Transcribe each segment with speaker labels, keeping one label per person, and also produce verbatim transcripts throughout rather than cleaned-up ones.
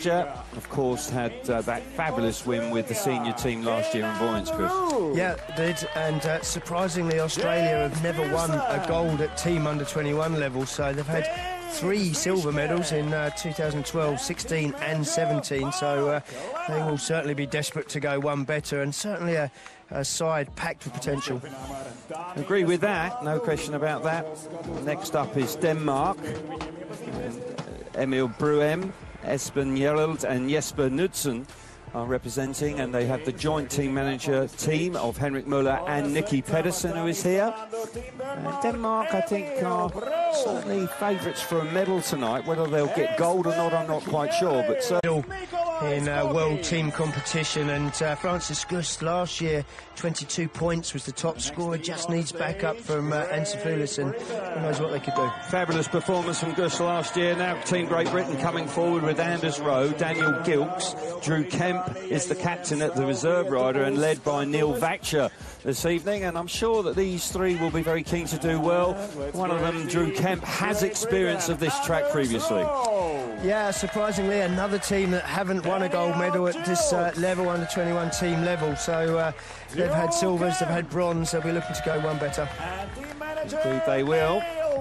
Speaker 1: Vacca, of course, had uh, that fabulous win with the senior team last year in buoyance, Chris.
Speaker 2: Yeah, did, and uh, surprisingly, Australia have never won a gold at team under twenty-one level, so they've had three silver medals in uh, two thousand twelve, sixteen and seventeen, so uh, they will certainly be desperate to go one better, and certainly a, a side packed with potential.
Speaker 1: Agree with that, no question about that. Next up is Denmark. Emil Bruem, Esben Jereld and Jesper Knudsen are representing, and they have the joint team manager team of Henrik Müller and Nicky Pedersen, who is here. Uh, Denmark, I think, are certainly favourites for a medal tonight. Whether they'll get gold or not, I'm not quite sure, but certainly
Speaker 2: in uh, world team competition, and uh, Francis Gust last year, twenty-two points, was the top scorer, just needs backup from uh, Ansefoulis, and who knows what they could do.
Speaker 1: Fabulous performance from Gust last year. Now Team Great Britain coming forward with Anders Rowe, Daniel Gilks, Drew Kemp is the captain at the reserve rider and led by Neil Vacca this evening, and I'm sure that these three will be very keen to do well. One of them, Drew Kemp, has experience of this track previously.
Speaker 2: Yeah, surprisingly, another team that haven't won a gold medal at this uh, level, under twenty-one team level. So uh, they've had silvers, they've had bronze, they'll be looking to go one better.
Speaker 1: Indeed they will.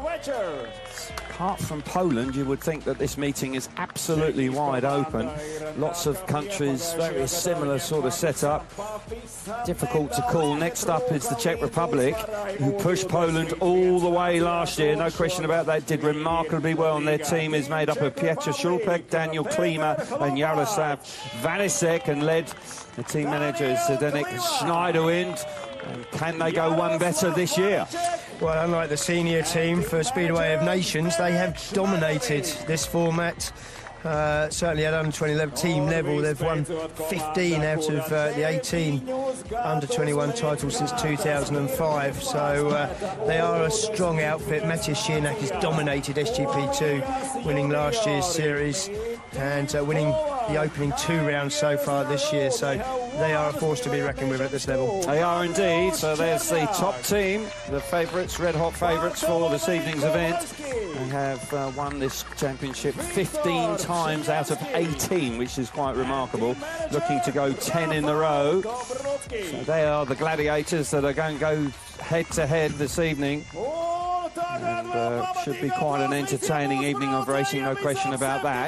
Speaker 1: Apart from Poland, you would think that this meeting is absolutely wide open. Lots of countries, very similar sort of setup. Difficult to call. Next up is the Czech Republic, who pushed Poland all the way last year. No question about that. Did remarkably well, and their team is made up of Piotr Szulpek, Daniel Klima and Jaroslav Vanisek, and led the team manager Zdenek Schneiderwind. And can they go one better this year?
Speaker 2: Well, unlike the senior team for Speedway of Nations, they have dominated this format. Uh, certainly at under twenty team level, they've won fifteen out of uh, the eighteen under twenty-one titles since two thousand five. So uh, they are a strong outfit. Matthias Schiernack has dominated S G P two, winning last year's series and uh, winning the opening two rounds so far this year. So they are a force to be reckoned with at this level.
Speaker 1: They are indeed. So there's the top team, the favourites, red-hot favourites for this evening's event. They have uh, won this championship fifteen times out of eighteen, which is quite remarkable. Looking to go ten in a row. So they are the gladiators that are going to go head-to-head this evening. And uh, should be quite an entertaining evening of racing, no question about that.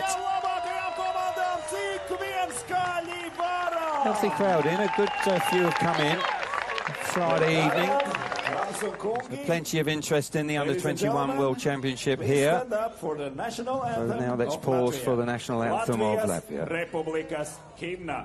Speaker 1: Healthy crowd in, a good uh, few have come in Friday evening. So plenty of interest in the under twenty-one World Championship here. So now let's pause for the national anthem of Latvia.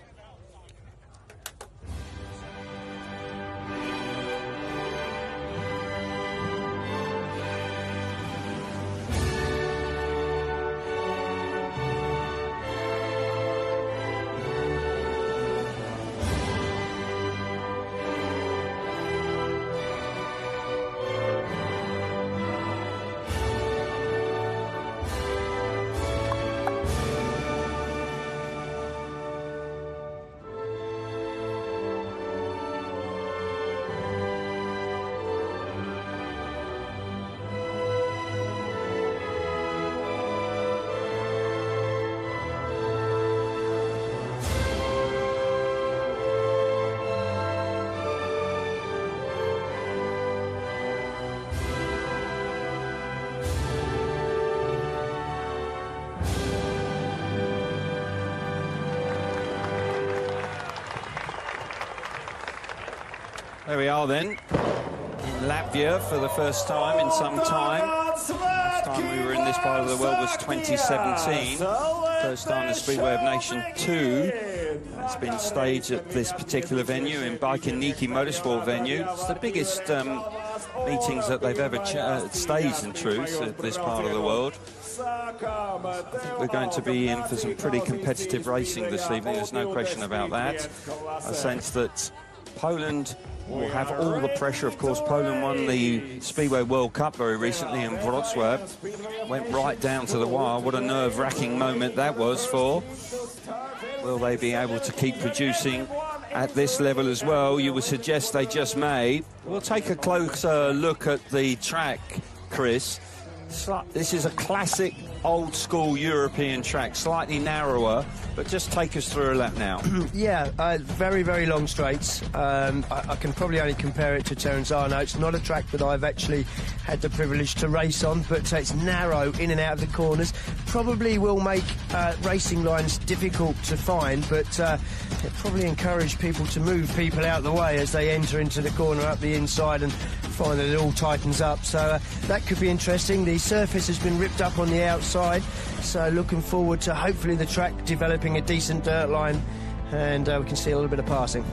Speaker 1: There we are then, in Latvia for the first time in some time. Last time we were in this part of the world was twenty seventeen. First time the Speedway of Nation two has been staged at this particular venue, in Bajkoniki Motorsport venue. It's the biggest um, meetings that they've ever ch uh, staged, in truth, at this part of the world. I think we're going to be in for some pretty competitive racing this evening, there's no question about that. I sense that Poland will have all the pressure. Of course, Poland won the Speedway World Cup very recently in Wrocław. Went right down to the wire. What a nerve-wracking moment that was for. Will they be able to keep producing at this level as well? You would suggest they just may. We'll take a closer look at the track, Chris. This is a classic old school European track, slightly narrower, but just take us through a lap now.
Speaker 2: Yeah, uh, very, very long straights. Um, I, I can probably only compare it to Terenzano. It's not a track that I've actually had the privilege to race on, but uh, it's narrow in and out of the corners. Probably will make uh, racing lines difficult to find, but uh, it probably encourage people to move people out of the way as they enter into the corner up the inside and find that it all tightens up. So uh, that could be interesting. The surface has been ripped up on the outside, so looking forward to hopefully the track developing a decent dirt line, and uh, we can see a little bit of passing.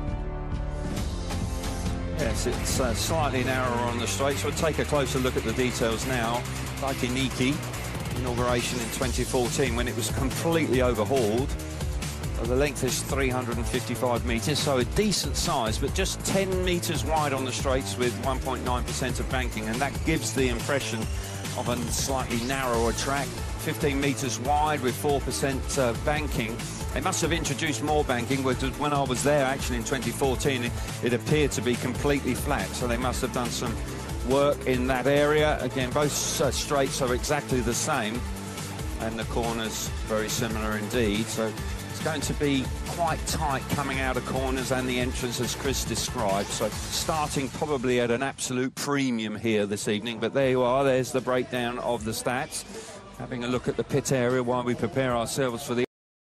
Speaker 1: Yes, it's uh, slightly narrower on the straight, so we'll take a closer look at the details now. Taikiniki, inauguration in twenty fourteen when it was completely overhauled. Uh, the length is three hundred fifty-five metres, so a decent size, but just ten metres wide on the straights with one point nine percent of banking, and that gives the impression of a slightly narrower track. fifteen metres wide with four percent uh, banking. They must have introduced more banking, because when I was there actually in twenty fourteen it, it appeared to be completely flat, so they must have done some work in that area. Again, both uh, straights are exactly the same, and the corners very similar indeed, so it's going to be quite tight coming out of corners and the entrance as Chris described, so starting probably at an absolute premium here this evening. But there you are, there's the breakdown of the stats. Having a look at the pit area while we prepare ourselves for the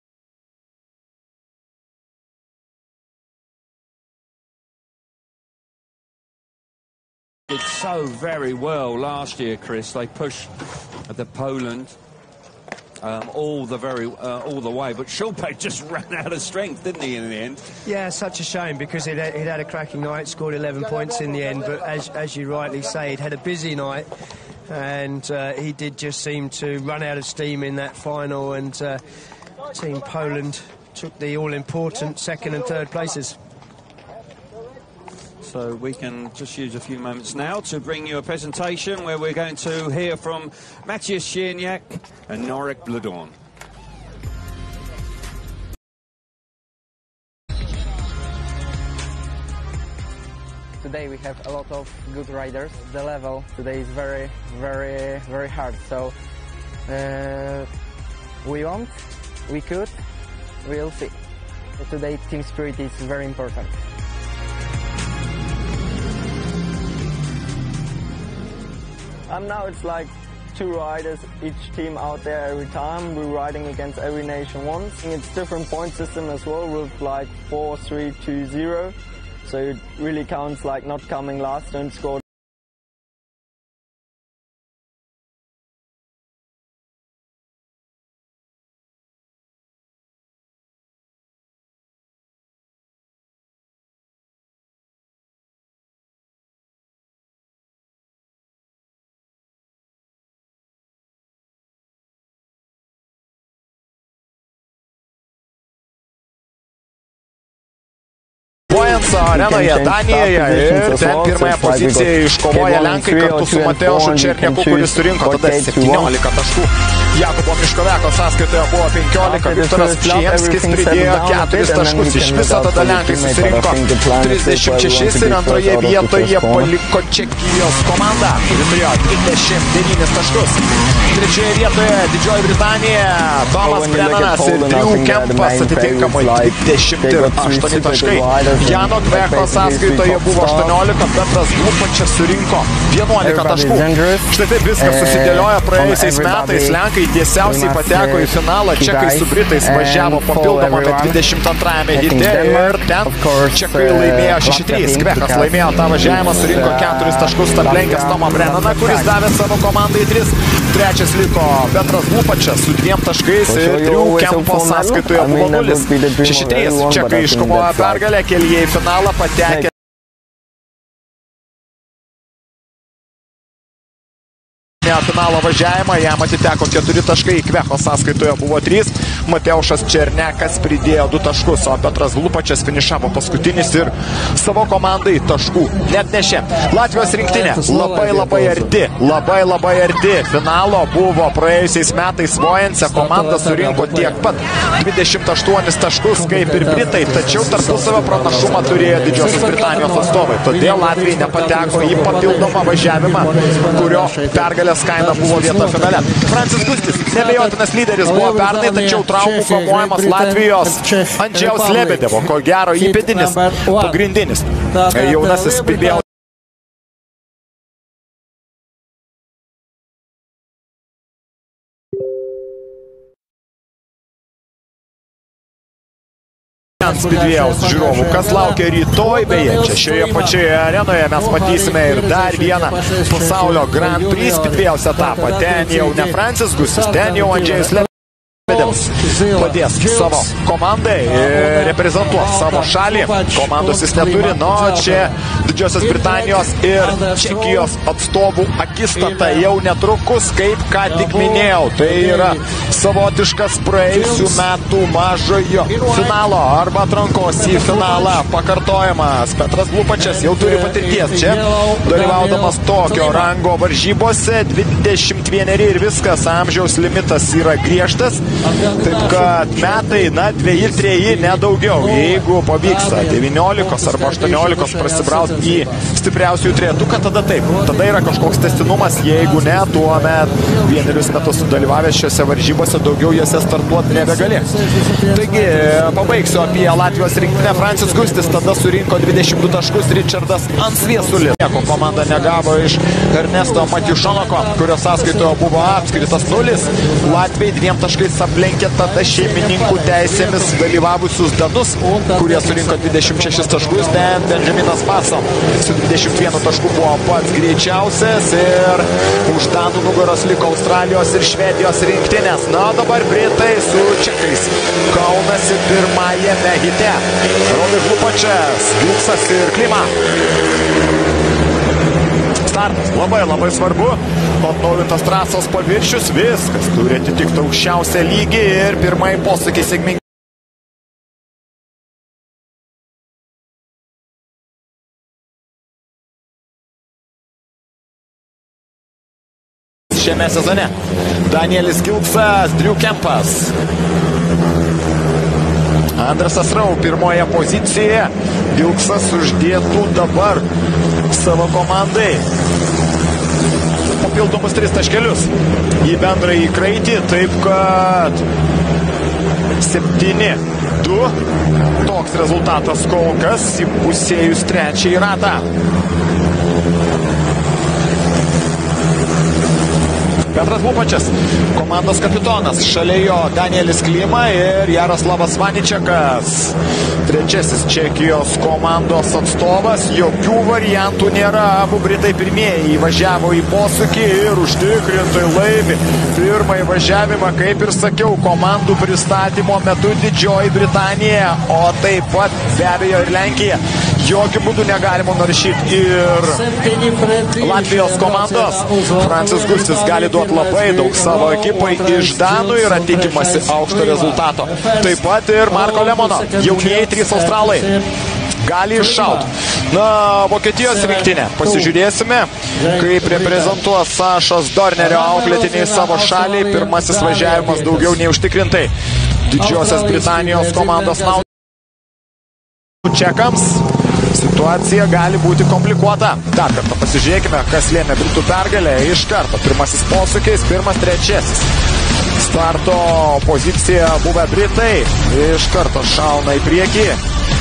Speaker 1: did so very well last year, Chris. They pushed the Poland Um, all the very uh, all the way, but Schulpay just ran out of strength, didn't he, in the end?
Speaker 2: Yeah, such a shame, because he'd, he'd had a cracking night, scored eleven points in the end, but as, as you rightly say, he'd had a busy night, and uh, he did just seem to run out of steam in that final, and uh, Team Poland took the all-important second and third places.
Speaker 1: So we can just use a few moments now to bring you a presentation where we're going to hear from Matthias Chierniak and Norek Bledorn.
Speaker 3: Today we have a lot of good riders. The level today is very, very, very hard. So uh, we want, we could, we'll see. So today team spirit is very important. Um, now it's like two riders, each team out there every time. We're riding against every nation once. It's different point system as well with like four, three, two, zero. So it really counts like not coming last and score.
Speaker 4: Bojanso arenoje Danijoje ir ten pirmąją poziciją iškovoja Lenkai kartu su Mateušu Černiaku, kuris surinko tada septyniolika taškų. Jakubo Miškoveko sąskaitoje buvo penkiolika, Viktoras Pšiemskis pridėjo keturis taškus, iš viso tada Lenkai susirinko trisdešimt šešis ir antroje vietoje paliko Čekijos komanda, kuri turėjo dvidešimt devynis taškus. Trečioje vietoje Didžioji Britanija, Tomas Brennanas ir Drew Kempas atitinkamai dvidešimt aštuoni taškai. Jano Kveko sąskaitoje buvo aštuoniolika, Petras Glupačias surinko vienuolika taškų. Štai taip viskas susidėliojo praėjusiais metais. Lenkai tiesiausiai pateko į finalą, čekai su britais važiavo papildomą dvidešimt antrajame hite ir ten čekai laimėjo šeši trys. Kvekas laimėjo tą važiavimą, surinko keturis taškus, tarplenkęs Tomą Brennaną, kuris davė savo komandai tris. Trečias liko Petras Glupačias su dviem taškais ir Drew Kempo sąskaitoje buvo nulis. šeši trys. Čekai iškovojo pergalę, kelyje į finalą patekę. Finalo važiavimą, jam atiteko keturi taškai, Kvecho sąskaitoje buvo trys, Mateušas Černiakas pridėjo du taškus, o Petras Glupačias finišavo paskutinis ir savo komandai taškų net nešė. Latvijos rinktinė labai labai arti, labai labai arti finalo buvo praėjusiais metais Vojence, komanda surinko tiek pat dvidešimt aštuonis taškus kaip ir Britai, tačiau tarpusavio pranašumą turėjo Didžiosios Britanijos atstovai, todėl Latvijai nepateko į papildomą važiavimą, kurio pergalės kaina buvo vieta finale. Francis Gustis, nebejotinas lyderis buvo pernai, tačiau traumų kamuojamas Latvijos Andžejaus Lebedevo, ko gero įpėdinis, pagrindinis. Jaunasis Pibėl. Spidvėjaus žiūrovų, kas laukia rytoj, beje, čia šioje pačioje arenoje mes matysime ir dar vieną pasaulio Grand Prix Spidvėjaus etapą. Ten jau ne Francis Gustis, ten jau Andžejus Lebedevas padės savo komandai ir reprezentuos savo šalį. Komandos jis neturi, no čia Didžiosios Britanijos ir Čekijos atstovų akistata jau netrukus, kaip ką tik minėjau. Tai yra savotiškas praėjusių metų mažojo finalo arba atrankos į finalą pakartojimas. Petras Blupačias jau turi patirties čia, dalyvaudamas tokio rango varžybose, dvidešimt vieneri ir viskas, amžiaus limitas yra griežtas. Taip kad metai, na, dveji, treji, nedaugiau. Jeigu pavyksta devyniolikos arba aštuoniolikos prasibrauti į stipriausiųjų trejetuką, tada taip. Tada yra kažkoks tęstinumas, jeigu ne, tuomet vienerius metus dalyvavęs šiose varžybose, daugiau jose startuoti nebegali. Taigi, pabaigsiu apie Latvijos rinktinę. Francis Gustis tada surinko dvidešimt du taškus, Richardas Ansviesulis. Nieko komanda negavo iš Ernesto Matiušonoko, kurio sąskaitoje buvo apskritas nulis. Latviai dviem taškais aplenkė tada šeimininkų teisėmis dalyvavusius danus, kurie surinko dvidešimt šešis taškus. Ten Benjaminas Paso su dvidešimt vienu tašku buvo pats greičiausias ir už danų nugaros liko Australijos ir Švedijos rinktinės. Na, dabar Britai su čekais kaunasi pirmajame hite. Rodas Lupačias, Gilsas ir Klima. Startas labai labai svarbu, atnaujintas trasos paviršius, viskas turi atitikti aukščiausią lygį ir pirmai posūkiai sėkmingai. Šiame sezone Danielis Gilsas, Drew Kempas. Andrasas Rau pirmoje pozicijoje. Gilsas uždėtų dabar savo komandai papildomus tris taškelius į bendrąjį kraitį, taip kad septyni du. Toks rezultatas kol kas įpusėjus trečiąjį ratą. Petras Blupačias, komandos kapitonas, šalia jo Danielis Klima ir Jaroslavas Vaničekas. Trečiasis Čekijos komandos atstovas, jokių variantų nėra, abu Britai pirmieji įvažiavo į posūkį ir užtikrintai laimi pirmą įvažiavimą, kaip ir sakiau, komandų pristatymo metu Didžioji Britanija, o taip pat be abejo ir Lenkija. Jokių būdų negalima naršyti ir Latvijos komandos. Francis Gustis gali duoti labai daug savo ekipai iš danų, yra tikimasi aukšto rezultato. Taip pat ir Marko Lemono, jaunieji trys australai, gali iššauti. Na, Vokietijos rinktinė. Pasižiūrėsime, kaip reprezentuos Sašos Dornerio auklėtiniai savo šaliai. Pirmasis važiavimas daugiau nei užtikrintai. Didžiosios Britanijos komandos naudai čekams. Situacija gali būti komplikuota. Dar kartą pasižiūrėkime, kas lėmė Britų pergalę. Iš karto pirmasis posūkiais, pirmas trečiasis. Starto pozicija buvę Britai. Iš karto šauna į priekį.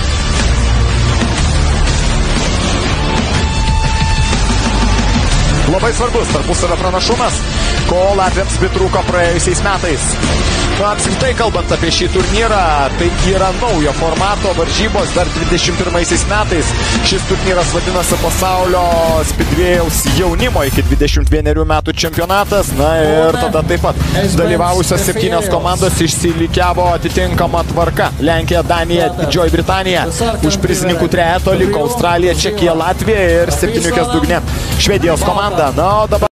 Speaker 4: Labai svarbus tarpusavio pranašumas, ko latviams pritrūko praėjusiais metais. Na, apskritai kalbant apie šį turnyrą, tai yra naujo formato varžybos dar dvidešimt pirmaisiais metais. Šis turnyras vadinasi Pasaulio Spidvėjaus jaunimo iki dvidešimt vienerių metų čempionatas. Na ir tada taip pat dalyvavusios septynios komandos išsilikiavo atitinkama tvarka. Lenkija, Danija, Didžioji Britanija. Už prizininkų trejeto liko Australija, Čekija, Latvija ir septyniukės dugne Švedijos komanda. Na, o dabar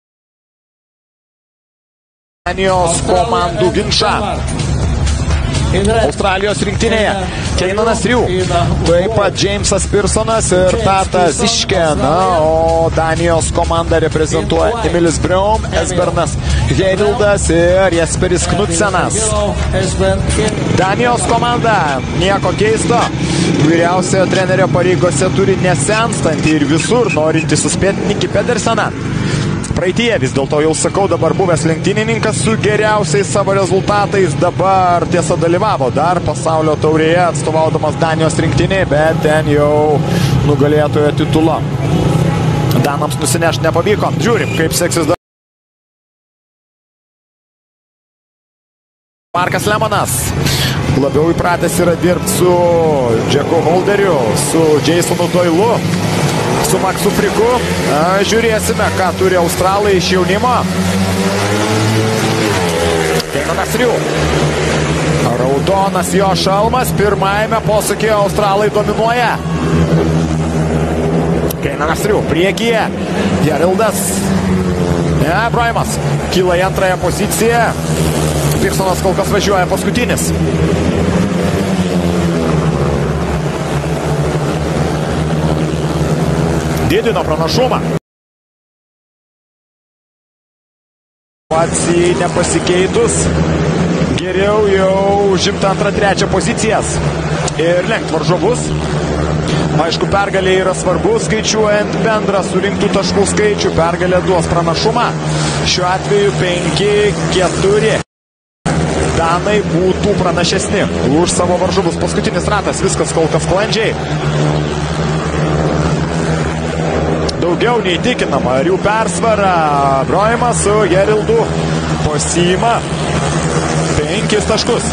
Speaker 4: Danijos komandų ginčą. Australijos rinktinėje Keinanas Riu, taip pat Jamesas Pearsonas ir Tatas Iške. Na, o Danijos komandą reprezentuoja Emilis Braum, Esbernas Heivildas ir Jesperis Knudsenas. Danijos komanda, nieko keisto, vyriausiojo trenerio pareigose turi nesenstantį ir visur norintį suspėti Niki Pederseną. praeitie, vis dėlto jau sakau, dabar buvęs lenktynininkas su geriausiais savo rezultatais, dabar tiesa dalyvavo dar pasaulio taurėje atstovaudamas Danijos rinktinėje, bet ten jau nugalėtojo titulą danams nusinešti nepavyko. Žiūrim, kaip seksis dar. Markas Lemonas labiau įpratęs yra dirbti su Jacku Holderiu, su Jasonu Doilu, su Maksu Friku. Žiūrėsime, ką turi australai iš jaunimo. Keinanas Riu. Raudonas jo šalmas. Pirmajame posūkyje australai dominuoja. Keinanas Riu priekyje. Gerildas. Ne, Braimas. Kyla į antrąją poziciją. Pirsonas kol kas važiuoja paskutinis. Didino pranašumą. Situacijai nepasikeitus. Geriau jau užimta antrą trečią pozicijas. Ir lenkt varžovus. Aišku, pergalė yra svarbu, skaičiuojant bendrą surinktų taškų skaičių. Pergalė duos pranašumą. Šiuo atveju penki keturi. Danai būtų pranašesni už savo varžovus. Paskutinis ratas, viskas kol kas sklandžiai. Daugiau neįtikinama, Riu persvara. Broimas su Gerildu pasiima penkis taškus.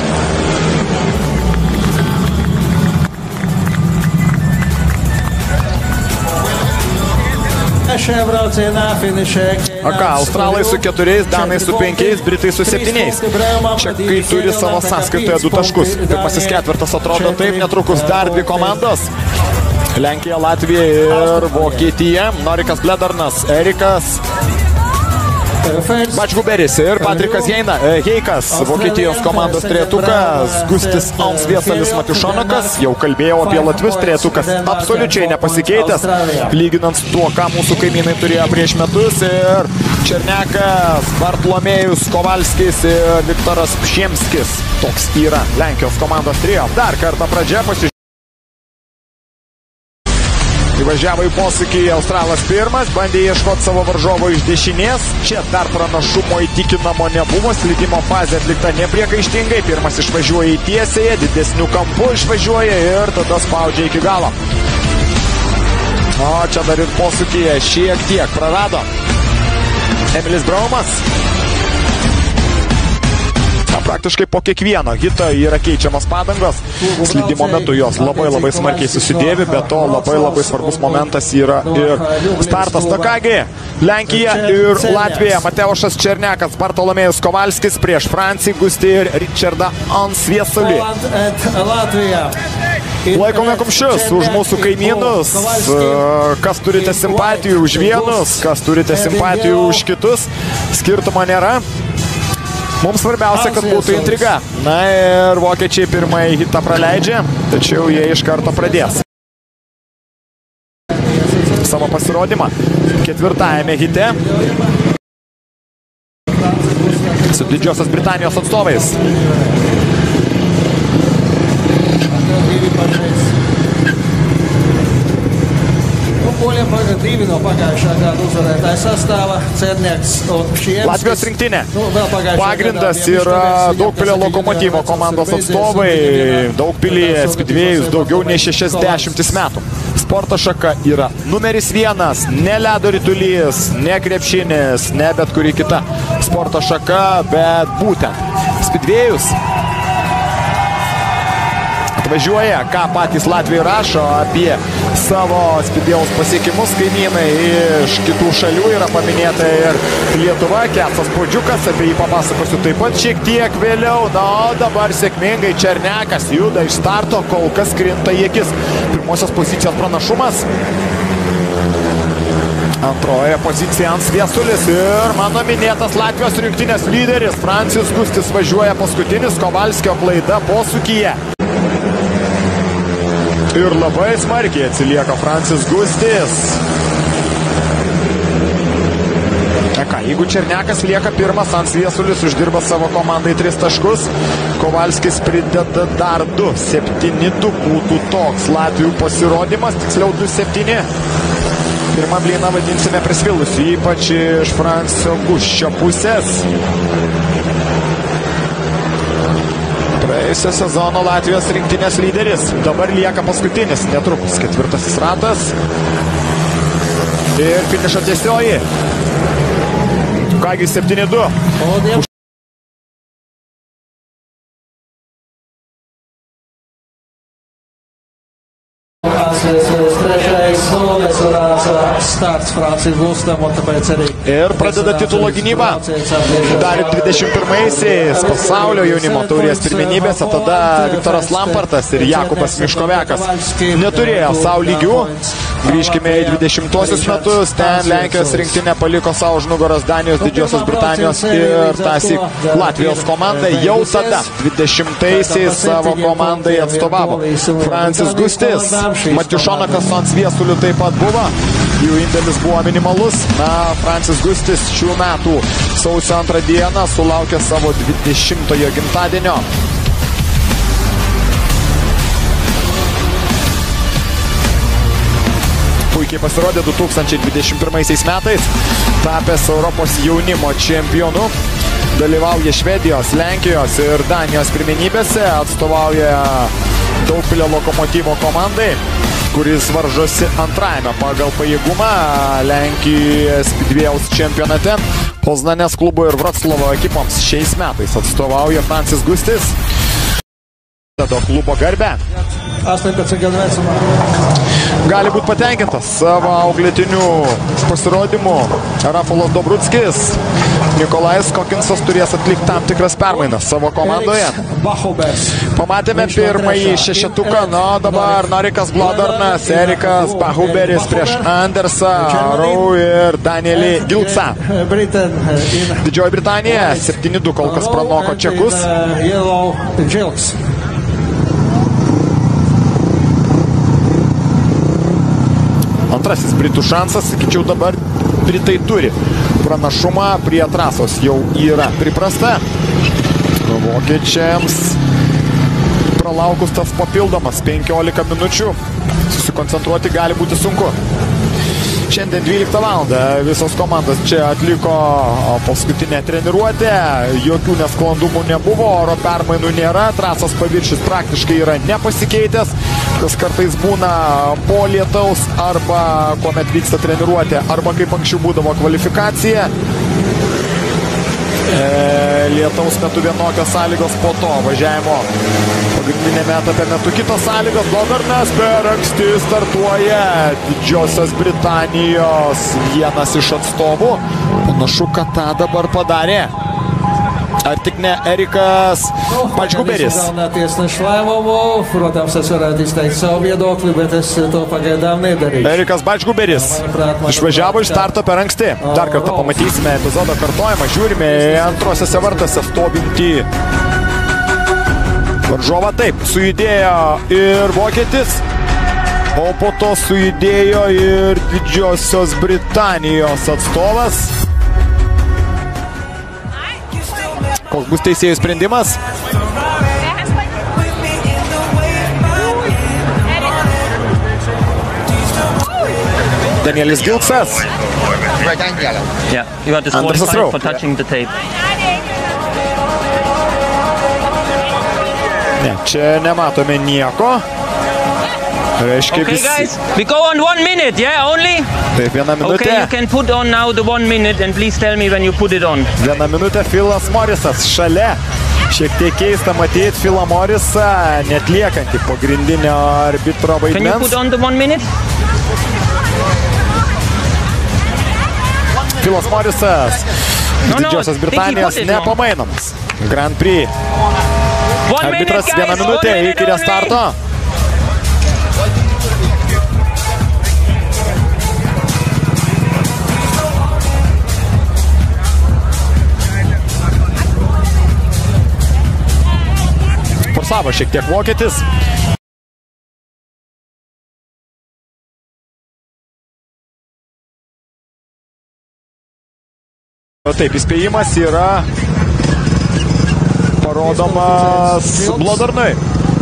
Speaker 4: Aka, australai su keturiais, danai su penkiais, britai su septyniais. Čekai turi savo sąskaitoje du taškus. Pirmasis ketvirtas atrodo taip, netrukus dar dvi komandos. Lenkija, Latvija ir Vokietija. Norikas Bledarnas, Erikas Bačguberis ir Patrikas Heina, Heikas, Vokietijos komandos trejetukas, Gustis Ansviesalis Matiušonakas, jau kalbėjau apie latvius, trejetukas absoliučiai nepasikeitęs, lyginant su tuo, ką mūsų kaimynai turėjo prieš metus, ir Černiakas, Bartolomėjus Kovalskis ir Viktoras Pšiemskis. Toks yra Lenkijos komandos trijo. Dar kartą pradžia pasižiūrėjau. Įvažiavo į posūkį Australas pirmas, bandė ieškoti savo varžovo iš dešinės. Čia dar pranašumo įtikinamo nebuvo, slydimo fazė atlikta nepriekaištingai. Pirmas išvažiuoja į tiesėje, didesnių kampų išvažiuoja ir tada spaudžia iki galo. O čia dar ir posūkyje šiek tiek prarado Emilis Braumas. Praktiškai po kiekvieno hito yra keičiamas padangos. Slydimo metu jos labai labai smarkiai susidėvi, bet to labai labai svarbus momentas yra ir startas. Ta kągi, Lenkija ir Latvija. Mateušas Černiakas, Bartolomėjus Kovalskis prieš Francį, Gustį ir Richardą Ansviesalį. Laikome kumščius už mūsų kaimynus. Kas turite simpatijų už vienus, kas turite simpatijų už kitus. Skirtumo nėra. Mums svarbiausia, kad būtų intriga. Na ir vokiečiai pirmąjį hitą praleidžia, tačiau jie iš karto pradės savo pasirodymą ketvirtajame hite su Didžiosios Britanijos atstovais. Latvijos rinktinė. Pagrindas yra Daugpilio Lokomotyvo komandos atstovai. Daugpilyje Speedway'us daugiau nei šešiasdešimt metų. Sporto šaka yra numeris vienas, ne ledo ritulys, ne krepšinis, ne bet kuri kita sporto šaka, bet būtent Speedway'us. Atvažiuoja, ką patys Latvijai rašo apie savo Speedway'aus pasiekimus. Kaimynai iš kitų šalių yra paminėta ir Lietuva, Kęstas Puodžiukas, apie jį papasakosiu taip pat šiek tiek vėliau. Na, o dabar sėkmingai Černiakas juda iš starto, kol kas krinta į akis. Pirmosios pozicijos pranašumas. Antroje pozicija Ansviesulis ir mano minėtas Latvijos rinktinės lyderis Francis Gustis važiuoja paskutinis, Kovalskio klaida posūkyje. Ir labai smarkiai atsilieka Francis Gustis. Ką, jeigu Černiakas lieka pirmas, Ansviesulis uždirba savo komandai tris taškus. Kovalskis prideda dar du. septyni du būtų toks Latvijų pasirodymas, tiksliau du septyni. Pirmą blyną vadinsime prisvilusiu, ypač iš Francio Guščio pusės. Praėjusio sezono Latvijos rinktinės lyderis. Dabar lieka paskutinis, netrukus ketvirtasis ratas. Ir finišo tiesioji. Kągi septyni du. Ir pradeda titulo gynybą. Dar dvidešimt pirmaisiais pasaulio jaunimo taurės pirmenybėse tada Viktoras Lampartas ir Jakubas Miškovekas neturėjo savo lygių. Grįžkime į dvidešimtuosius metus. Ten Lenkijos rinktinė paliko savo už nugaros Danijos, Didžiosios Britanijos ir tąsyk Latvijos komandai. Jau tada dvidešimtaisiais savo komandai atstovavo Francis Gustis. Matiušonakas ant sviesulių taip pat buvo. Jų indėlis buvo minimalus. Na, Francis Gustis šių metų sausio antrą dieną sulaukė savo dvidešimtojo gimtadienio. Puikiai pasirodė du tūkstančiai dvidešimt pirmaisiais metais, tapęs Europos jaunimo čempionu. Dalyvauja Švedijos, Lenkijos ir Danijos pirmenybėse, atstovauja Daugpilio Lokomotyvo komandai, kuris varžosi antrajame pagal pajėgumą Lenkijos Speedwėjaus čempionate. Poznanės klubo ir Vroclavo ekipoms šiais metais atstovauja Francis Gustis. Tada klubo garbę. Gali būti patenkintas savo auklėtinių pasirodymų Rafalas Dobruckis. Nikolajus Kokinsas turės atlikti tam tikras permainas savo komandoje. Pamatėme pirmąjį šešetuką, na dabar Norikas Glodarnas, Erikas Bahuberis prieš Andersą Rau ir Danielį Gilcą. Didžioji Britanija septyni du kol kas pranoko čekus. Antrasis Britų šansas, sakyčiau, dabar Britai turi pranašumą, prie trasos jau yra priprasta. Vokiečiams pralaukus tas papildomas penkiolika minučių susikoncentruoti gali būti sunku. Šiandien dvyliktą valandą visos komandos čia atliko paskutinę treniruotę, jokių nesklandumų nebuvo, oro permainų nėra, trasos paviršius praktiškai yra nepasikeitęs, kas kartais būna po lietaus arba kuomet vyksta treniruotė, arba kaip anksčiau būdavo kvalifikacija. E, lietaus metu vienokios sąlygos, po to važiavimo pagrindinėme etape metu kitos sąlygos. Glodarnas per anksti startuoja Didžiosios Britanijos vienas iš atstovų. Panašu, kad tą dabar padarė. Ar tik ne Erikas Bačguberis. Erikas Bačguberis išvažiavo iš starto per anksti. Dar kartą pamatysime epizodo kartojimą. Žiūrime į antrosiose vartose stovintį varžovą. Taip, sujudėjo ir vokietis, o po to sujudėjo ir Didžiosios Britanijos atstovas. Koks bus teisėjų sprendimas? Danielis Gilcas.
Speaker 5: Yeah, you got disqualified for touching the tape.
Speaker 4: Ne, čia nematome nieko. Reiškia
Speaker 5: okay,
Speaker 4: visi.
Speaker 5: guys, we go on one minute, yeah, only?
Speaker 4: Taip, viena minutė.
Speaker 5: Okay, you can put on now the one minute and please tell me when you put it on.
Speaker 4: Viena minutė, Filas Morisas šalia. Šiek tiek keista matyti Filą Morisą, netliekantį pagrindinio arbitro vaidmens.
Speaker 5: Can you put on the one minute?
Speaker 4: Filas Morisas,
Speaker 5: no,
Speaker 4: Didžiosios
Speaker 5: no,
Speaker 4: Britanijos nepamainomas. Grand Prix.
Speaker 5: One
Speaker 4: Arbitras
Speaker 5: minute,
Speaker 4: viena
Speaker 5: guys,
Speaker 4: minutė
Speaker 5: one
Speaker 4: iki restarto. Forsavo šiek tiek vokietis. Taip, įspėjimas yra parodomas Glodarnui.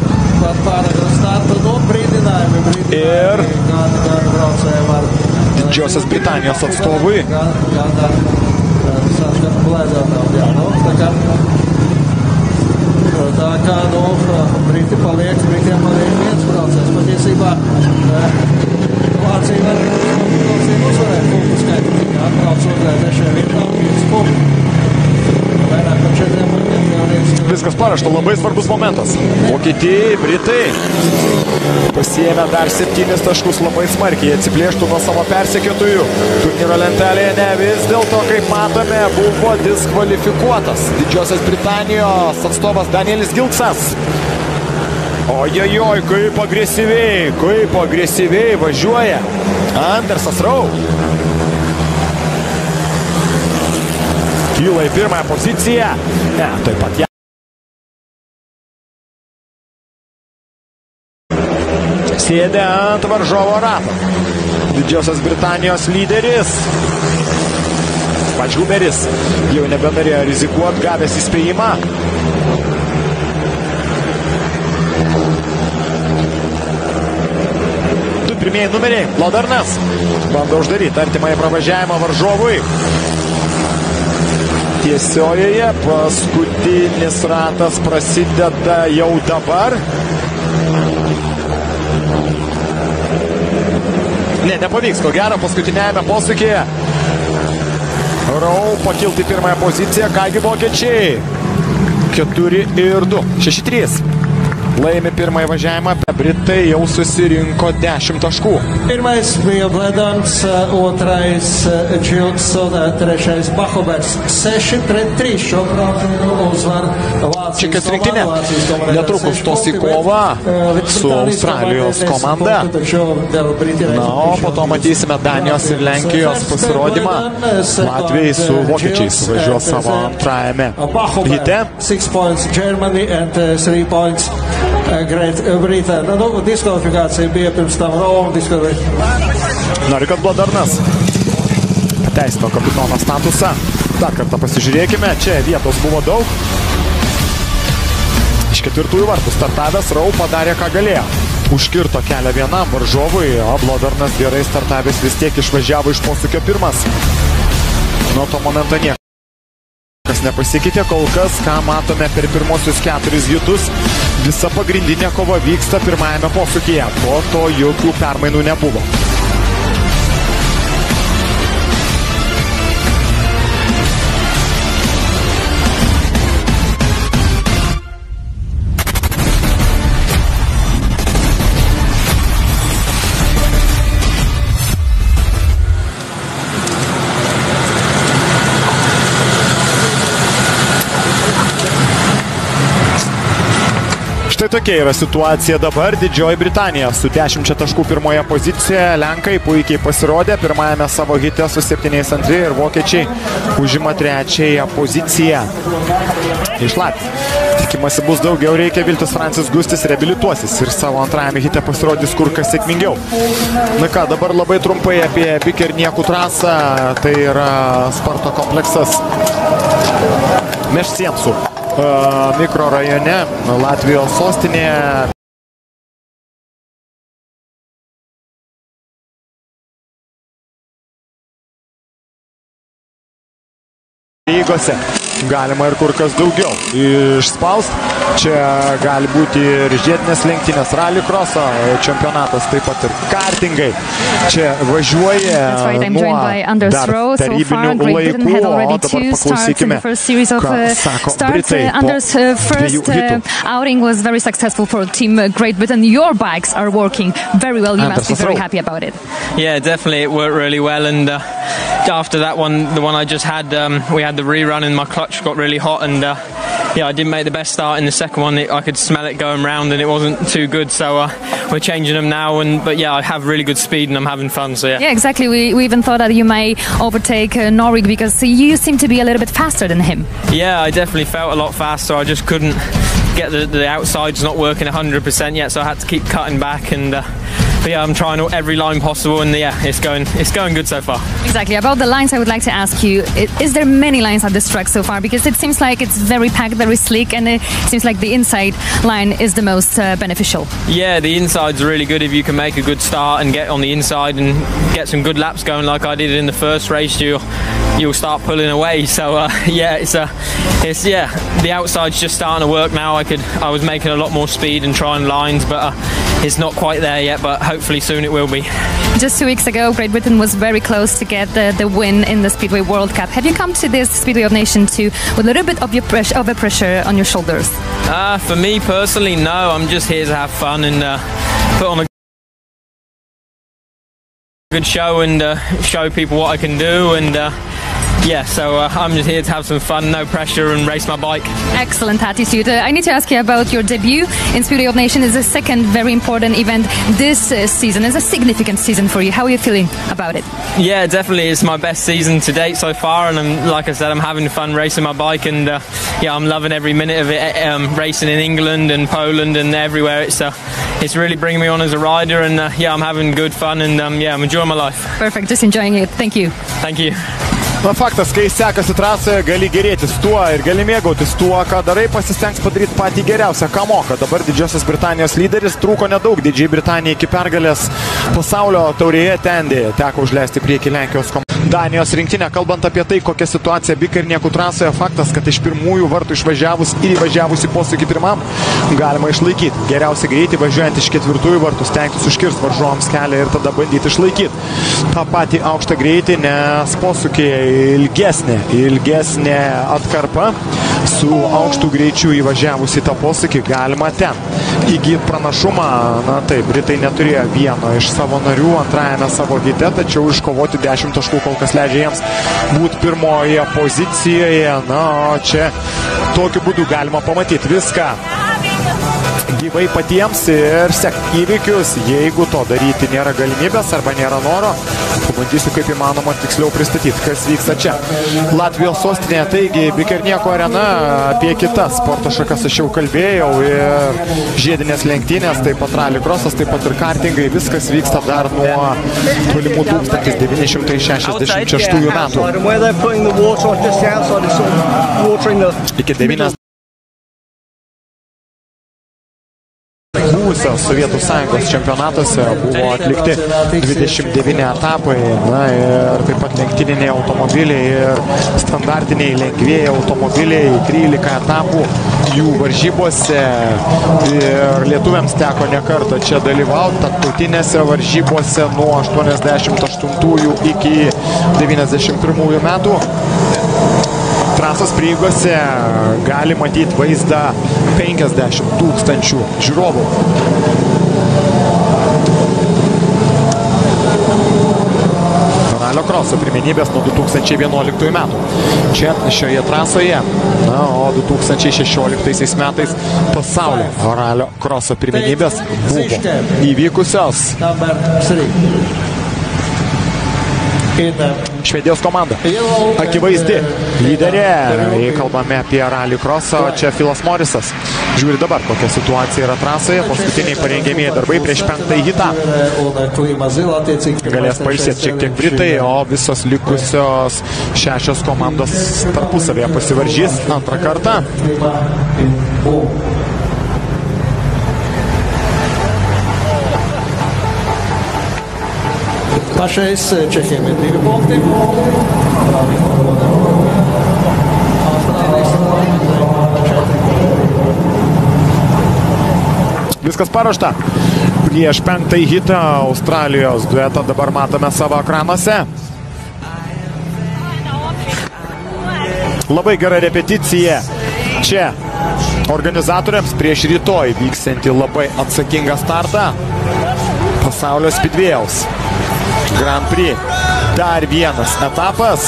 Speaker 4: Ir Didžiosios Britanijos atstovui.
Speaker 6: Tā kā, nu, Briti paliek, Britiem paliek viens braucējs. Patiesībā Vācija var braucējiem uzvarēt punktu skaitu. Atbrauc otrajā, trešajā vietā, pieci punkti. Vairāk par četriem punktiem.
Speaker 4: Viskas parašta, labai svarbus momentas. Vokietijai, Britai pasiėmė dar septynis taškus labai smarkiai, atsiplėštų nuo savo persekiotojų. Turnyro lentelėje ne, vis dėlto, kaip matome, buvo diskvalifikuotas Didžiosios Britanijos atstovas Danielis Gilksas. Ojojoj, kaip agresyviai, kaip agresyviai važiuoja Andersas Rau. Kyla į pirmąją poziciją. Ne, taip pat ją. Sėdė ant varžovo rato. Didžiosios Britanijos lyderis Pačhuberis jau nebenorėjo rizikuoti, gavęs įspėjimą. Du pirmieji numeriai. Lodarnas bando uždaryti artimąjį pravažiavimą varžovui. Tiesiojoje paskutinis ratas prasideda jau dabar. Ne, nepavyks, ko gero, paskutinėjame posūkyje. Rau pakilti pirmąją poziciją, kągi vokiečiai. keturi ir du, šeši trys. Laimi pirmąjį važiavimą, Britai jau susirinko dešimt taškų.
Speaker 6: Pirmais bija Bledons, otrais Džilson, trečiais Bachobers. seši pret trys šo braucienu uzvar Vācijas
Speaker 4: Čekijos rinktinė netrukus stos į kovą su Australijos komanda. Na, o po to matysime Danijos ir Lenkijos pasirodymą. Latvijai su vokiečiais važiuos savo antrajame hite.
Speaker 6: six points Germany and three points Great Britain. Nu, diskvalifikācija bija pirms tam Roma diskvalifikācija.
Speaker 4: Nori, kad Blodarnas pateisino kapitono statusą. Dar kartą pasižiūrėkime, čia vietos buvo daug. Iš ketvirtųjų vartų startavęs Rau padarė, ką galėjo. Užkirto kelią vienam varžovui, o Blodarnas gerai startavęs vis tiek išvažiavo iš posūkio pirmas. Nuo to momento nieko kas nepasikeitė, kol kas, ką matome per pirmosius keturis hitus, visa pagrindinė kova vyksta pirmajame posūkyje. Po to jokių permainų nebuvo. Štai tokia yra situacija dabar. Didžioji Britanija su dešimčia taškų pirmoje pozicijoje. Lenkai puikiai pasirodė pirmajame savo hite su septyniais antri ir vokiečiai užima trečiąją poziciją. Iš Latvijos. Tikimasi bus daugiau, reikia viltis Francis Gustis reabilituosis ir savo antrajame hite pasirodys kur kas sėkmingiau. Na ką, dabar labai trumpai apie Bikerniekų trasą. Tai yra sporto kompleksas Mešsiensų mikrorajone, Latvijos sostinėje. Lygose galima ir kur kas daugiau išspaust. Čia gali būti ir žiedinės lenktynės, rallycrosso čempionatas, taip pat ir kartingai. Čia važiuoja nuo dar tarybinių laikų, o dabar paklausykime, ką sako Britai po dviejų hitų.
Speaker 7: Outing was very successful for Team Great Britain. Your bikes are working very well. You must be very happy about it.
Speaker 8: Yeah, definitely. It worked really well. And uh, after that one, the one I just had, um, we had the rerun and my clutch got really hot. And uh, yeah, I didn't make the best start in the second one. I could smell it going round and it wasn't too good. So uh, we're changing them now. And But yeah, I have really good speed and I'm having fun. So yeah.
Speaker 7: Yeah, exactly. We, we even thought that you may overtake uh, Norwig because you seem to be a little bit faster than him.
Speaker 8: Yeah, I definitely felt a lot faster. I just couldn't get the, the outsides not working one hundred percent yet. So I had to keep cutting back and uh, but yeah, I'm trying every line possible, and yeah, it's going it's going good so far.
Speaker 7: Exactly. About the lines, I would like to ask you: is there many lines at this track so far? Because it seems like it's very packed, very slick, and it seems like the inside line is the most uh, beneficial.
Speaker 8: Yeah, the inside's really good if you can make a good start and get on the inside and get some good laps going, like I did in the first race. You'll you'll start pulling away. So uh, yeah, it's a it's yeah. The outside's just starting to work now. I could I was making a lot more speed and trying lines, but uh, it's not quite there yet. But hopefully soon it will be.
Speaker 7: Just two weeks ago, Great Britain was very close to get the, the win in the Speedway World Cup. Have you come to this Speedway of Nations two with a little bit of your pressure, of a pressure on your shoulders?
Speaker 8: Uh, for me personally, no. I'm just here to have fun and uh, put on a good show and uh, show people what I can do, and uh, yeah, so uh, I'm just here to have some fun, no pressure, and race my bike.
Speaker 7: Excellent attitude. Uh, I need to ask you about your debut in Speedway of Nations. It's the second very important event this uh, season. It's a significant season for you. How are you feeling about it?
Speaker 8: Yeah, definitely. It's my best season to date so far, and I'm, like I said, I'm having fun racing my bike, and uh, yeah, I'm loving every minute of it. Um, racing in England and Poland and everywhere. It's uh, it's really bringing me on as a rider, and uh, yeah, I'm having good fun, and um, yeah, I'm enjoying my life.
Speaker 7: Perfect. Just enjoying it. Thank you.
Speaker 8: Thank you.
Speaker 4: Na, faktas, kai sekasi trasoje, gali gerėtis tuo ir gali mėgautis tuo, ką darai, pasistengs padaryti patį geriausią, ką moka. Dabar Didžiosios Britanijos lyderis, trūko nedaug Didžiai Britanijai iki pergalės pasaulio taurėje, Tendė teko užleisti priekį Lenkijos komandą. Danijos rinktinė, kalbant apie tai, kokia situacija Bikarniekų trasoje, faktas, kad iš pirmųjų vartų išvažiavus ir įvažiavus į posūkį pirmam galima išlaikyti. Geriausiai greitį važiuojant iš ketvirtųjų vartų stengtis užkirsti varžovams kelią ir tada bandyti išlaikyti tą patį aukštą greitį, nes posūkiai ilgesnė, ilgesnė atkarpa su aukštų greičių įvažiavus į tą posūkį galima ten įgyti pranašumą. Na taip, Britai neturėjo vieno iš savo narių antrajame savo hite, tačiau iškovoti dešimt taškų kol kas leidžia jiems būti pirmoje pozicijoje. Na, o čia tokiu būdu galima pamatyti viską gyvai patiems ir sekti įvykius. Jeigu to daryti nėra galimybės arba nėra noro, pabandysiu kaip įmanoma tiksliau pristatyti, kas vyksta čia. Latvijos sostinėje, taigi Bikarnieko arena, apie kitas sporto šakas aš jau kalbėjau, ir žiedinės lenktynės, taip pat rallycrossas, taip pat ir kartingai, viskas vyksta dar nuo tolimų tūkstantis devyni šimtai šešiasdešimt šeštųjų metų. Iki devyniasdešimt buvusios Sovietų Sąjungos čempionatuose buvo atlikti dvidešimt devyni etapai, na, ir taip pat lenktyniniai automobiliai ir standartiniai lengvieji automobiliai, trylika etapų jų varžybose, ir lietuviams teko ne kartą čia dalyvauti tarptautinėse varžybose nuo aštuoniasdešimt aštuntųjų iki devyniasdešimt pirmųjų metų. Trasos prieigose gali matyti vaizdą penkiasdešimt tūkstančių žiūrovų. Ralio kroso pirmenybės nuo du tūkstančiai vienuoliktųjų metų. Čia šioje trasoje, na, o du tūkstančiai šešioliktaisiais metais pasaulio ralio kroso pirmenybės buvo įvykusios. Švedijos komanda akivaizdi lyderė, jei kalbame apie rallycrossą, čia Filas Morisas. Žiūri dabar, kokia situacija yra trasoje, paskutiniai parengiamieji darbai prieš penktąjį hitą. Galės pailsėti šiek tiek Britai, o visos likusios šešios komandos tarpusavėje pasivaržys antrą kartą.
Speaker 6: Pašais Čechiem ir divi punkti.
Speaker 4: Viskas paruošta. Prieš penktąjį hitą Australijos duetą dabar matome savo ekranuose. Labai gera repeticija čia organizatoriams prieš rytoj vyksiantį labai atsakingą startą pasaulio Speedway'aus Grand Prix. Dar vienas etapas.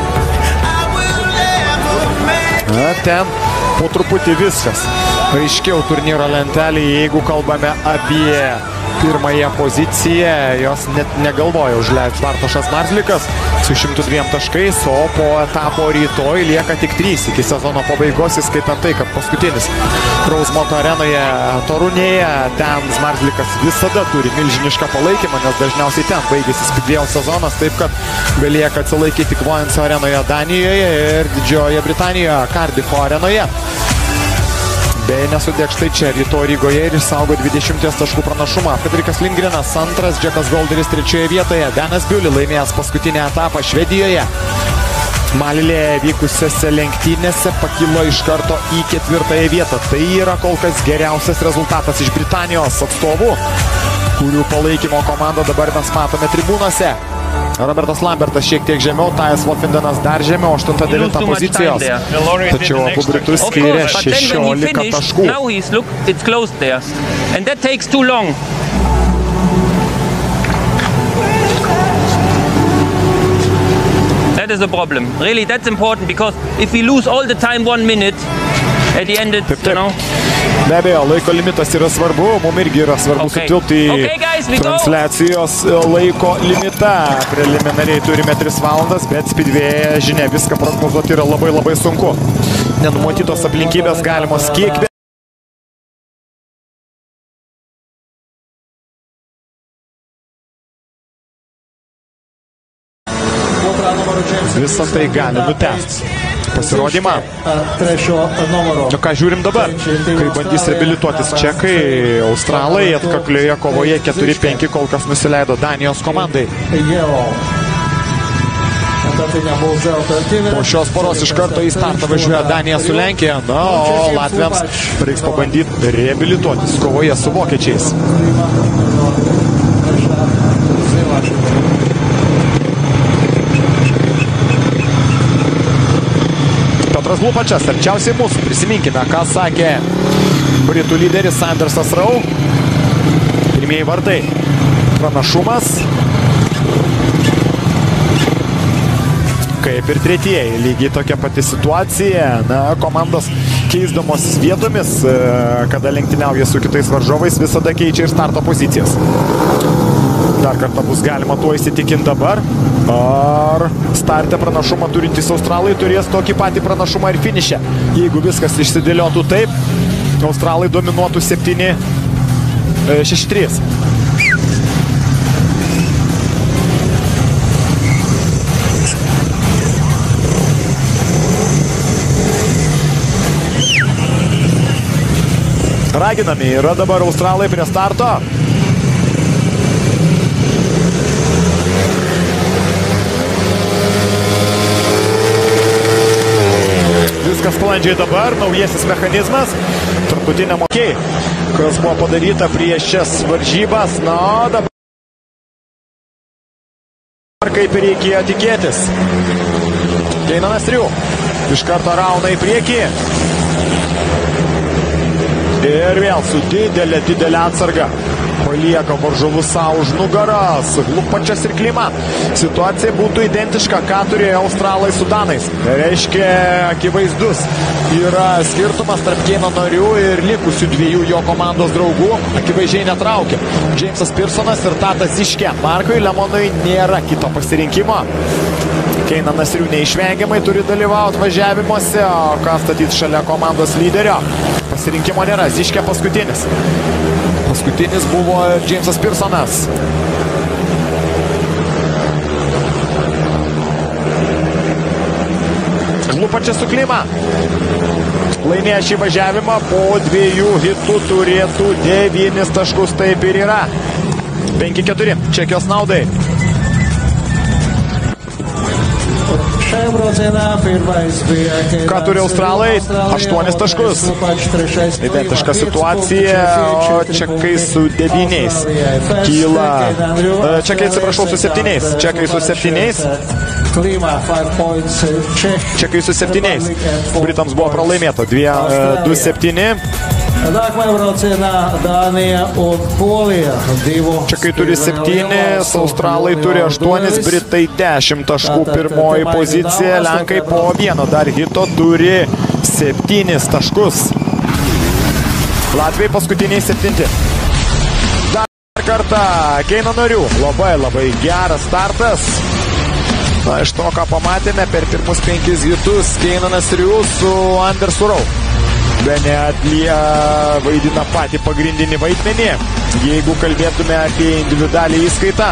Speaker 4: Na, ten po truputį viskas aiškiau turnyro lentelėje, jeigu kalbame apie pirmąją poziciją, jos net negalvoja užleisti Bartošas Marzlikas su šimtu dviem taškais, o po etapo rytoj lieka tik trys iki sezono pabaigos, įskaitant tai, kad paskutinis Rosemonto arenoje Torunėje, ten Marzlikas visada turi milžinišką palaikymą, nes dažniausiai ten baigėsi Speedway sezonas, taip kad belieka atsilaikyti Kvoins arenoje Danijoje ir Didžiojoje Britanijoje Cardiffo arenoje. Bei nesudėk štai čia rytoj Rygoje ir išsaugo dvidešimties taškų pranašumą. Frederikas Lindgrenas antras, Džekas Golderis trečioje vietoje. Danas Biuli laimėjęs paskutinį etapą Švedijoje. Malilėje vykusiose lenktynėse pakilo iš karto į ketvirtąją vietą. Tai yra kol kas geriausias rezultatas iš Britanijos atstovų, kurių palaikymo komandą dabar mes matome tribūnose. Robertas Lambertas šiek tiek žemiau, Tajas Wolfindenas dar žemiau, aštunta devinta pozicijos. Tačiau abu Britus skiria šešiolika taškų.
Speaker 5: That is a problem. Really, that's important because if we lose all the time one minute, at the end it's, you know...
Speaker 4: Be abejo, laiko limitas yra svarbu, mums irgi yra svarbu okay. sutilpti į okay, guys, transliacijos laiko limitą. Preliminariai turime tris valandas, bet Speedway žinia, viską prognozuoti yra labai labai sunku. Nenumatytos aplinkybės galimos kiek. Visą tai gali nutęsti pasirodymą. Nu ką, žiūrim dabar, kai bandys reabilituotis čekai, australai atkaklioje kovoje keturi penki kol kas nusileido Danijos komandai. Po šios poros iš karto į startą važiuoja Danija su Lenkija, na, o latviams reiks pabandyti reabilituotis kovoje su vokiečiais. Petras Lupačas, arčiausiai mūsų, prisiminkime, ką sakė Britų lyderis Sandersas Rau. Pirmieji vardai. Pranašumas. Kaip ir tretieji, lygiai tokia pati situacija. Na, komandos keisdamosis vietomis, kada lenktyniauja su kitais varžovais, visada keičia ir starto pozicijas. Dar kartą bus galima tuo įsitikinti dabar. Ar starte pranašumą turintys australai turės tokį patį pranašumą ir finišę. Jeigu viskas išsidėliotų taip, australai dominuotų septyni šeši trys. Raginami yra dabar australai prie starto. Viskas sklandžiai dabar, naujasis mechanizmas, tarptautinė mokėjai, kas buvo padaryta prieš šias varžybas, na, dabar kaip ir reikėjo tikėtis. Keinanas Riu iš karto rauna į priekį ir vėl su didelė, didelė atsarga. Palieka varžovus savo už nugaras, Lupačas ir Klima. Situacija būtų identiška, ką turėjo australai su danais. Reiškia, akivaizdus yra skirtumas tarp Keino narių ir likusių dviejų jo komandos draugų. Akivaizdžiai netraukia. Džeimsas Pirsonas ir Tatas Iške. Markui Lemonui nėra kito pasirinkimo. Keinanas Riu neišvengiamai turi dalyvauti važiavimuose, o ką statyti šalia komandos lyderio. Pasirinkimo nėra. Ziške paskutinis. Paskutinis buvo Džeimsas Pirsonas. Lupačas su Klima. Laimėjo šį važiavimą, po dviejų hitų turėtų devynis taškus, taip ir yra. penki keturi, Čekijos naudai. Ką turi australai? aštuonis taškus. Identiška situacija, o čekai su devyniais. Kyla. Čekai, atsiprašau, su septyniais. Čekai su septyniais. Čekai su septyniais. Britams buvo pralaimėta. du septyni. Čekai turi septynis, australai turi aštuonis, Britai dešimt taškų pirmoji pozicija, Lenkai po vieno dar hito turi septynis taškus. Latvijai paskutiniai septinti. Kartą Keino narių. Labai labai geras startas. Na, iš to, ką pamatėme per pirmus penkis hitus, Keinanas Riu su Andersu Rau. Bene atlie vaidina patį pagrindinį vaidmenį, jeigu kalbėtume apie individualią įskaitą.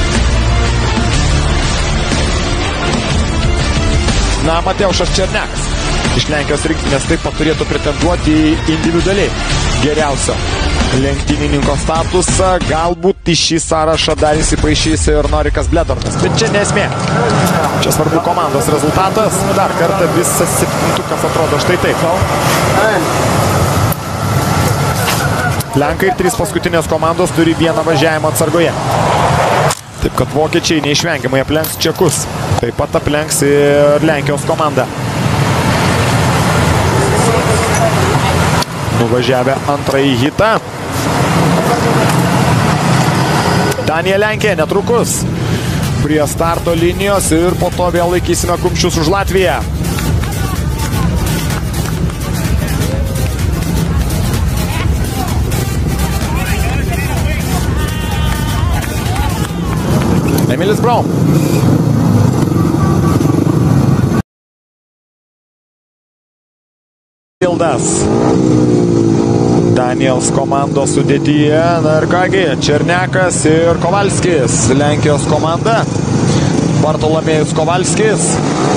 Speaker 4: Na, Mateušas Černiakas iš Lenkijos rinktinės taip pat turėtų pretenduoti individualiai geriausio lenktynininko statusą. Galbūt į šį sąrašą dar įsipaišys ir Norikas Bledornas, bet čia nesmė. Čia svarbu komandos rezultatas. Dar kartą visas septintukas atrodo štai taip. Lenkai ir trys paskutinės komandos turi vieną važiavimą atsargoje. Taip kad vokiečiai neišvengiamai aplenks čekus. Taip pat aplenks ir Lenkijos komanda. Nuvažiavę antrąjį hitą. Danija Lenkija netrukus prie starto linijos ir po to vėl laikysime kumščius už Latviją. Emilis Braun. Ildas. Daniels komandos sudėtyje. Na ir kągi, Černiakas ir Kovalskis. Lenkijos komanda. Bartolomėjus Kovalskis.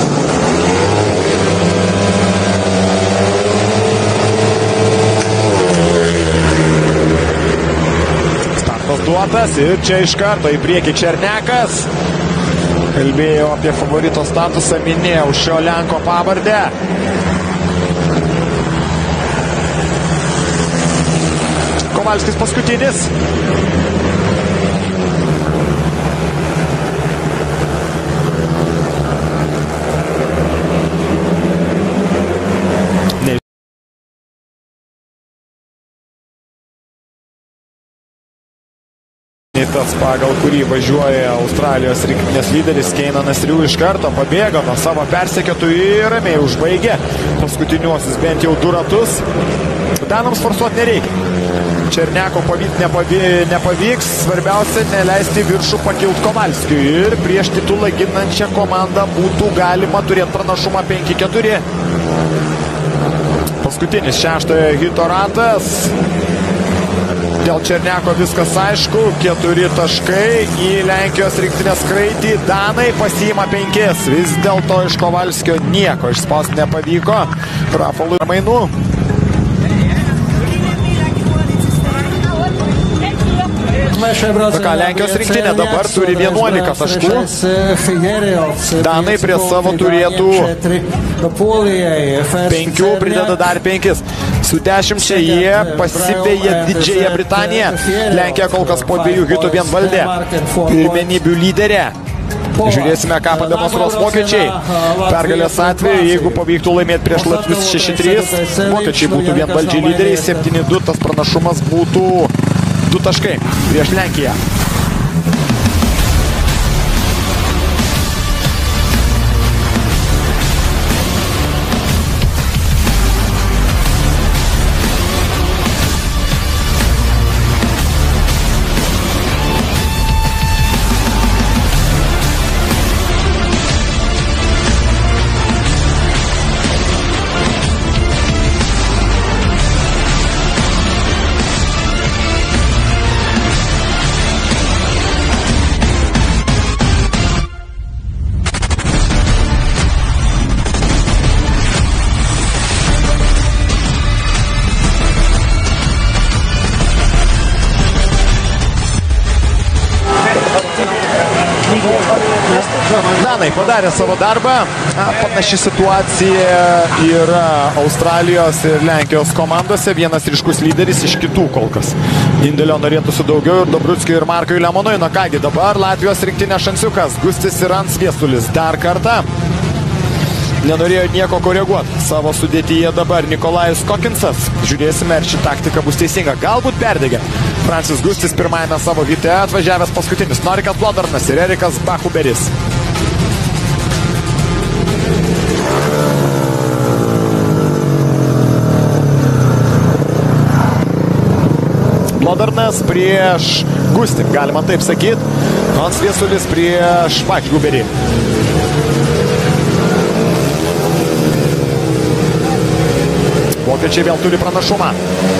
Speaker 4: Startas duotas ir čia iš karto į priekį Černiakas. Kalbėjau apie favorito statusą, minėjau šio Lenko pavardę. Kovalskis paskutinis. Ne. Tas, pagal kurį važiuoja Australijos rinktinės lyderis Keinanas Riu, iš karto pabėgo nuo savo persekiotojų ir ramiai užbaigė paskutiniuosius bent jau du ratus. Danams forsuoti nereikia. Černiako pavyti nepavyks, svarbiausia neleisti viršų pakilti Kovalskiui ir prieš titulą ginančią komandą būtų galima turėti pranašumą penki keturi. Paskutinis šeštojo hito ratas. Dėl Černiako viskas aišku, keturi taškai į Lenkijos rinktinės kraitį. Danai pasiima penkis. Vis dėlto iš Kovalskio nieko išspausti nepavyko. Rafalui mainų. Ką, Lenkijos rinktinė dabar turi vienuolika taškų. Danai prie savo turėtų penkių, prideda dar penkis. Su dešimčia jie pasiveja Didžiąją Britaniją. Lenkija kol kas po dviejų hitų vienvaldė. Pirmenybių lyderė. Žiūrėsime, ką pademonstruos vokiečiai. Pergalės atveju, jeigu pavyktų laimėti prieš latvius šeši trys, vokiečiai būtų vienvaldžiai lyderiai. septyni du, tas pranašumas būtų du taškai prieš Lenkiją. Danai padarė savo darbą. Panaši situacija yra Australijos ir Lenkijos komandose. Vienas ryškus lyderis iš kitų kol kas. Indėlio norėtųsi daugiau ir Dobrutskiui ir Markui Lemonui. Na kągi, dabar Latvijos rinktinė šansiukas. Gustis ir Ant Sviesulis dar kartą. Nenorėjo nieko koreguoti. Savo sudėtyje dabar Nikolajus Kokinsas. Žiūrėsime, ar ši taktika bus teisinga. Galbūt perdegė. Francis Gustis pirmajame savo hite atvažiavęs paskutinis. Norikas Bledornas ir Erikas Bachuberis. Blodarnas prieš Gustį, galima taip sakyti. Ansviesulis prieš Vačguberį. Vokiečiai vėl turi pranašumą.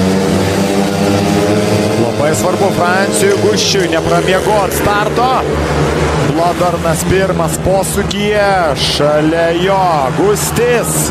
Speaker 4: Labai svarbu Francijui Guščiui nepramiegot starto. Blodarnas pirmas posūkyje, šalia jo Gustis.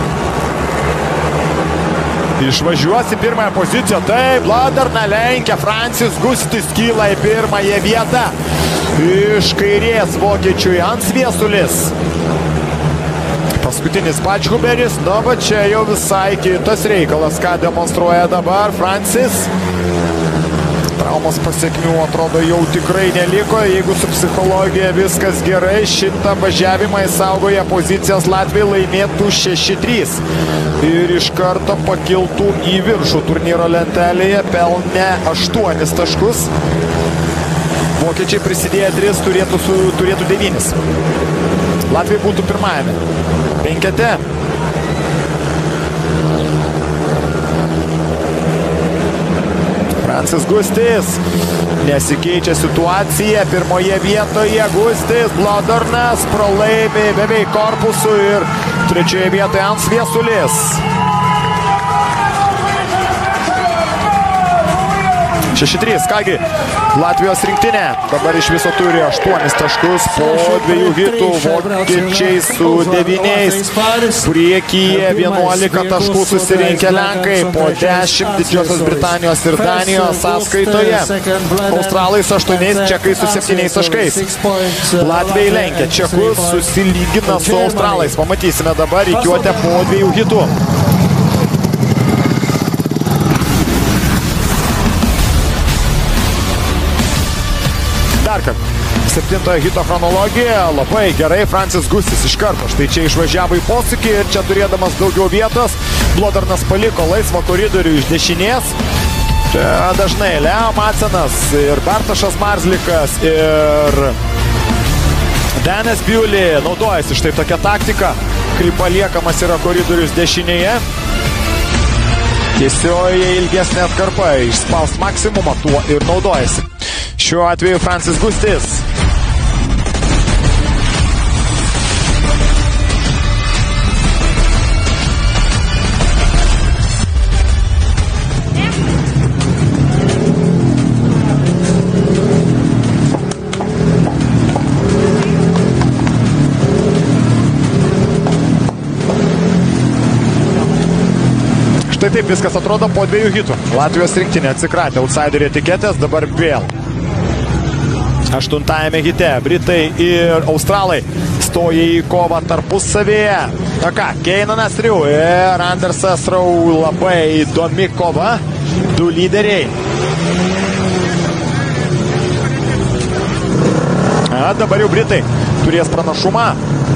Speaker 4: Išvažiuos į pirmąją poziciją, taip, Blodarną lenkia, Francijus Gustis kyla į pirmąją vietą. Iš kairės vokiečiui Ansviesulis. Paskutinis Vačguberis, na, va čia jau visai kitas reikalas, ką demonstruoja dabar Francis. Traumos pasiekmių atrodo jau tikrai neliko, jeigu su psichologija viskas gerai, šitą važiavimą įsaugoja pozicijas Latvijai laimėtų šeši trys. Ir iš karto pakiltų į viršų turnyro lentelėje, pelnė aštuonis taškus. Vokiečiai prisidėję tris, turėtų, su, turėtų devynis. Latvijai būtų pirmajame penkete. Francis Gustis. Nesikeičia situacija. Pirmoje vietoje Gustis. Blodarnas pralaimi beveik korpusu ir trečioje vietoje Ansviesulis. šeši trys, kągi, Latvijos rinktinė dabar iš viso turi aštuonis taškus po dviejų hitų, vokiečiai su devyniais, priekyje vienuolika taškų susirinkę lenkai, po dešimt Didžiosios Britanijos ir Danijos sąskaitoje, australai su aštuoniais, čekai su septyniais taškais. Latvijai lenkia čekus, susilygina su australais, pamatysime dabar rikiuotę po dviejų hitų. Septintojo hito chronologija, labai gerai Francis Gustis iš karto, štai čia išvažiavo į posūkį ir čia turėdamas daugiau vietos, Blodarnas paliko laisvą koridorių iš dešinės. Čia dažnai Leo Matsenas ir Bartošas Marzlikas ir Denis Biuli naudojasi štai tokia taktika, kai paliekamas yra koridorius dešinėje. Tiesioje ilgesnė atkarpa, išspaus maksimumą, tuo ir naudojasi. Šiuo atveju Francis Gustis. Štai taip viskas atrodo po dviejų hitų. Latvijos rinktinė atsikratė outsiderio etiketės, dabar vėl. Aštuntajame hite Britai ir Australai stoja į kovą tarpusavėje. Na ką, Keinanas Riu ir Andersas Rau, labai įdomi kova. Du lyderiai. A, dabar jau Britai turės pranašumą.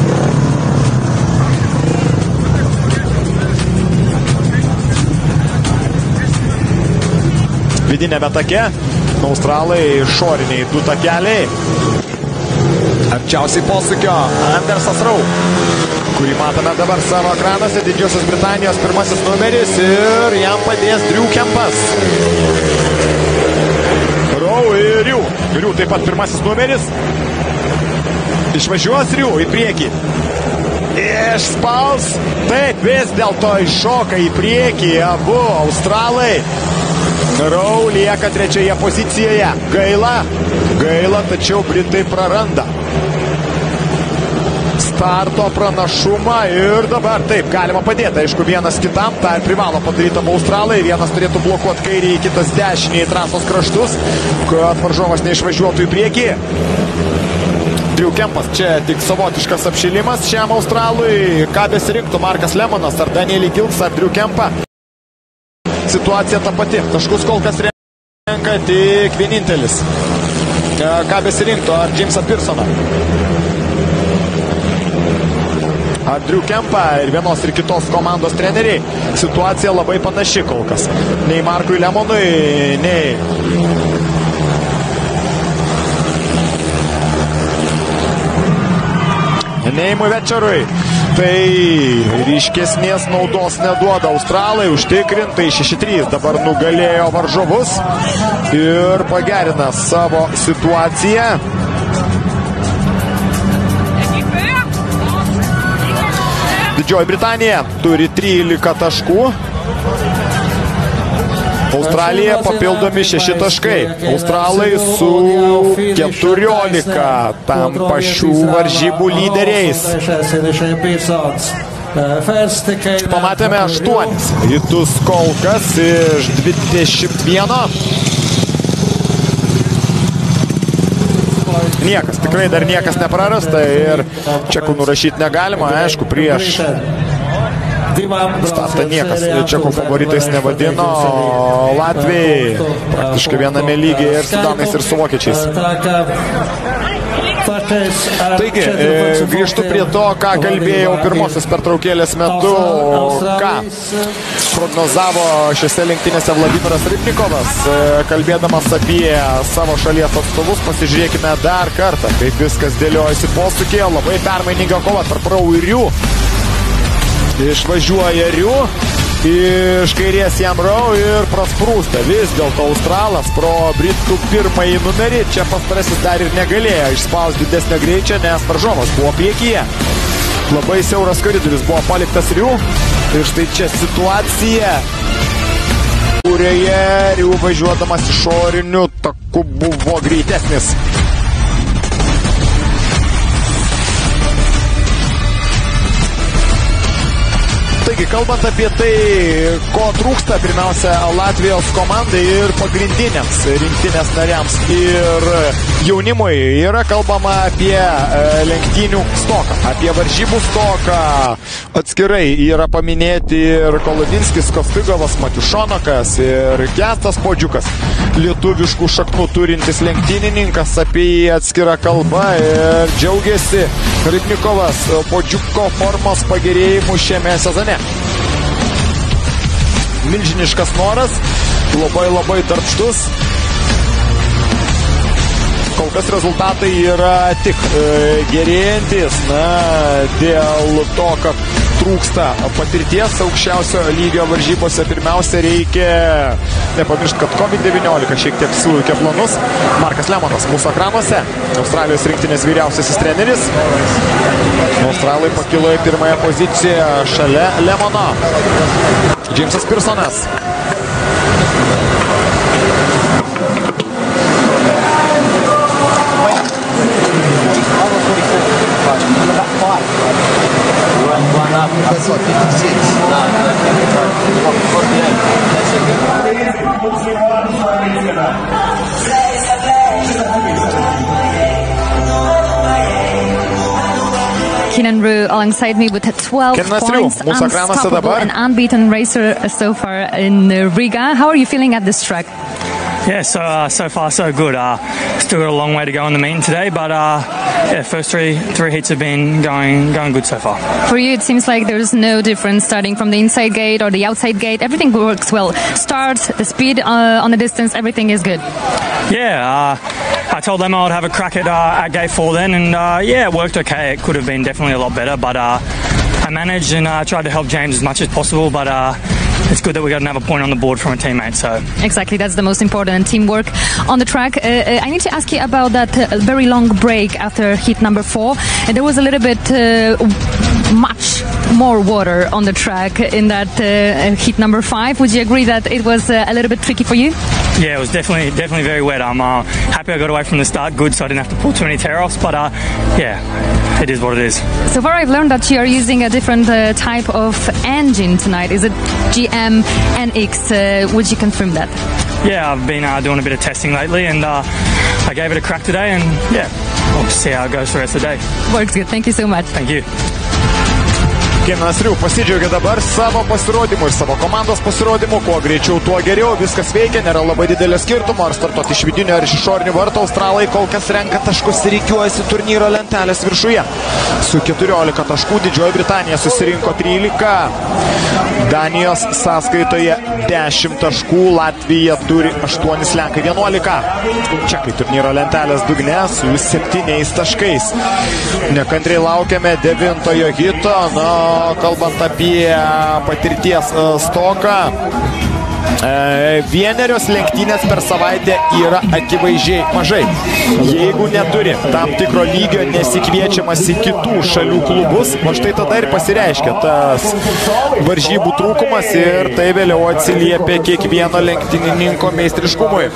Speaker 4: Vidinėme take. Australai išoriniai du takeliai. Arčiausiai posūkio Andersas Rau, kurį matome dabar savo ekranuose. Didžiosios Britanijos pirmasis numeris ir jam padės Drew Kempas. Rau ir Riu. Riu taip pat pirmasis numeris. Išvažiuos Riu į priekį. Išspaus. Taip, vis dėlto iššoka į priekį abu australai. Rau lieka trečioje pozicijoje. Gaila, gaila, tačiau Britai praranda starto pranašumą ir dabar taip galima padėti. Aišku, vienas kitam, tą ir privalo padaryti abu australai. Vienas turėtų blokuoti kairį, kitas dešinį į trasos kraštus, kad varžovas neišvažiuotų į priekį. Drew Kempas, čia tik savotiškas apšilimas šiam australui. Ką besirinktų Markas Lemonas, ar Danielį Gilks, ar Drew Kempą. Situacija ta pati. Taškus kol kas renka tik vienintelis. Ką besirinktų, ar Jamesą Pearsoną, ar Drew Kempą ir vienos ir kitos komandos treneriai. Situacija labai panaši kol kas. Nei Markui Lemonui, nei pralaimėjimui Večerui. Tai ryškesnės naudos neduoda australai, užtikrintai šeši trys dabar nugalėjo varžovus ir pagerina savo situaciją. Didžioji Britanija turi trylika taškų. Australija papildomi šeši taškai. Australai su keturiolika tampa šių varžybų lyderiais. Pamatėme aštuonis hitus kol kas iš dvidešimt vieno. Niekas, tikrai dar niekas neprarasta ir čekų nurašyti negalima, aišku, prieš startą niekas čekų favoritais nevadino, Latvijai praktiškai viename lygyje ir su danais ir su vokiečiais. Taigi, grįžtu prie to, ką kalbėjau pirmosios pertraukėlės metu, ką prognozavo šiose lenktynėse Vladimiras Rybnikovas, kalbėdamas apie savo šalies atstovus. Pasižiūrėkime dar kartą, kaip viskas dėliojasi posūkyje. Labai permaininga kova tarp Rau ir Riu. Išvažiuoja Riu, iš kairės jam Rau ir prasprūsta. Vis dėlto australas pro britų pirmąjį numerį čia pastarasis dar ir negalėjo išspausti didesnio greičio, nes varžovas buvo priekyje. Labai siauras koridorius buvo paliktas Riu ir štai čia situacija, kurioje Riu važiuodamas išoriniu taku buvo greitesnis. Taigi, kalbant apie tai, ko trūksta pirmiausia Latvijos komandai ir pagrindiniams rinktinės nariams ir jaunimui, yra kalbama apie lenktynių stoką, apie varžybų stoką. Atskirai yra paminėti ir Kolodinskis, Kostigovas, Matiušonokas ir Kestas Podžiukas, lietuviškų šaknų turintis lenktynininkas, apie jį atskira kalba ir džiaugiasi Rybnikovas Podžiuko formos pagerėjimu šiame sezone. Milžiniškas noras, labai labai darbštus. Kol kas rezultatai yra tik e, gerėjantis, na, dėl to, kad trūksta patirties aukščiausio lygio varžybose. Pirmiausia, reikia nepamiršti, kad covid devyniolika šiek tiek suveikė planus. Markas Lemonas mūsų ekranuose, Australijos rinktinės vyriausiasis treneris. Australai pakilo į pirmąją poziciją šalia Lemono. Džeimsas Pirsonas.
Speaker 9: That's like fifty-six. No, no, forty-eight.
Speaker 7: Kenan Rew alongside me with twelve points, unstoppable and unbeaten racer so far in Riga. How are you feeling at this track?
Speaker 10: Yeah, so uh, so far so good. Uh, still got a long way to go in the meeting today, but uh, yeah, first three three heats have been going going good so far.
Speaker 7: For you, it seems like there's no difference starting from the inside gate or the outside gate. Everything works well. Start, the speed uh, on the distance, everything is good.
Speaker 10: Yeah, uh, I told them I would have a crack at uh, at gate four then, and uh, yeah, it worked okay. It could have been definitely a lot better, but uh, I managed and uh, tried to help James as much as possible, but. Uh, It's good that we got another point on the board from a teammate. So
Speaker 7: exactly, that's the most important, teamwork on the track. Uh, I need to ask you about that uh, very long break after heat number four. And there was a little bit uh, much more water on the track in that uh, heat number five. Would you agree that it was uh, a little bit tricky for you?
Speaker 10: Yeah, it was definitely definitely very wet. I'm uh, happy I got away from the start good, so I didn't have to pull too many tear-offs. But uh, yeah, it is what it is.
Speaker 7: So far, I've learned that you are using a different uh, type of engine tonight. Is it G M N X? Uh, would you confirm that?
Speaker 10: Yeah, I've been uh, doing a bit of testing lately, and uh, I gave it a crack today, and yeah, we'll see how it goes for the rest of the day.
Speaker 7: Works good. Thank you so much.
Speaker 10: Thank you.
Speaker 4: Kinas Riu pasidžiaugia dabar savo pasirodymu ir savo komandos pasirodymu. Kuo greičiau, tuo geriau. Viskas veikia, nėra labai didelio skirtumo. Ar startuoti iš vidinio ar iš išorinio varto. Australai kol kas renka taškus ir rikiuojasi turnyro lentelės viršuje. Su keturiolika taškų Didžioji Britanija susirinko trylika. Danijos sąskaitoje dešimt taškų. Latvija turi aštuonis, Lenkai vienuolika. Čekai turnyro lentelės dugne su septyniais taškais. Nekantriai laukiame devintojo hito. Na, kalbant apie patirties stoką, vienerios lenktynės per savaitę yra akivaizdžiai mažai. Jeigu neturi tam tikro lygio, nesikviečiamas į kitų šalių klubus, o štai tada ir pasireiškia tas varžybų trūkumas ir tai vėliau atsiliepia kiekvieno lenktynininko meistriškumui.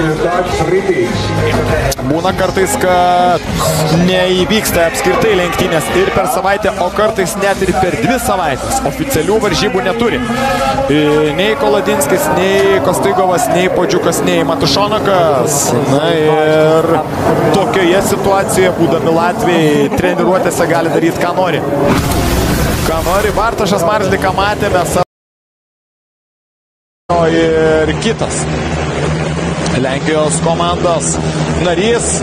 Speaker 4: Būna kartais, kad neįvyksta apskritai lenktynės ir per savaitę, o kartais net ir per dvi savaitės. Oficialių varžybų neturi. Nei Kolodinskis, nei Kostaigovas, nei Podžiukas, nei Matušonakas. Na ir tokioje situacijoje, būdami Latvijai, treniruotėse gali daryti, ką nori. Ką nori, Bartošas Marzliką matėme savo ir kitas Lenkijos komandos narys.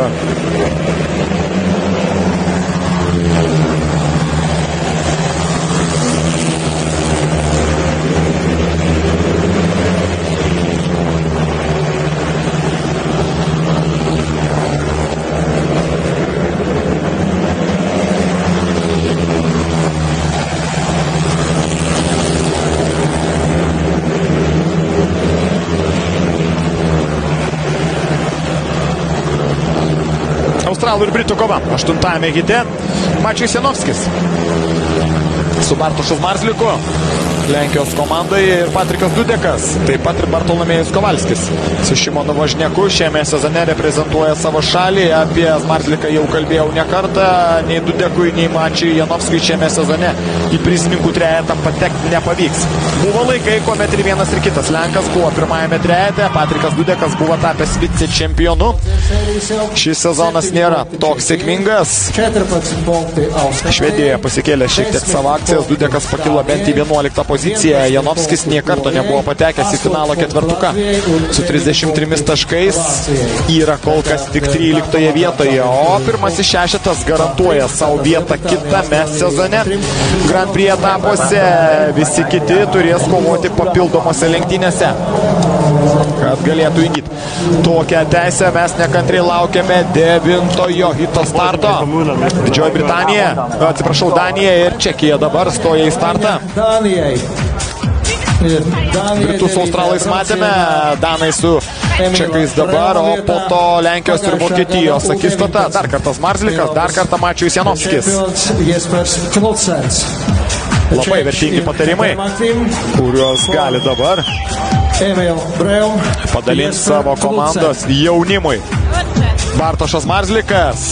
Speaker 4: Australų ir Britų kova. Aštuntajame hite Mačius Janovskis su Bartošu Marzliku. Lenkijos komandai ir Patrikas Dudekas, taip pat ir Bartolomėjus Kovalskis. Su Šimonu Vožniaku šiame sezone reprezentuoja savo šalį. Apie Marzliką jau kalbėjau ne kartą. Nei Dudekui, nei Mačiui Janovskiui šiame sezone į prizininkų trejetą patekti nepavyks. Buvo laikai, kuomet ir vienas ir kitas Lenkas buvo pirmajame trejete. Patrikas Dudekas buvo tapęs vicečempionu. Šis sezonas nėra toks sėkmingas. Švedijoje pasikėlė šiek tiek savo akcijas. Dudekas pakilo bent į vienuoliktą poziciją. Janovskis nė karto nebuvo patekęs į finalo ketvertuką. Su trisdešimt trimis taškais yra kol kas tik tryliktoje vietoje. O pirmasis šešetas garantuoja savo vietą kitame sezone. Grand Prix etapuose visi kiti turės kovoti papildomose lenktynėse, kad galėtų įgyti tokią teisę. Mes nekantriai laukiame devintojo hito starto. Didžioji Britanija, atsiprašau, Danija ir Čekija dabar stoja į startą. Britus su Australais matėme, Danai su Čekais dabar, o po to Lenkijos ir Vokietijos akistata. Dar kartas Marzlikas, dar kartą Mačius Janovskis. Labai vertingi patarimai, kuriuos gali dabar padalinti savo komandos jaunimui. Bartošas Marzlikas.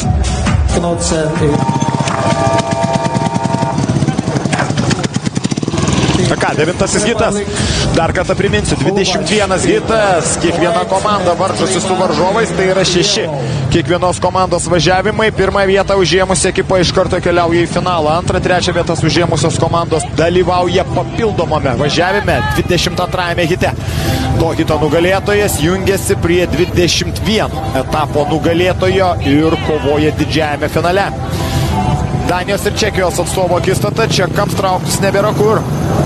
Speaker 4: Ką, devintasis hitas. Dar kartą priminsiu, dvidešimt vienas hitas. Kiekviena komanda varžosi su varžovais, tai yra šeši. Kiekvienos komandos važiavimai. Pirmą vietą užėmusi ekipa iš karto keliauja į finalą. Antrą, trečią vietas užėmusios komandos dalyvauja papildomame važiavime dvidešimt antrajame hite. To hito nugalėtojas jungiasi prie dvidešimt vieno etapo nugalėtojo ir kovoja didžiajame finale. Danijos ir Čekijos atstovo akistata. Čekams trauktis nebėra kur.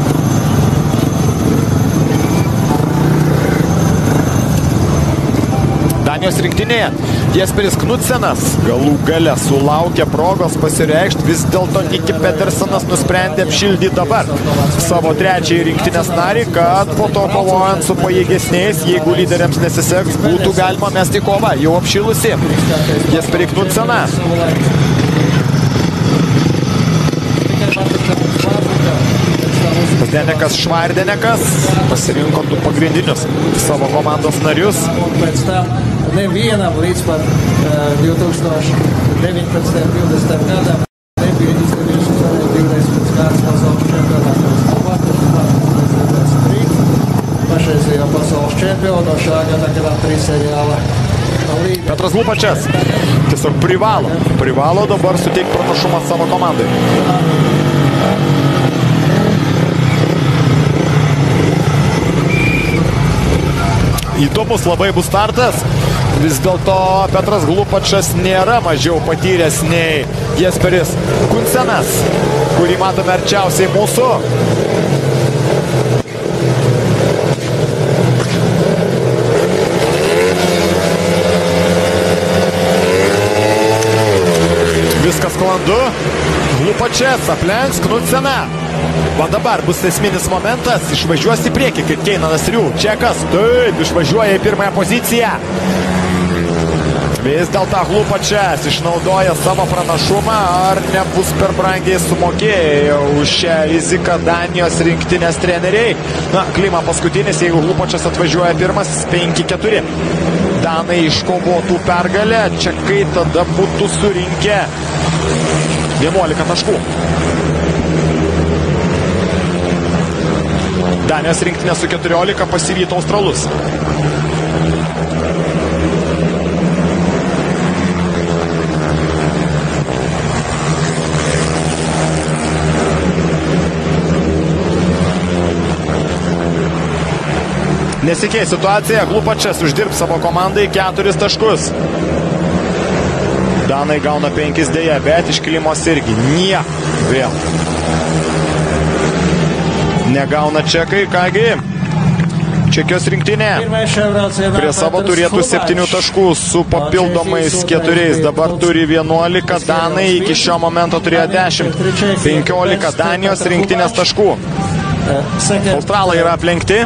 Speaker 4: Danijos rinktinėje Jesperis Knudsenas galų gale sulaukė progos pasireikšti. Vis dėlto Niki Pedersenas nusprendė apšildyti dabar savo trečiąjį rinktinės narį, kad po to kovojant su pajėgesniais, jeigu lyderiams nesiseks, būtų galima mesti kovą. Jau apšilusi Jesperį Knudseną. Zdenekas Švardenekas pasirinko du pagrindinius savo komandos narius.
Speaker 6: Nevienam līdz pat divi tūkstoši deviņpadsmitajam divdesmitajam gadam nebija izdevies uzvarēt divreiz pēc kārtas pasaules čempionātā. Pašreizējā pasaules čempionu šā gada Grand Prix seriāla.
Speaker 4: Petras Lupačas tiesiog privalo, privalo dabar suteikti pranašumą savo komandai. įdomus labai bus startas. Vis dėlto Petras Hlupačas nėra mažiau patyręs nei Jesperis Kunsenas, kurį matome arčiausiai mūsų. Viskas sklandu. Hlupačas aplenks Knudseną. Va dabar bus esminis momentas. Išvažiuos į priekį, kaip Keinanas Riu. Čekas, taip, išvažiuoja į pirmąją poziciją. Vis dėlto Hlupačas išnaudoja savo pranašumą. Ar nebus per brangiai sumokėję už šią riziką Danijos rinktinės treneriai? Na, Klima paskutinis, jeigu Hlupačas atvažiuoja pirmas, penki keturi. Danai iškovotų pergalę. Čekai tada būtų surinkę vienuolika taškų. Danijos rinktinė su keturiolika pasivyto Australus. Nesikeis situacija, Hlupačas uždirbs savo komandai keturis taškus. Danai gauna penkis dėja, bet iš Klimos irgi niek vėl. Negauna čekai, kągi. Čekijos rinktinė prie savo turėtų septynių taškų su papildomais keturiais. Dabar turi vienuolika, Danai iki šio momento turėjo dešimt. penkiolika Danijos rinktinės taškų. Australai yra aplenkti.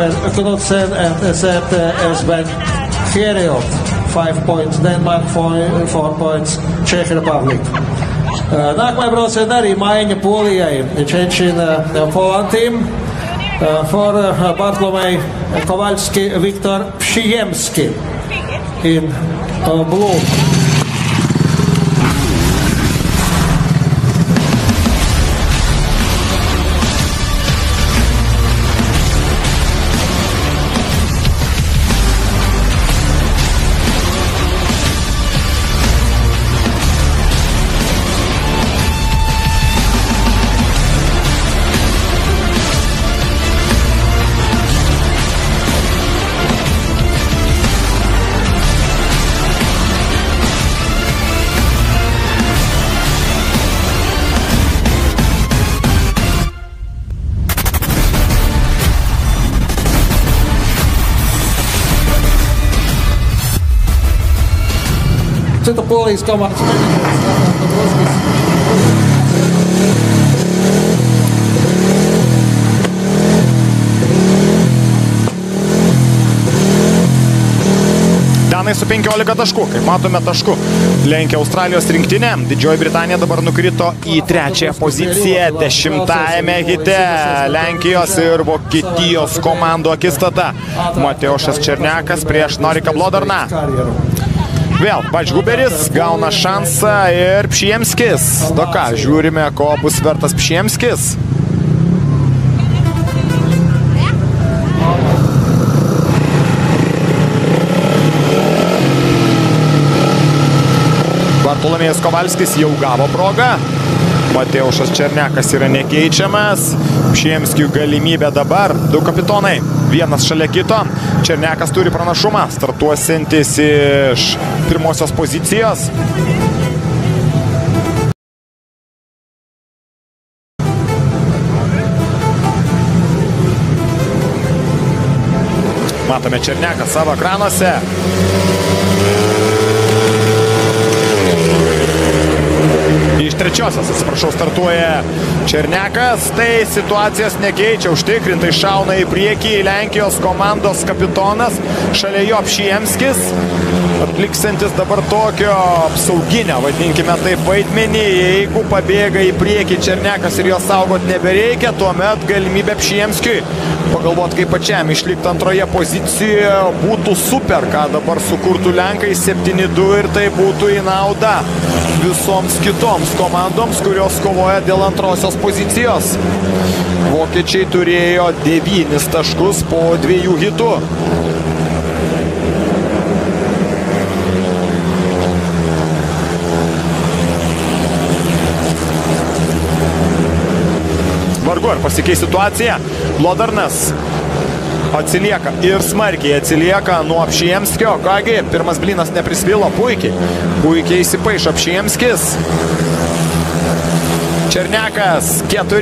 Speaker 6: five points Denmark, four points Czech Republic. Nākamajā braucienā arī maiņa Polijai. Change in uh, Poland team uh, for uh, Bartlomiej Kowalski, Viktor Przyjemski in uh, blue. Cita Polijas komandas menedžeris.
Speaker 4: Danai su penkiolika taškų, kaip matome taškų. Lenkia Australijos rinktinė. Didžioji Britanija dabar nukrito į trečiąją poziciją dešimtajame hite. Lenkijos ir Vokietijos komandų akistata. Mateušas Černiakas prieš Noriką Blodarną. Vėl Bačguberis gauna šansą ir Pšiemskis. Da ką, žiūrime, ko bus vertas Pšiemskis. Bartolomėjas Kovalskis jau gavo progą. Mateušas Černiakas yra nekeičiamas. Pšiemskiui galimybė dabar. Du kapitonai. Vienas šalia kito. Černiakas turi pranašumą. Startuosintis iš pirmosios pozicijos. Matome Černiaką savo ekranuose. Iš trečiosios, atsiprašau, startuoja Černiakas. Tai situacijos nekeičia, užtikrintai šauna į priekį Lenkijos komandos kapitonas. Šalia jo Pšiemskis, atliksantis dabar tokio apsauginio, vadinkime taip, vaidmenį. Jeigu pabėga į priekį Černiakas ir jo saugot nebereikia, tuomet galimybė Pšiemskiui pagalvoti, kaip pačiam išlikti antroje pozicijoje būtų super, ką dabar sukurtų Lenkai septyni du ir tai būtų į naudą visoms kitoms komandoms, kurios kovoja dėl antrosios pozicijos. Vokiečiai turėjo devynis taškus po dviejų hitų. Vargu ar pasikeis situacija. Blodarnas atsilieka ir smarkiai atsilieka nuo Apšiemskio. Kągi, pirmas blynas neprisvilo, puikiai. Puikiai įsipaišo Apšiemskis. Černiakas, keturi.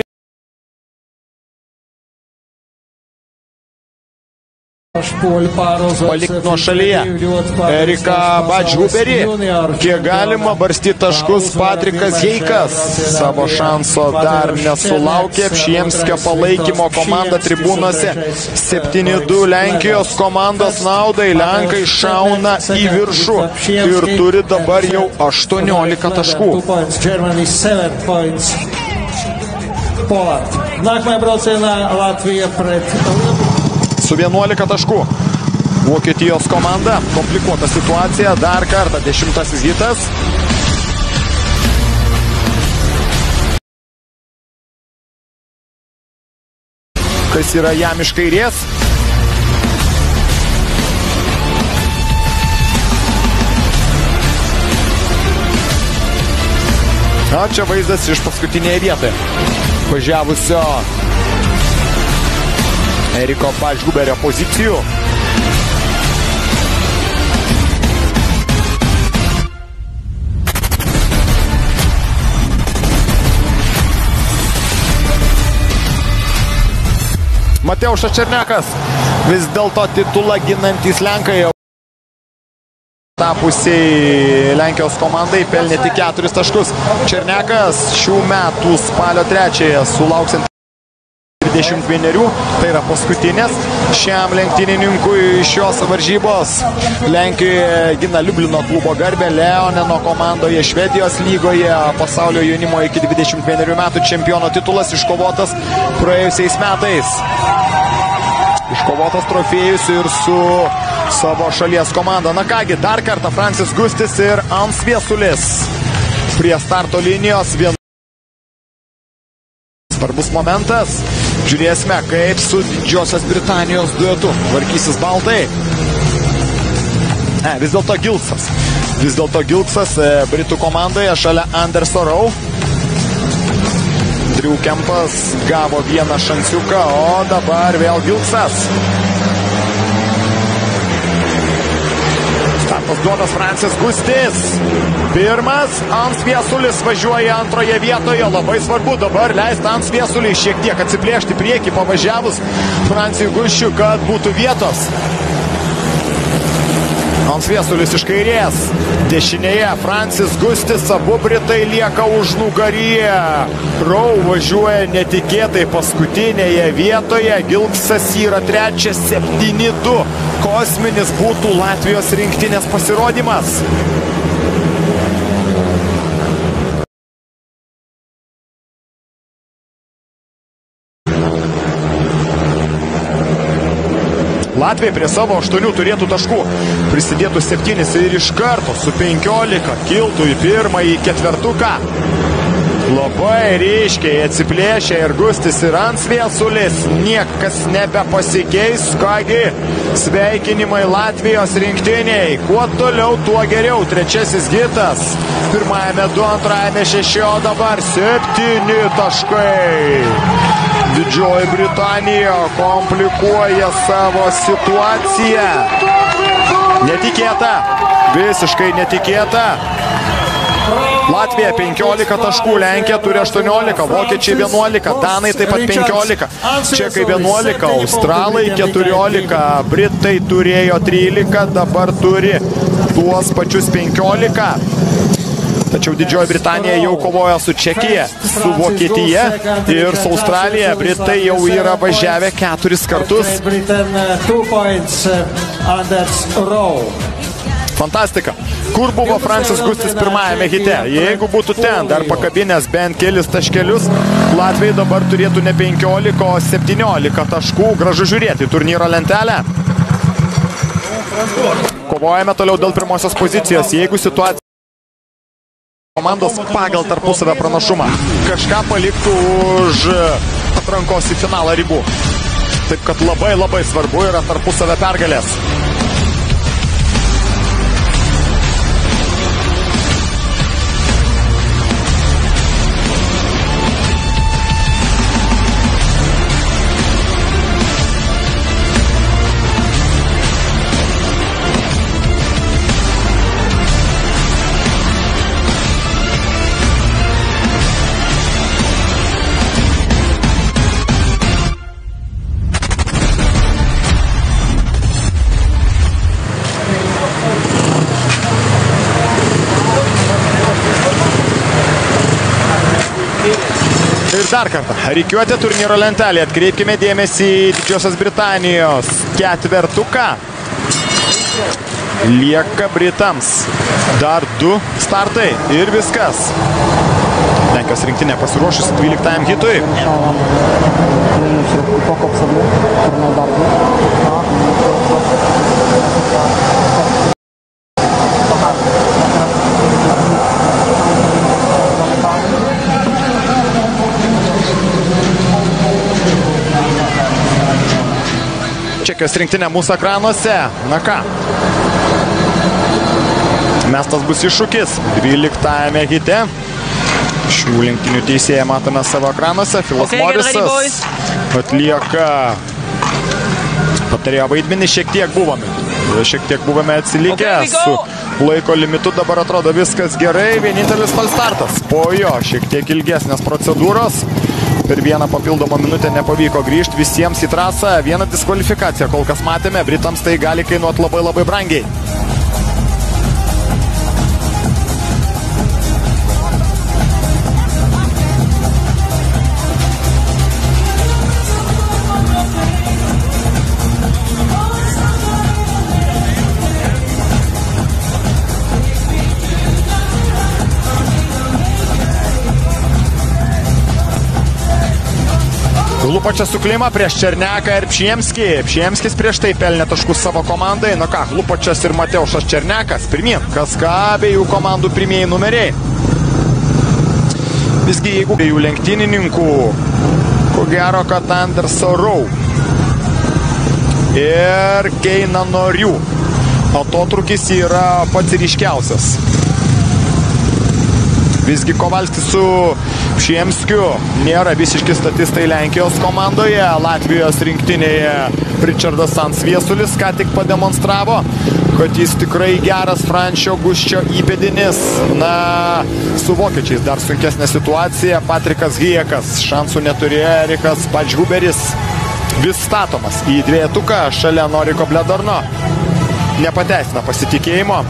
Speaker 4: Palik nuo šalyje Eriką Badžhuberį, kiek galima barstyti taškus Patrikas Jeikas, savo šanso dar nesulaukė. Apšiemskio palaikymo komanda tribūnose septyni du Lenkijos komandos naudai. Lenkai šauna į viršų ir turi dabar jau aštuoniolika taškų. Su vienuolika taškų Vokietijos komanda. Komplikuota situacija. Dar kartą dešimtasis hitas. Kas yra jam iš kairės. O čia vaizdas iš paskutinėje vietoje važiavusio Eriko Badžhuberio pozicijų. Mateušas Černiakas, vis dėlto titulą ginantys Lenkai. Tapusiai Lenkijos komandai pelnė tik keturis taškus. Černiakas šių metų spalio trečiąją sulauksiant dvidešimt vienerių, tai yra paskutinės šiam lenktynininkui šios varžybos. Lenkijoje gina Liublino klubo garbę, Leoneno komandoje Švedijos lygoje, pasaulio jaunimo iki dvidešimt vienerių metų čempiono titulas iškovotas praėjusiais metais. Iškovotas trofėjus ir su savo šalies komanda. Na kągi, dar kartą Francis Gustis ir Ans Viesulis prie starto linijos. Vien... Svarbus momentas. Žiūrėsime, kaip su Didžiosios Britanijos duetu varkysis baltai. Ne, vis dėlto Gilksas. Vis dėlto Gilksas Britų komandoje šalia Anderso Rowe. Drew Kempas gavo vieną šansiuką, o dabar vėl Gilksas. Startas duotas Francis Gustis. Pirmas, Ans Viesulis važiuoja antroje vietoje. Labai svarbu dabar leisti Ans Viesuliui šiek tiek atsiplėšti priekį, pavažiavus Francijui Gusčiui, kad būtų vietos. Ans Viesulis iš kairės. Dešinėje Francis Gustis, abu Britai lieka už nugaryje. Rowe važiuoja netikėtai paskutinėje vietoje. Gilksas yra trečias, septyni du. Kosminis būtų Latvijos rinktinės pasirodymas. Latvija prie savo aštuonių turėtų taškų prisidėtų septynis ir iš karto su penkiolika kiltų į pirmąjį ketvertuką. Labai ryškiai atsiplėšė ir Gustis ir Ans Viesulis. Niekas nebepasikeis. Kągi, sveikinimai Latvijos rinktiniai. Kuo toliau, tuo geriau. Trečiasis hitas. Pirmajame du, antrajame šeši, o dabar septyni taškai. Didžioji Britanija komplikuoja savo situaciją. Netikėta. Visiškai netikėta. Latvija penkiolika taškų, Lenkija turi aštuoniolika, Vokiečiai vienuolika, Danai taip pat penkiolika, Čekai vienuolika, Australai keturiolika, Britai turėjo trylika, dabar turi tuos pačius penkiolika. Tačiau Didžioji Britanija jau kovoja su Čekija, su Vokietija ir su Australija. Britai jau yra važiavę keturis kartus. Fantastika. Kur buvo Francis Gustis pirmajame hite? Jeigu būtų ten dar pakabinęs bent kelis taškelius, Latvijai dabar turėtų ne penkiolika, o septyniolika taškų. Gražu žiūrėti turnyro lentelę. Kovojame toliau dėl pirmosios pozicijos. Jeigu situacija komandos pagal tarpusavę pranašumą kažką paliktų už atrankos į finalą ribų. Taip kad labai labai svarbu yra tarpusavę pergalės. dar kartą. Rikiuotė turnyro lentelė. Atkreipkime dėmesį į Didžiosios Britanijos ketvertuką. Lieka Britams dar du startai ir viskas. Lenkijos rinktinė pasiruošusi dvyliktajam hitui. Čekijos rinktinė mūsų ekranuose. Na ką? Mestas bus iššūkis dvyliktajame hite. Šių lenktinių teisėją matome savo ekranuose. Filas
Speaker 5: Okay,
Speaker 4: Morisas atlieka patarėjo vaidmenį. Šiek tiek buvome. Šiek tiek buvome atsilikę
Speaker 5: Okay,
Speaker 4: su laiko limitu. Dabar atrodo viskas gerai. Vienintelis falstartas. Po jo šiek tiek ilgesnės procedūros. Per vieną papildomą minutę nepavyko grįžti visiems į trasą. Vieną diskvalifikaciją kol kas matėme. Britams tai gali kainuoti labai labai brangiai. Hlupačas suklima prieš Černiaką ir Pšiemskį. Pšiemskis prieš tai pelnė taškus savo komandai. Na ką, Hlupačas ir Mateušas Černiakas pirmyn. Kas ką, abiejų komandų pirmieji numeriai. Visgi jeigu abiejų lenktynininkų, ko gero, kad Anderso Rau ir Keina Norių atotrukis yra pats ryškiausias. Visgi Kovalskis su Pšiemskiu nėra visiški statistai Lenkijos komandoje. Latvijos rinktinėje Richardas Ansviesulis ką tik pademonstravo, kad jis tikrai geras Frančio Guščio įpėdinis. Na, su vokiečiais dar sunkesnė situacija. Patrikas Hiekas šansų neturėjo. Erikas Pačhuberis vis statomas į dviejetuką šalia Noriko Bledorno. Nepateisina pasitikėjimo.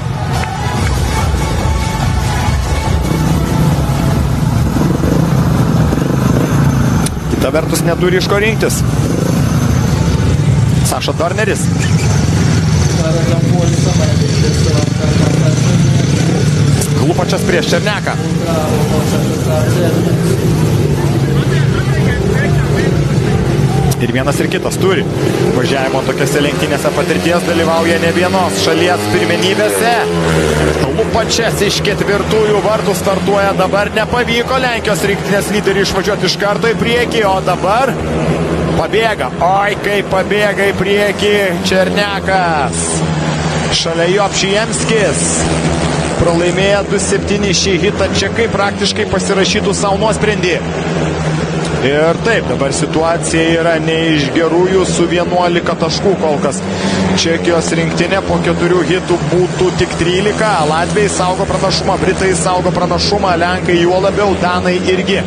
Speaker 4: Kita vertus neturi iš ko rinktis. Saša Dorneris. Hlupačas prieš Černiaką. Ir vienas ir kitas turi važiavimo tokiose lenktynėse patirties, dalyvauja ne vienos šalies pirmenybėse. Hlupačas iš ketvirtųjų vartų startuoja. Dabar nepavyko Lenkijos rinktinės lyderiui išvažiuoti iš karto į priekį, o dabar pabėga. Oi, kaip pabėga į priekį Černiakas. Šalia jo Pšiemskis. Pralaimėjo du septyni šį hitą. Čekai praktiškai pasirašytų savo nuosprendį. Ir taip, dabar situacija yra ne iš gerųjų su vienuolika taškų kol kas. Čekijos rinktinė po keturių hitų būtų tik trylika. Latviai saugo pranašumą, Britai saugo pranašumą, Lenkai juo labiau, Danai irgi.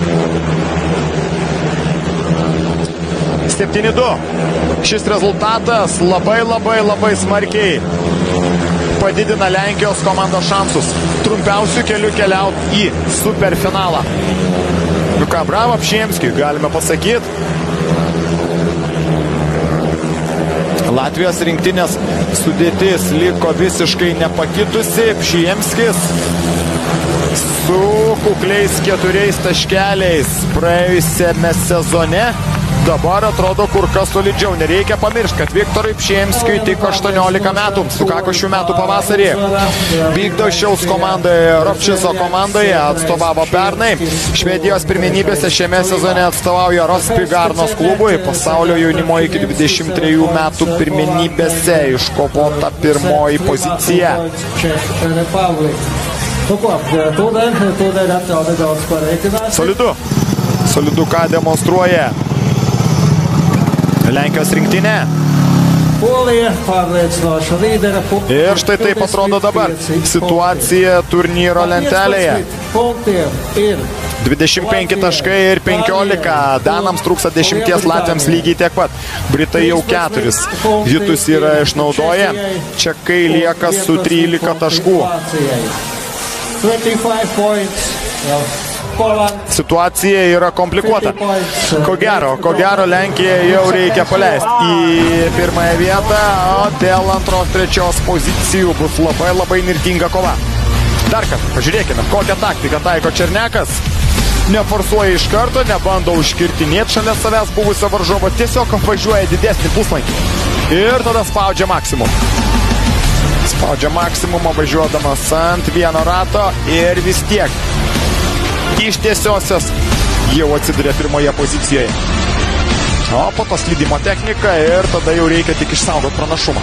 Speaker 4: septyni du. Šis rezultatas labai labai labai smarkiai padidina Lenkijos komandos šansus trumpiausių kelių keliauti į superfinalą. Nu ką, bravo Pšiemskiui, galime pasakyti. Latvijos rinktinės sudėtis liko visiškai nepakitusi. Pšiemskis su kukliais keturiais taškeliais praėjusiame sezone dabar atrodo kur kas solidžiau. Nereikia pamiršti, kad Viktorui Pšiemskiui tik aštuoniolika metų, sukako šių metų pavasarį. Vykdo Šiaus komandoje, Ropšiso komandoje atstovavo pernai. Švedijos pirmenybėse šiame sezone atstovauja Rospigarnos klubui. Pasaulio jaunimo iki dvidešimt trejų metų pirmenybėse iškovota pirmoji pozicija. Solidu. Solidu ką demonstruoja Lenkijos rinktinė. Ir štai taip atrodo dabar situacija turnyro lentelėje. dvidešimt penki taškai ir penkiolika. Danams trūksta dešimties, latviams lygiai tiek pat. Britai jau keturis hitus yra išnaudoję. Čekai lieka su trylika taškų. situacija yra komplikuota. Ko gero, ko gero Lenkija jau reikia paleisti į pirmąją vietą, o dėl antros, trečios pozicijų bus labai labai nirtinga kova. Dar kartą, pažiūrėkime, kokią taktiką taiko Černiakas. Neforsuoja iš karto, nebando užkirtinėti šalia savęs buvusio varžovo, tiesiog apvažiuoja didesnį puslankį. Ir tada spaudžia maksimum. Spaudžia maksimumą važiuodamas ant vieno rato ir vis tiek iš tiesiosios jau atsiduria pirmoje pozicijoje. O po to slydimo technika ir tada jau reikia tik išsaugoti pranašumą.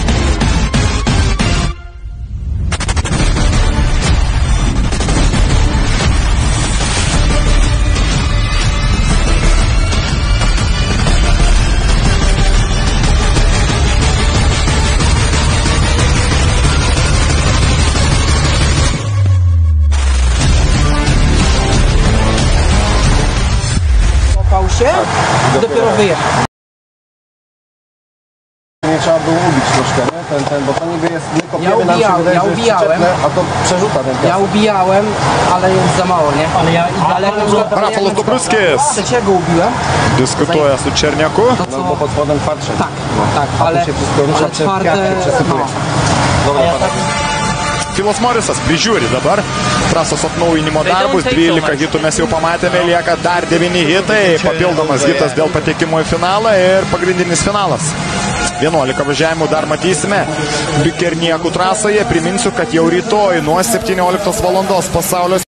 Speaker 11: Dopiero wyjechał. Nie trzeba było ubić troszkę, nie? Ten, ten, bo to niby jest, my kopiemy, nam się wydaje,
Speaker 12: ja
Speaker 11: że jest
Speaker 12: ubijałem,
Speaker 11: a to przerzuca ten piasek.
Speaker 12: Ja ubijałem, ale jest za mało, nie? Ale ja ale
Speaker 4: Rafalas Dobruckis
Speaker 12: ja go ubiłem.
Speaker 4: Dyskutuoja su Černiaku.
Speaker 11: No bo pod spodem twardsze.
Speaker 12: Tak,
Speaker 11: no.
Speaker 12: tak, ale, ale twarde, no.
Speaker 11: Dobra,
Speaker 4: Filas Morisas prižiūri dabar trasos atnaujinimo darbus, dvylika hitų mes jau pamatėme, lieka dar devyni hitai, papildomas hitas dėl patekimo į finalą ir pagrindinis finalas. vienuolika važiavimų dar matysime Bikerniekų trasoje, priminsiu, kad jau rytoj nuo septynioliktos valandos pasaulio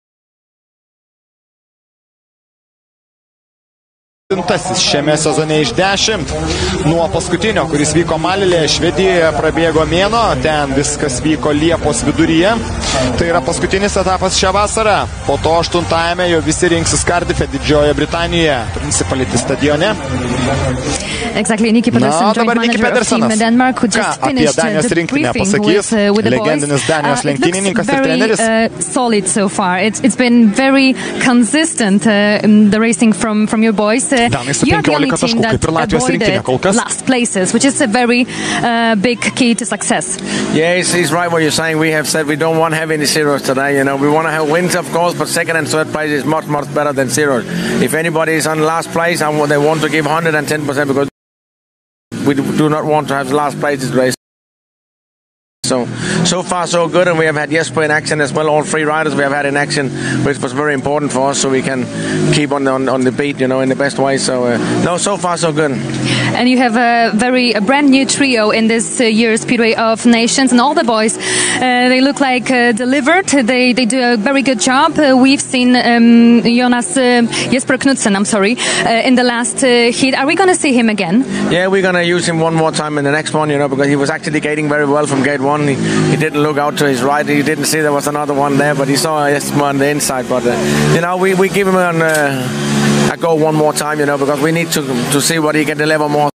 Speaker 4: septintasis šiame sezone iš dešimt. Nuo paskutinio, kuris vyko Malilėje, Švedijoje prabėgo mėno, ten viskas vyko Liepos viduryje. Tai yra paskutinis etapas šią vasarą. Po to aštuntajame jau visi rinksis Cardiffe, Didžiojoje Britanijoje, Principality stadione.
Speaker 7: Exactly, Nicky Pedersen,
Speaker 4: Na,
Speaker 7: joint manager of Team Denmark, who just finished the briefing with, uh, with the
Speaker 4: legendinis Danijos
Speaker 7: uh,
Speaker 4: lenktynininkas ir treneris.
Speaker 7: Uh, solid so far. It's, it's been very consistent, uh, in the racing from, from your boys. Uh, you are the only team that avoided last places, which is a very uh, big key to success.
Speaker 13: Yeah, he's, he's right what you're saying. We have said we don't want to have any zeros today. You know, we want to have wins, of course, but second and third place is much, much better than zeros. If anybody is on last place, I, they want to give one hundred ten percent because we do not want to have the last places race. So, so far so good, and we have had Jesper in action as well. All three riders we have had in action, which was very important for us, so we can keep on on, on the beat, you know, in the best way. So, uh, no, so far so good.
Speaker 7: And you have a very a brand new trio in this uh, year's Speedway of Nations, and all the boys, uh, they look like uh, delivered. They they do a very good job. Uh, we've seen um, Jonas uh, Jesper Knudsen, I'm sorry, uh, in the last uh, heat. Are we going to see him again?
Speaker 13: Yeah, we're going to use him one more time in the next one, you know, because he was actually gating very well from gate one. He, he didn't look out to his right. He didn't see there was another one there, but he saw Jesper on the inside. But, uh, you know, we, we give him an, uh, a go one more time, you know, because we need to, to see what he can deliver more.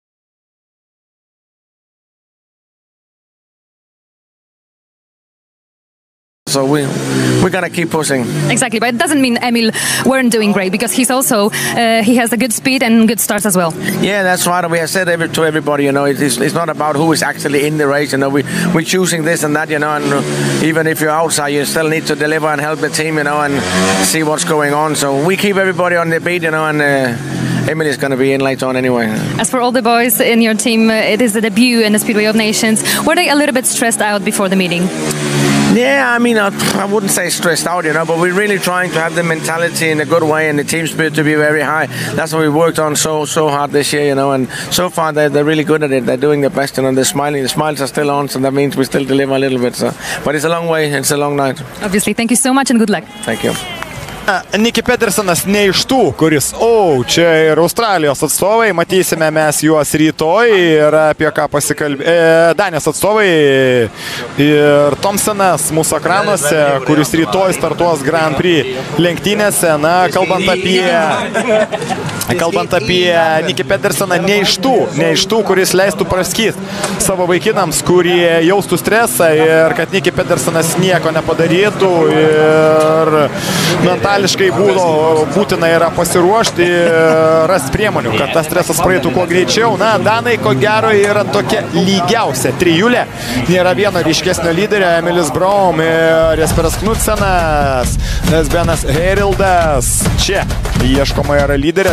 Speaker 13: So we, we're going to keep pushing.
Speaker 7: Exactly, but it doesn't mean Emil weren't doing great, because he's also, uh, he has a good speed and good starts as well.
Speaker 13: Yeah, that's right. We have said every, to everybody, you know, it is, it's not about who is actually in the race. You know, we, we're choosing this and that, you know, and even if you're outside, you still need to deliver and help the team, you know, and see what's going on. So we keep everybody on the beat, you know, and uh, Emil is going to be in later on anyway.
Speaker 7: As for all the boys in your team, uh, it is the debut in the Speedway of Nations. Were they a little bit stressed out before the meeting?
Speaker 13: Yeah, I mean, I, I wouldn't say stressed out, you know, but we're really trying to have the mentality in a good way and the team spirit to be very high. That's what we worked on so so hard this year, you know, and so far they're, they're really good at it. They're doing their best, you know, they're smiling. The smiles are still on, so that means we still deliver a little bit. So, but it's a long way, it's a long night.
Speaker 7: Obviously, thank you so much and good luck.
Speaker 13: Thank you.
Speaker 4: Nicky Pedersenas ne iš tų, kuris, o, oh, čia ir Australijos atstovai, matysime mes juos rytoj ir apie ką pasikalbė. E, Danijos atstovai ir Thompsonas mūsų ekranuose, kuris rytoj startuos Grand Prix lenktynėse. Na, kalbant apie, kalbant apie Nicky Pederseną, ne iš tų, ne iš tų, kuris leistų praskyti savo vaikinams, kurie jaustų stresą ir kad Nicky Pedersenas nieko nepadarytų ir mentalį mentališkai būdo, būtina yra pasiruošti, rasti priemonių, kad tas stresas praeitų kuo greičiau. Na, danai, ko gero, yra tokia lygiausia trijulė. Nėra vieno ryškesnio lyderio, Emilis Braum ir Jesperas Knudsenas, Benas Herildas. Čia ieškoma yra lyderio.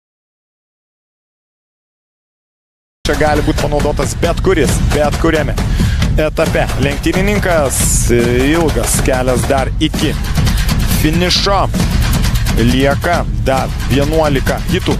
Speaker 4: Čia gali būti panaudotas bet kuris, bet kuriame etape. Lenktynininkas, ilgas kelias dar iki finišo. Lieka dar vienuolika hitų.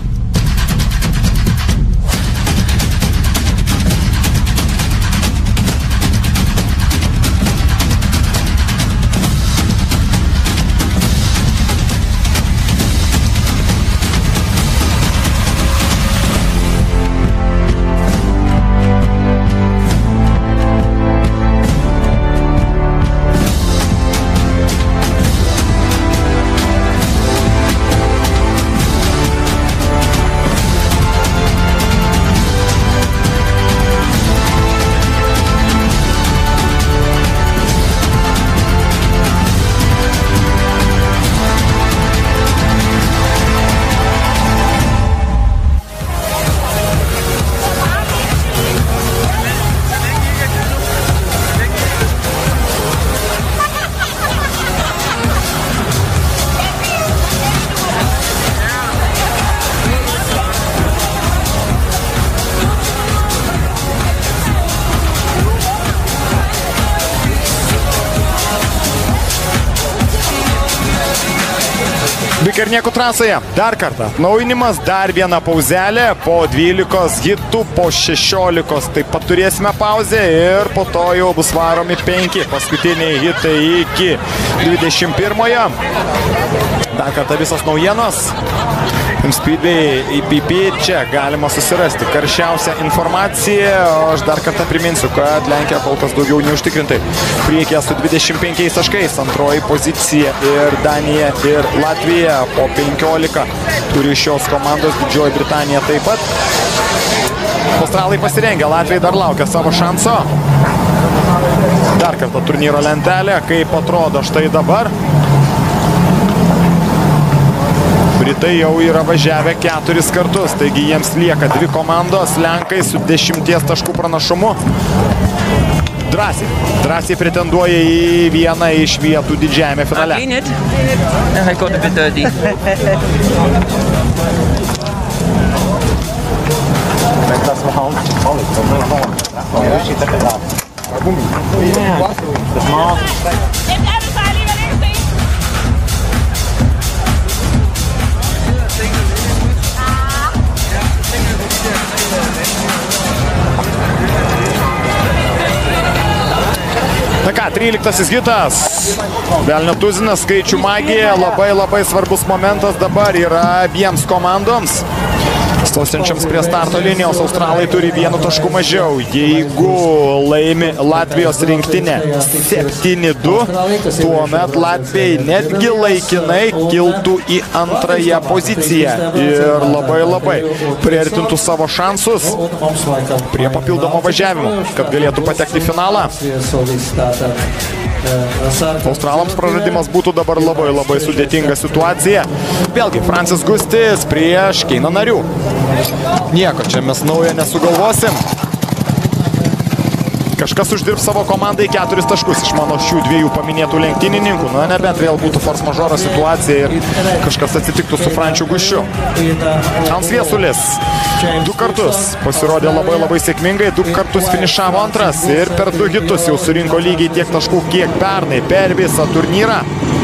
Speaker 4: Bikerniekų trasoje dar kartą atnaujinimas, dar viena pauzelė, po dvylikos hitų, po šešiolikos taip pat turėsime pauzę ir po to jau bus varomi penki paskutiniai hitai iki dvidešimt pirmojo. Dar kartą visos naujienos. Speedway E P P čia galima susirasti karščiausią informaciją, o aš dar kartą priminsiu, kad Lenkija kol kas daugiau neužtikrintai priekyje su dvidešimt penkiais taškais, antroji pozicija ir Danija ir Latvija po penkiolika turi šios komandos, Didžioji Britanija taip pat. Australai pasirengę, Latvijai dar laukia savo šanso. Dar kartą turnyro lentelė, kaip atrodo štai dabar. Britai jau yra važiavę keturis kartus, taigi jiems lieka dvi komandos, Lenkai su dešimties taškų pranašumu. Drąsiai, drąsiai pretenduoja į vieną iš vietų didžiajame finale.
Speaker 5: I got a bit dirty.
Speaker 4: Na ką, tryliktasis hitas, velnio tuzinas, skaičių magija, labai labai svarbus momentas dabar yra abiems komandoms. Stosiančiams prie starto linijos Australai turi vienu tašku mažiau. Jeigu laimi Latvijos rinktinė septyni du, tuomet Latvijai netgi laikinai kiltų į antrąją poziciją ir labai labai priartintų savo šansus prie papildomo važiavimo, kad galėtų patekti į finalą. Australams praradimas būtų dabar labai labai sudėtinga situacija. Vėlgi, Francis Gustis prieš Keiną Narių. Nieko, čia mes naujo nesugalvosim. Kažkas uždirbs savo komandai keturis taškus iš mano šių dviejų paminėtų lenktynininkų. Na, nebent vėl būtų force majeure situacija ir kažkas atsitiktų su Frančiu Guščiu. Hans Viesulis du kartus pasirodė labai labai sėkmingai, du kartus finišavo antras ir per du hitus jau surinko lygiai tiek taškų, kiek pernai per visą turnyrą.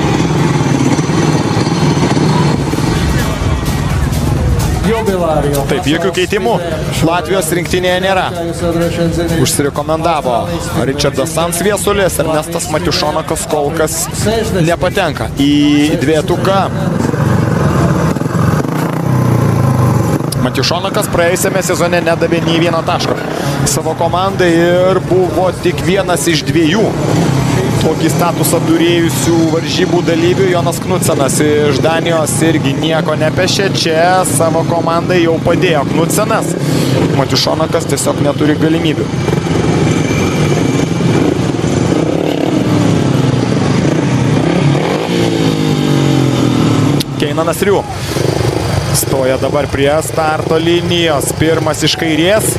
Speaker 4: Taip, jokių keitimų Latvijos rinktinėje nėra. Užsirekomendavo Richardas Hans Viesulis, Ernestas Matiušonakas kol kas nepatenka į dvietuką. Matiušonakas praėjusiame sezone nedavė nei vieno taško savo komandai ir buvo tik vienas iš dviejų tokį statusą turėjusių varžybų dalyvių. Jonas Knudsenas iš Danijos irgi nieko nepešė. Čia savo komandai jau padėjo Knudsenas. Matiušonakas tiesiog neturi galimybių. Keina Nasriu. Stoja dabar prie starto linijos. Pirmas iš kairės.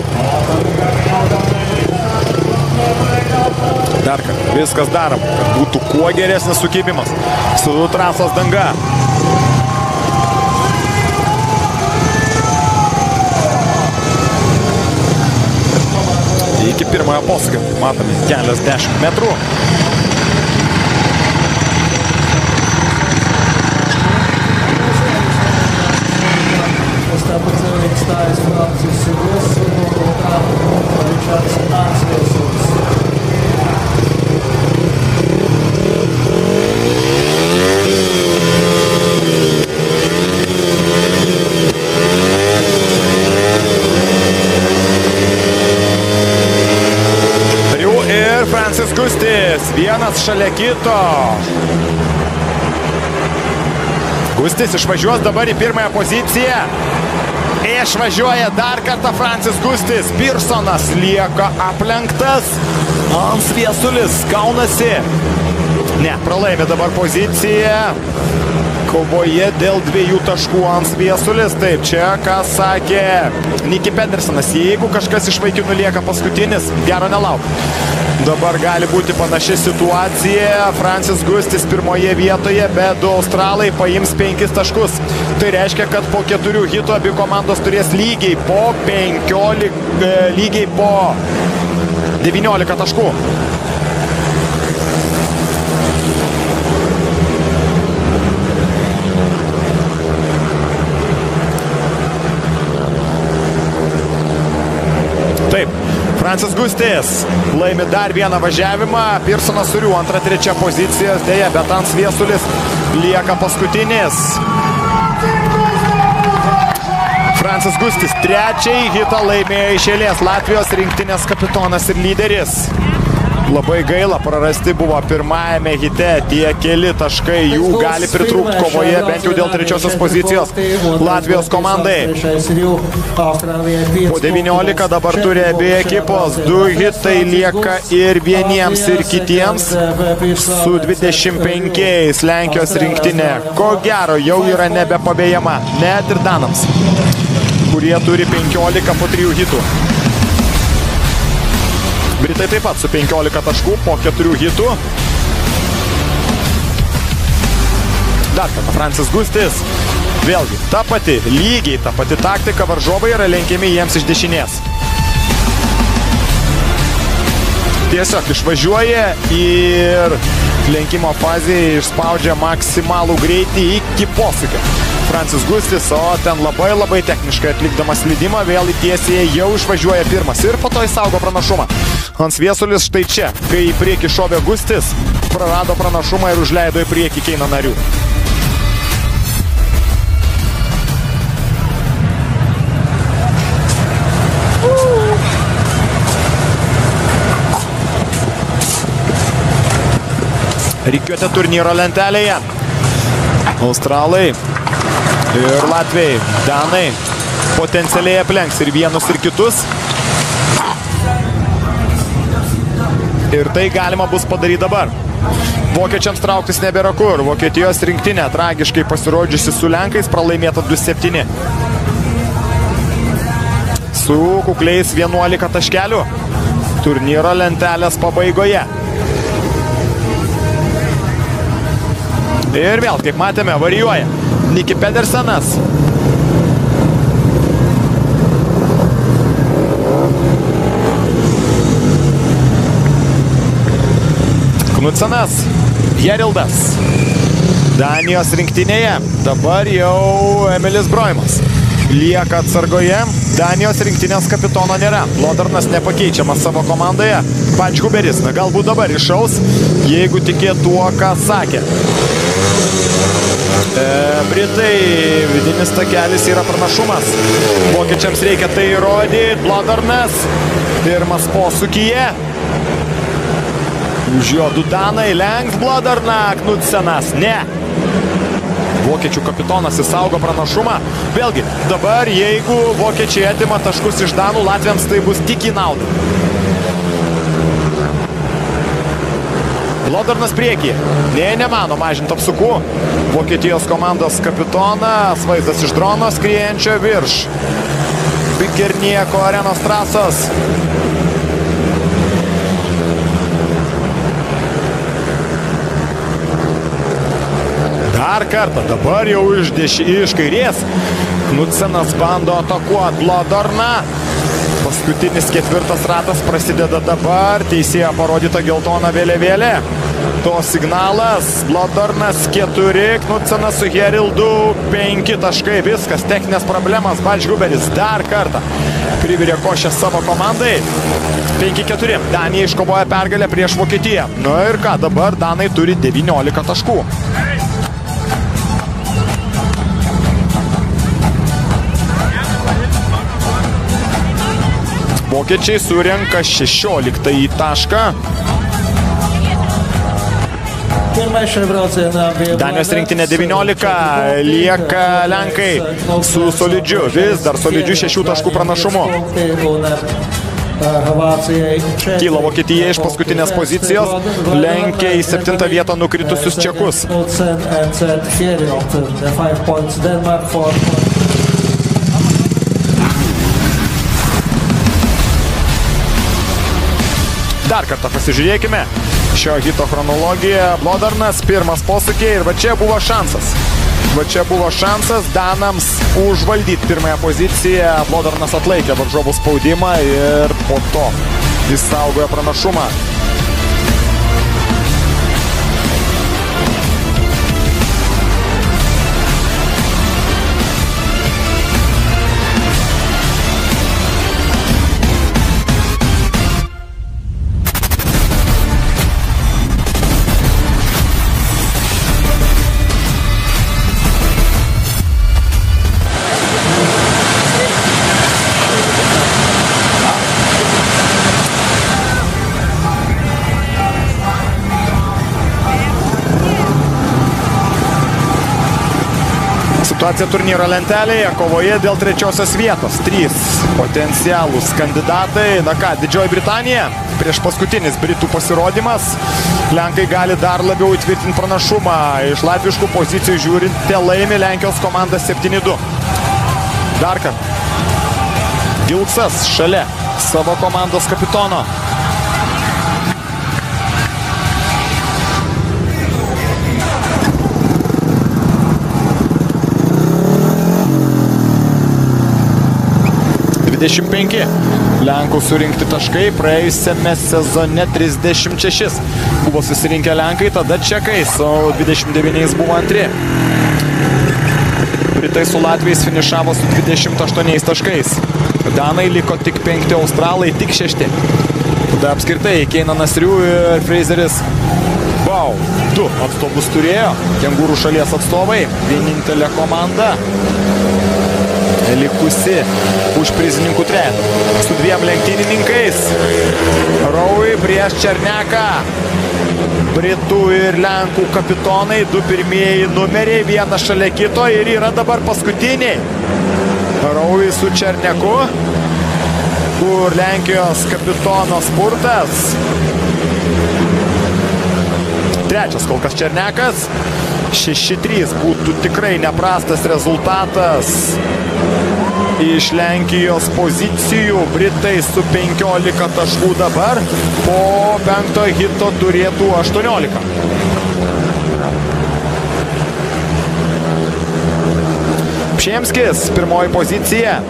Speaker 4: Dar kartą viskas darom, kad būtų kuo geresnis sukibimas su trasos danga. Iki pirmojo posūkio matome keliasdešimt metrų. Francis Gustis, vienas šalia kito. Gustis išvažiuos dabar į pirmąją poziciją. Išvažiuoja dar kartą Francis Gustis. Pearsonas lieka aplenktas. Ansviesulis kaunasi. Ne, pralaimė dabar poziciją. Kovoje dėl dviejų taškų Ansviesulis. Taip, čia ką sakė Nicky Pedersonas. Jeigu kažkas iš vaikinų lieka paskutinis, gero nelauk. Dabar gali būti panaši situacija. Francis Gustis pirmoje vietoje, bet du australai paims penkis taškus. Tai reiškia, kad po keturių hitų abi komandos turės lygiai po penkiolika, lygiai po devyniolika taškų. Taip, Francis Gustis laimi dar vieną važiavimą. Pearsonas Suriu antra, trečia pozicijos. Deja, bet Ansviesulis lieka paskutinis. Francis Gustis trečiai hitą laimėjo iš eilės. Latvijos rinktinės kapitonas ir lyderis. Labai gaila, prarasti buvo pirmajame hite tie keli taškai. Jų gali pritrūkti kovoje bent jau dėl trečiosios pozicijos Latvijos komandai. Po devyniolika dabar turi abi ekipos. Du hitai lieka ir vieniems ir kitiems. Su dvidešimt penkiais Lenkijos rinktinė, ko gero, jau yra nebepabėjama. Net ir danams, kurie turi penkiolika po trijų hitų. Britai taip pat su penkiolika taškų po keturių hitų. Dar kartą Francis Gustis. Vėlgi, ta pati, lygiai ta pati taktika. Varžovai yra lenkiami jiems iš dešinės. Tiesiog išvažiuoja ir lenkimo fazėje išspaudžia maksimalų greitį iki posūkio. Francis Gustis, o ten labai labai techniškai atlikdamas slydimą, vėl į tiesiąją jau išvažiuoja pirmas ir po to įsaugo pranašumą. Ansviesulis štai čia, kai į priekį šovė Gustis, prarado pranašumą ir užleido į priekį Keiną Narių. Rikiuotė turnyro lentelėje. Australai ir Latvijai, danai potencialiai aplenks ir vienus ir kitus. Ir tai galima bus padaryti dabar. Vokiečiams trauktis nebėra kur. Vokietijos rinktinė tragiškai pasirodžiusi su Lenkais, pralaimėta du septyni. Su kukliais vienuolika taškelių turnyro lentelės pabaigoje. Ir vėl, kaip matėme, varijuoja Nicky Pedersonas. Knudsenas, Gerildas. Danijos rinktinėje dabar jau Emilis Broimas lieka atsargoje. Danijos rinktinės kapitono nėra. Lodarnas nepakeičiamas savo komandoje. Pačhuberis, na galbūt dabar išaus, jeigu tikėtų tuo, ką sakė. E, Britai, vidinis takelis yra pranašumas. Vokiečiams reikia tai įrodyti. Lodarnas, pirmas posūkyje. Už jo du danai, lenks Lodarną, Knudsenas, ne. Vokiečių kapitonas įsaugo pranašumą. Vėlgi, dabar jeigu vokiečiai atima taškus iš danų, latviams tai bus tik į naudą. Blodarnas priekį. Nė nemano mažinti apsukų. Vokietijos komandos kapitonas. Vaizdas iš drono skriejančio virš Pikernieko arenos trasos. Dar kartą, dabar jau iš, deš... iš kairės. Knudsenas bando atakuoti Blodarną. Paskutinis ketvirtas ratas prasideda dabar. Teisėjo parodyta geltona vėliavėlė. To signalas. Blodarnas keturi. Knudsenas su Herildu penki taškai. Viskas, techninės problemas. Badžguberis dar kartą privirė košę savo komandai. penki keturi. Danija iškovoja pergalę prieš Vokietiją. Na ir ką, dabar danai turi devyniolika taškų. Vokiečiai surenka šešioliktąjį tašką. Danijos rinktinė devyniolika, lieka Lenkai su solidžiu, vis dar solidžiu šešių taškų pranašumu. Kyla Vokietija iš paskutinės pozicijos, lenkia į septintą vietą nukritusius čekus. Dar kartą pasižiūrėkime šio hito chronologiją. Blodarnas, pirmas posūkiai ir va čia buvo šansas. Va čia buvo šansas danams užvaldyti pirmąją poziciją. Blodarnas atlaikė varžovų spaudimą ir po to išsaugojo pranašumą. Situacija turnyro lentelėje, kovoje dėl trečiosios vietos. Trys potencialūs kandidatai. Na ką, Didžioji Britanija, prieš paskutinis Britų pasirodymas. Lenkai gali dar labiau įtvirtinti pranašumą. Iš latviškų pozicijų žiūrint, te laimi Lenkijos komanda septyni du. Dar kartą. Dilksas šalia savo komandos kapitono. dvidešimt penki. Lenkų surinkti taškai praėjusiame sezone trisdešimt šeši. Buvo susirinkę Lenkai, tada čekai su dvidešimt devyniais buvo antri. Britai su Latvijais finišavo su dvidešimt aštuoniais taškais. Danai liko tik penkti, Australai tik šešti. Tada apskritai Keinanas Riu ir Fraseris Bau. Du atstovus turėjo. Kengūrų šalies atstovai. Vienintelė komanda likusi už prizininkų trejetą. Su dviem lenktynininkais. Rowe prieš Černeką. Britų ir Lenkų kapitonai. Du pirmieji numeriai, vienas šalia kito ir yra dabar paskutiniai. Rowe su Černeku, kur Lenkijos kapitono spurtas. Trečias kol kas Černekas. šeši trys būtų tikrai neprastas rezultatas. Iš Lenkijos pozicijų Britai su penkiolika taškų dabar, po penkto hito turėtų aštuoniolika. Pšemskis, pirmoji pozicija.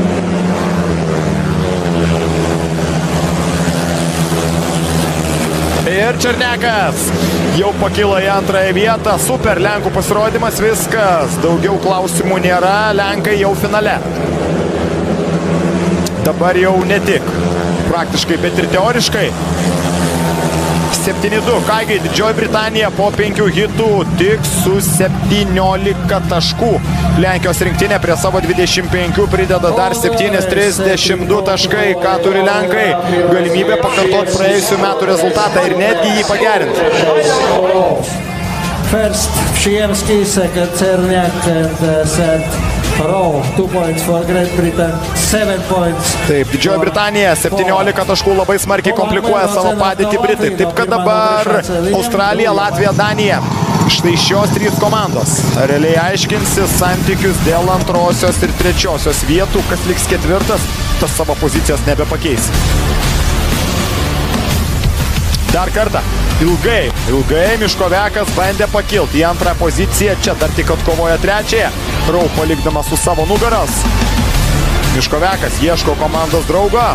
Speaker 4: Ir Černekas jau pakilo į antrąją vietą. Super Lenkų pasirodymas, viskas. Daugiau klausimų nėra, Lenkai jau finale. Dabar jau ne tik praktiškai, bet ir teoriškai. septyni du. Kągi, Didžioji Britanija po penkių hitų tik su septyniolika taškų. Lenkijos rinktinė prie savo dvidešimt penkių prideda dar septynis, trisdešimt du taškai. Ką turi Lenkai? Galimybė pakartoti praėjusių metų rezultatą ir netgi jį pagerinti.
Speaker 6: First Pšemski, second Cerniak and uh, third Row, two points for Great Britain, seven points.
Speaker 4: Taip, Didžioji Britanija septyniolika taškų labai smarkiai komplikuoja savo padėtį Britai. Taip kad dabar Australija, Latvija, Danija. Štai šios trys komandos realiai aiškinsis santykius dėl antrosios ir trečiosios vietų. Kas liks ketvirtas, tas savo pozicijos nebepakeis. Dar kartą. Ilgai, ilgai Miškovekas bandė pakilti į antrą poziciją. Čia dar tik atkovoja trečiąją. Rau palikdamas su savo nugaros. Miškovekas ieško komandos draugo.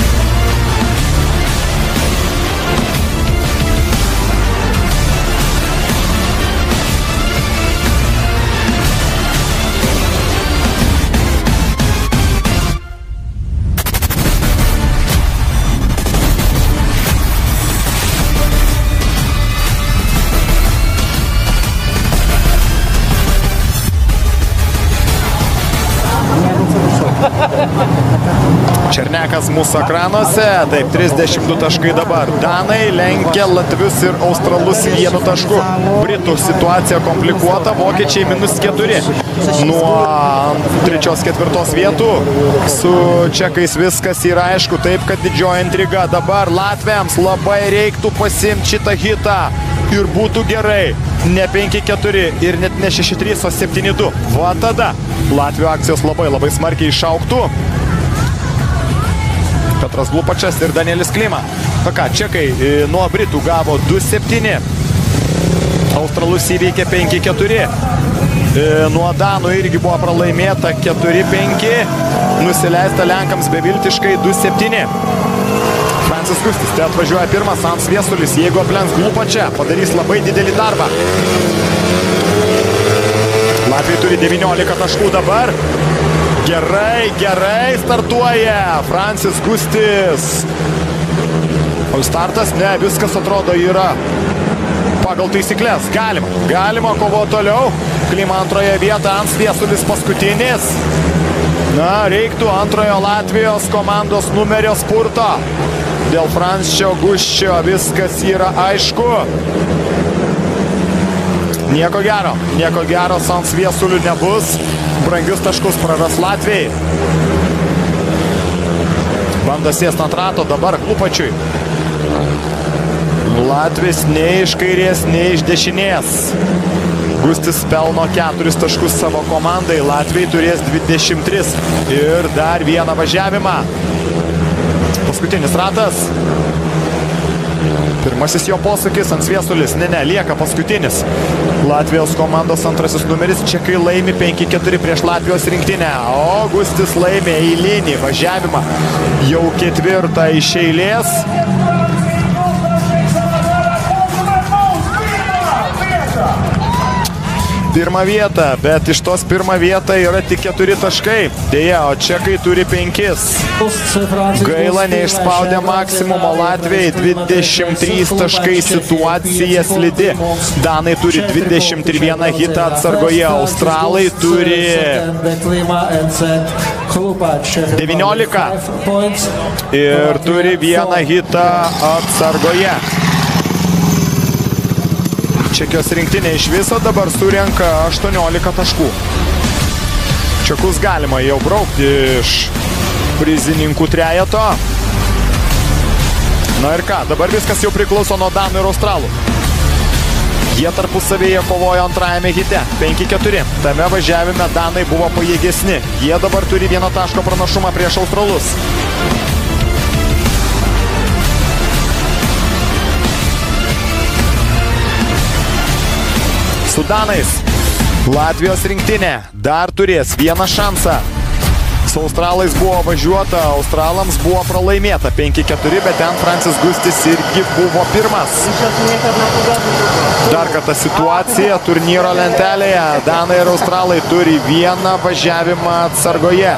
Speaker 4: Černekas mūsų ekranuose, taip, trisdešimt du taškai dabar. Danai lenkia latvius ir australus vienu tašku. Britų situacija komplikuota, vokiečiai minus keturi. Nuo trečios ketvirtos vietų su čekais viskas yra aišku, taip kad didžioji intriga. Dabar latviams labai reiktų pasimti šitą hitą ir būtų gerai. Ne penki keturi ir net ne šeši trys, o septyni du. Va tada Latvijų akcijos labai labai smarkiai išauktų. Petras Glupačas ir Danielis Klima. Na ką, čekai nuo Britų gavo du septyni. Australus įveikė penki keturi. Nuo Danų irgi buvo pralaimėta keturi penki. Nusileista Lenkams beviltiškai du septyni. Francis Gustis, tai atvažiuoja pirmas Sans Viesulis. Jeigu aplenks Glupačą, padarys labai didelį darbą. Latvijai turi devyniolika taškų dabar. Gerai, gerai startuoja Francis Gustis. O startas, ne, viskas atrodo yra pagal taisyklės. Galima, galima kovo toliau. Klima antroje vietą, Ans Viesulis paskutinis. Na, reiktų antrojo Latvijos komandos numerio spurto. Dėl Frančio Gusčio viskas yra aišku. Nieko gero, nieko gero Sans Viesulių nebus. Brangius taškus praras Latvijai. Bando sėsti ant rato, dabar Glupačiui. Latvis nei iš kairės, nei iš dešinės. Gustis pelno keturis taškus savo komandai. Latvijai turės dvidešimt tris. Ir dar vieną važiavimą. Paskutinis ratas. Pirmasis jo posūkis, Ans Viesulis. Ne, ne, lieka paskutinis. Latvijos komandos antrasis numeris. Čekai laimi penki keturi prieš Latvijos rinktinę. O Gustis laimi eilinį važiavimą. Jau ketvirtą iš eilės. Pirmą vietą, bet iš tos pirmą vietą yra tik keturi taškai. Deja, o čekai turi penkis. Gaila, neišspaudė maksimumo. Latvijai dvidešimt trys taškai, situacija slidi. Danai turi dvidešimt vieną hitą atsargoje. Australai turi devyniolika ir turi vieną hitą atsargoje. Čekijos rinktinė iš viso dabar surenka aštuoniolika taškų. Čekus galima jau braukti iš prizininkų trejeto. Na ir ką, dabar viskas jau priklauso nuo Danų ir Australų. Jie tarpusavėje kovojo antrajame hite, penki keturi. Tame važiavime Danai buvo pajėgesni. Jie dabar turi vieno taško pranašumą prieš Australus. Su Danais Latvijos rinktinė dar turės vieną šansą. Su Australais buvo važiuota, Australams buvo pralaimėta penki keturi, bet ten Francis Gustis irgi buvo pirmas. Dar kartą situacija turnyro lentelėje. Danai ir Australai turi vieną važiavimą atsargoje.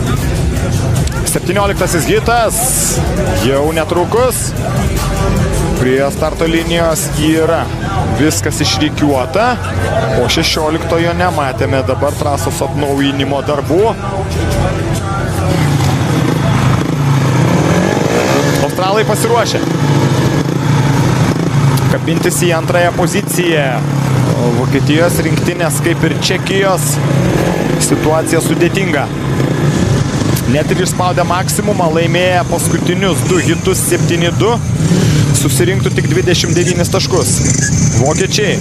Speaker 4: septynioliktasis hitas jau netrukus. Prie starto linijos yra viskas išrikiuota, o šešioliktojo nematėme dabar trasos atnaujinimo darbų. Australai pasiruošę kabintis į antrąją poziciją. Vokietijos rinktinės, kaip ir Čekijos, situacija sudėtinga. Net ir išspaudę maksimumą, laimėję paskutinius du hitus septyni du, susirinktų tik dvidešimt devynis taškus. Vokiečiai.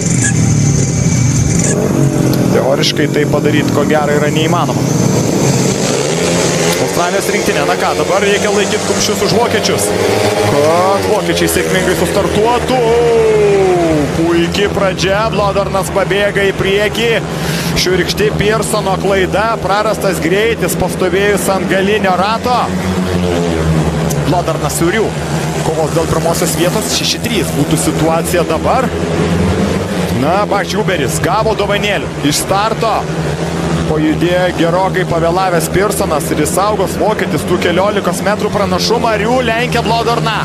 Speaker 4: Teoriškai tai padaryti, ko gero, yra neįmanoma. Australijos rinktinė, na ką, dabar reikia laikyti kumščius už vokiečius, kad vokiečiai sėkmingai sustartuotų. Puikiai pradžia, Blodarnas pabėga į priekį, šiurkšti Pearsono klaida, prarastas greitis, pastovėjus ant galinio rato. Blodarnas Surių, kovos dėl pirmosios vietos, šeši trys būtų situacija dabar. Na, Bakšiuberis gavo dovanėlį iš starto. Pajudėjo gerokai pavėlavęs Pearsonas ir išsaugos vokietis tų keliolikos metrų pranašumą. Rių lenkia Blodarną.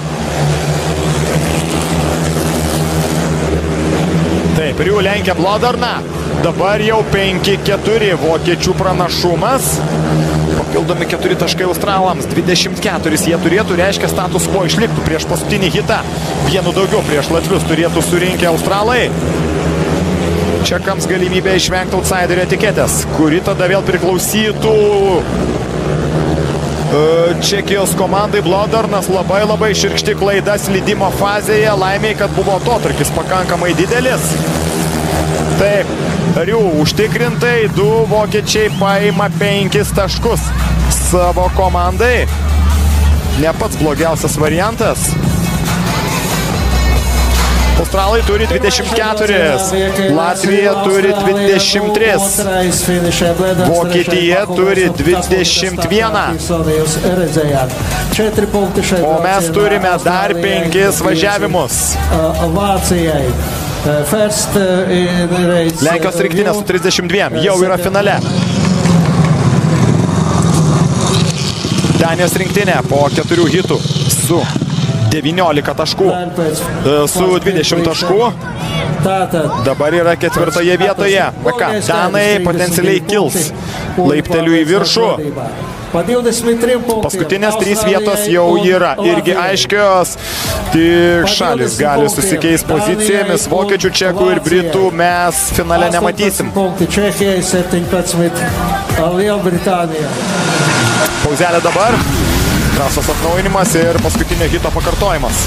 Speaker 4: Taip, Rių lenkia Blodarną. Dabar jau penki keturi vokiečių pranašumas. Papildomi keturi taškai australams. dvidešimt keturi jie turėtų, reiškia status quo išliktų prieš paskutinį hitą. Vienu daugiau prieš latvius turėtų surinkę australai. Čekams galimybė išvengti outsiderio etiketės, kuri tada vėl priklausytų Čekijos komandai. Blodarnas labai labai širkšti klaida slydimo fazėje. Laimiai, kad buvo atotrūkis pakankamai didelis. Taip, Rių užtikrintai, du vokiečiai paima penkis taškus savo komandai. Ne pats blogiausias variantas. Australai turi dvidešimt keturis, Latvija turi dvidešimt tris, Vokietija turi dvidešimt vieną. O mes turime dar penkis važiavimus. Lenkijos rinktinė su trisdešimt dviem jau yra finale. Danijos rinktinė po keturių hitų su devyniolika taškų, su dvidešimt taškų. Dabar yra ketvirtoje vietoje. Va ką, Danai potencialiai kils laipteliu į viršų. Paskutinės trys vietos jau yra irgi aiškios. Tik šalis gali susikeis pozicijomis. Vokiečių, čekų ir britų mes finale nematysim. Pauzelė dabar. Trasos atnaujinimas ir paskutinio hito pakartojimas.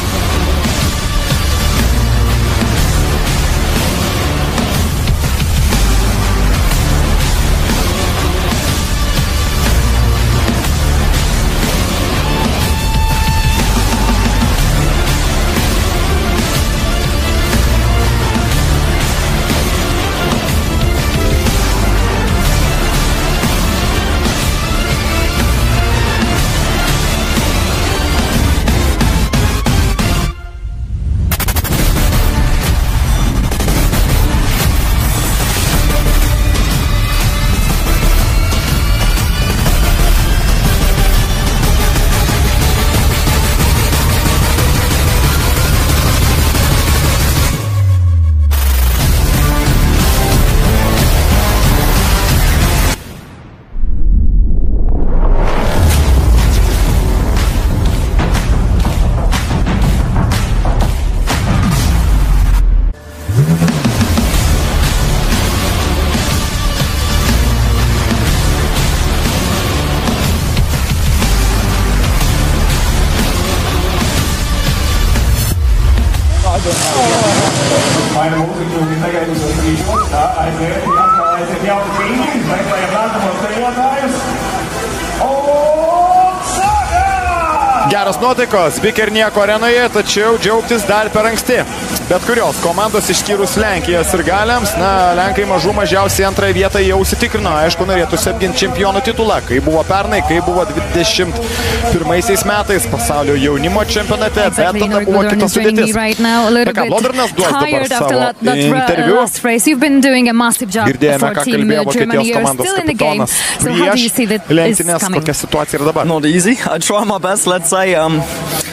Speaker 4: Geros nuotaikos Bikernieko arenoje, tačiau džiaugtis dar per anksti. Bet kurios komandos išskyrus Lenkijos ir Galiams, na, Lenkai mažų mažiausiai antrąją vietą jau užsitikrino. Aišku, norėtųsi apginti čempionų titulą, kai buvo pernai, kai buvo dvidešimt pirmaisiais metais pasaulio jaunimo čempionate, bet tada buvo kita sudėtis. Na ką, Blodarnas duos dabar savo interviu. Girdėjome, ką kalbėjo Vokietijos komandos kapitonas prieš lenktynes, kokia situacija yra dabar.
Speaker 14: Not easy. I try my best, let's say. Um,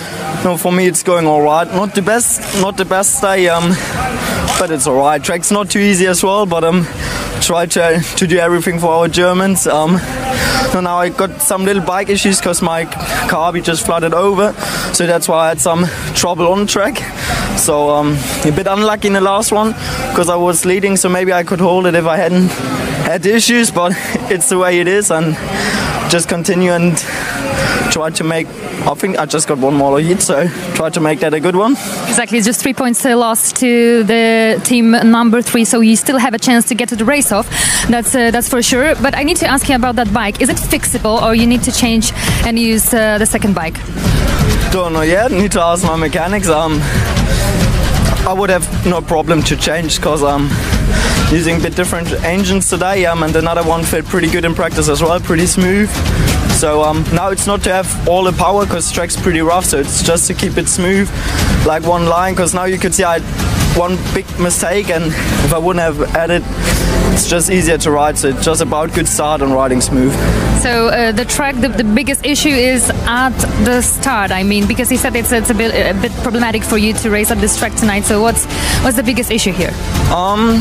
Speaker 14: no, for me it's going all right. Not the best, not the best day, um, but it's all right. Track's not too easy as well, but um, try to to do everything for our Germans. Um, so now I got some little bike issues because my carby just flooded over, so that's why I had some trouble on the track. So um, a bit unlucky in the last one because I was leading, so maybe I could hold it if I hadn't had the issues, but it's the way it is, and just continue and try to make, I think I just got one more hit, so try to make that a good one.
Speaker 7: Exactly, just three points uh, lost to the team number three, so you still have a chance to get to the race off. That's uh, that's for sure. But I need to ask you about that bike. Is it fixable, or you need to change and use uh, the second bike?
Speaker 14: Don't know yet. Need to ask my mechanics. Um, I would have no problem to change because I'm using a bit different engines today, um, and another one fit pretty good in practice as well, pretty smooth. So um, now it's not to have all the power because the track's pretty rough, so it's just to keep it smooth, like one line, because now you could see I had one big mistake, and if I wouldn't have added, it's just easier to ride, so it's just about good start and riding smooth.
Speaker 7: So uh, the track, the, the biggest issue is at the start, I mean, because he said it's, it's a, bit, a bit problematic for you to race at this track tonight, so what's, what's the biggest issue here?
Speaker 14: Um,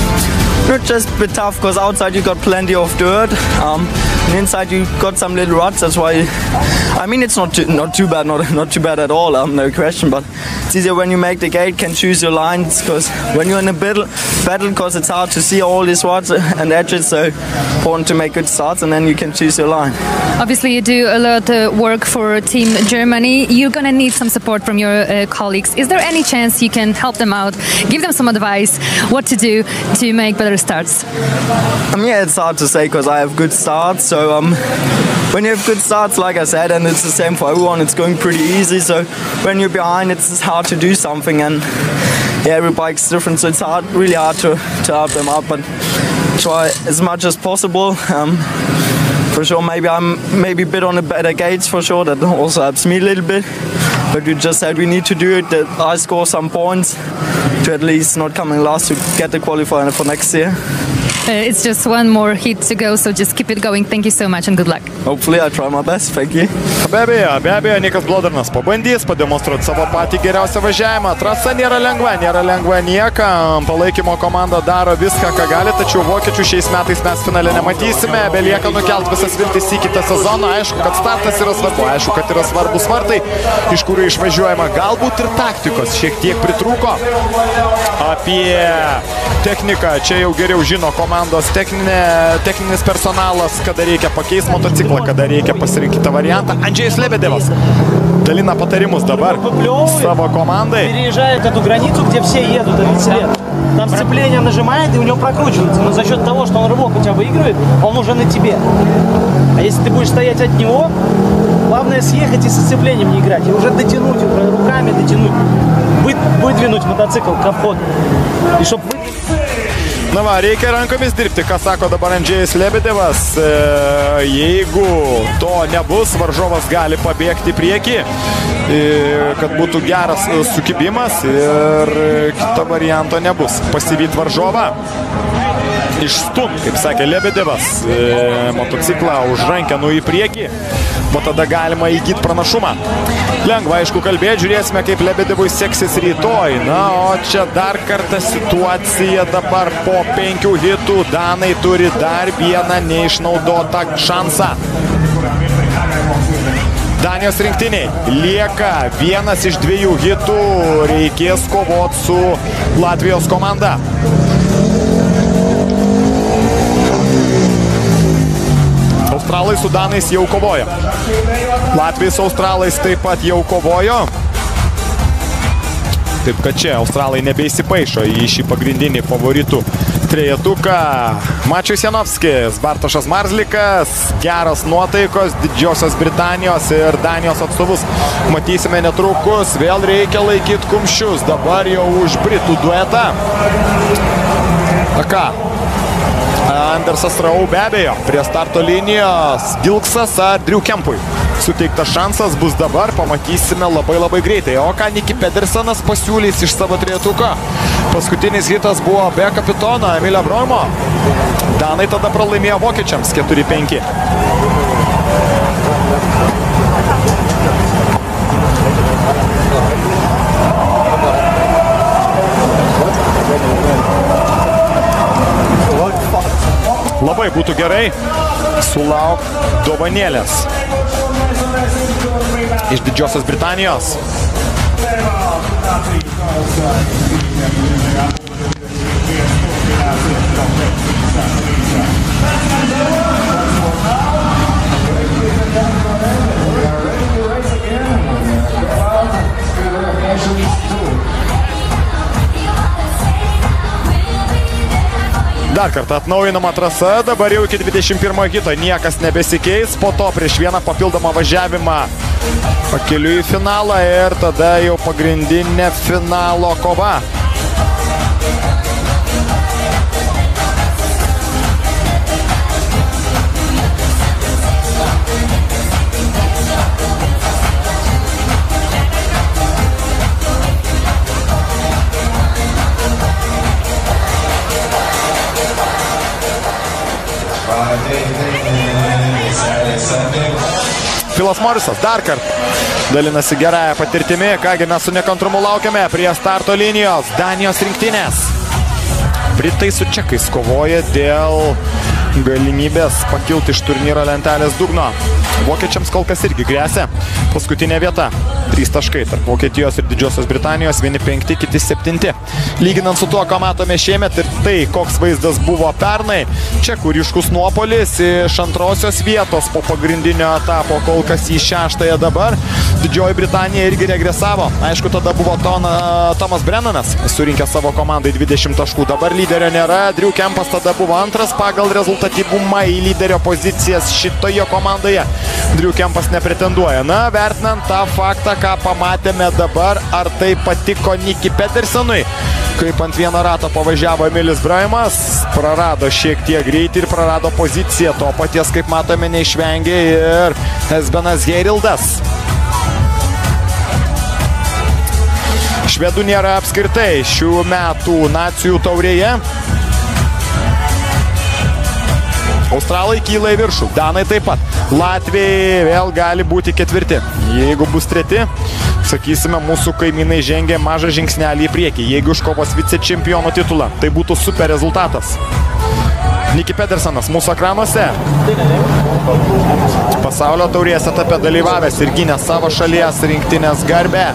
Speaker 14: Not just a bit tough because outside you got plenty of dirt, um, and inside you got some little ruts. That's why, I mean, it's not too, not too bad, not not too bad at all. Um, no question. But it's easier when you make the gate, can choose your lines, because when you're in a battle, battle, because it's hard to see all these ruts and edges. So important to make good starts, and then you can choose your line.
Speaker 7: Obviously, you do a lot of work for Team Germany. You're gonna need some support from your uh, colleagues. Is there any chance you can help them out, give them some advice, what to do to make better starts?
Speaker 14: Um, yeah, it's hard to say because I have good starts. So um, when you have good starts, like I said, and it's the same for everyone, it's going pretty easy. So when you're behind, it's hard to do something, and yeah, every bike's different, so it's hard, really hard to, to help them out. But try as much as possible. Um, for sure, maybe I'm maybe a bit on the better gates for sure. That also helps me a little bit. But we just said we need to do it, that I score some points to at least not coming last to get the qualifier for next year.
Speaker 7: Uh, it's just one more hit to go, so just keep it going. Thank you so much and good luck.
Speaker 14: Hopefully I try my best. Thank you.
Speaker 4: Be abejo, be abejo, Nikas Blodernas pabandys pademonstruoti savo patį geriausią važiavimą. Trasa nėra lengva, nėra lengva niekam. Palaikymo komanda daro viską, ką gali, tačiau vokiečių šiais metais mes finale nematysime. Belieka nukelt visas viltis į kitą sezoną. Aišku, kad startas yra svarbu, aišku, kad yra svarbus vartai, iš kurių išvažiuojama. Galbūt ir taktikos šiek tiek pritrūko. Apie techniką čia jau geriau žino komandos techninė, techninis personalas, kada reikia pakeisti motociklą, kada reikia pasirinkti tą variantą. Andžejus Lebedevas dalina patarimus dabar savo командой.
Speaker 15: Переезжает эту границу, где все едут этот цвет. Там сцепление нажимает, и у него прокручивается. Но за счет того, что он рывок у тебя выигрывает, он уже на тебе. А если ты будешь стоять от него, главное съехать и со сцеплением не играть. И уже дотянуть, руками дотянуть, выдвинуть мотоцикл ко входу. И чтобы
Speaker 4: Na va, reikia rankomis dirbti, ką sako dabar Andžejus Lebedevas. Jeigu to nebus, varžovas gali pabėgti į priekį, kad būtų geras sukibimas, ir kito varianto nebus. Pasivyti varžovą, išstumti, kaip sakė Lebedevas, motociklą už rankenų į priekį, o tada galima įgyti pranašumą. Lengva, aišku, kalbėti, žiūrėsime, kaip Lebedevui seksis rytoj. Na, o čia dar kartą situacija dabar po penkių hitų. Danai turi dar vieną neišnaudotą šansą. Danijos rinktiniai lieka vienas iš dviejų hitų. Reikės kovoti su Latvijos komanda. Australai su Danais jau kovojo. Latvijai su Australais taip pat jau kovojo. Taip kad čia Australai nebeįsipaišo į šį pagrindinį favoritų trejetuką. Mačius Janovskis, Bartošas Marzlikas, geras nuotaikos, Didžiosios Britanijos ir Danijos atstovus matysime netrukus. Vėl reikia laikyti kumščius. Dabar jau už Britų duetą. Ką? Andersas Rau be abejo, prie starto linijos Dilksas ar Drew Kempui suteiktas šansas bus dabar, pamatysime labai labai greitai. O ką Niki Pedersenas pasiūlys iš savo trejetuko? Paskutinis hitas buvo be kapitono Emilio Broimo. Danai tada pralaimėjo vokiečiams keturi penki. būtų gerai sulauk dovanėlės iš Didžiosios Britanijos. Dar kartą atnaujinama trasa, dabar jau iki dvidešimt pirmo hito niekas nebesikeis, po to prieš vieną papildomą važiavimą pakeliu į finalą ir tada jau pagrindinė finalo kova. Filas Morisas dar kartą dalinasi gerąją patirtimi, kągi mes su nekantrumu laukiame prie starto linijos Danijos rinktinės. Britai su čekais kovoja dėl galimybės pakilti iš turnyro lentelės dugno. Vokiečiams kol kas irgi grėsia paskutinė vieta. Trys taškai tarp Vokietijos ir Didžiosios Britanijos, vieni penkti, kiti septinti. Lyginant su tuo, ką matome šiemet ir tai, koks vaizdas buvo pernai, čekų ryškus nuopolis iš antrosios vietos po pagrindinio etapo, kol kas į šeštąją dabar. Didžioji Britanija irgi regresavo. Aišku, tada buvo Tona, Tomas Brennanas, surinkė savo komandai dvidešimt taškų. Dabar lyderio nėra. Drew Kempas tada buvo antras pagal rezultatyvumą į lyderio pozicijas šitoje komandoje. Drew Kempas nepretenduoja. Na, vertinant tą faktą, ką pamatėme dabar, ar tai patiko Nicky Pedersenui, kaip ant vieno rato pavažiavo Emilis Braimas, prarado šiek tiek greitį ir prarado poziciją. To paties, kaip matome, neišvengė ir Esbenas Heirildas. Švedų nėra apskritai šių metų nacijų taurėje. Australai kyla į viršų, danai taip pat. Latviai vėl gali būti ketvirti. Jeigu bus treti, sakysime, mūsų kaimynai žengia mažą žingsnelį į priekį. Jeigu iškovos vicečempionų titulą, tai būtų super rezultatas. Nicky Pedersenas mūsų ekranuose. Pasaulio taurės etape dalyvavęs ir gynė savo šalies rinktinės garbę.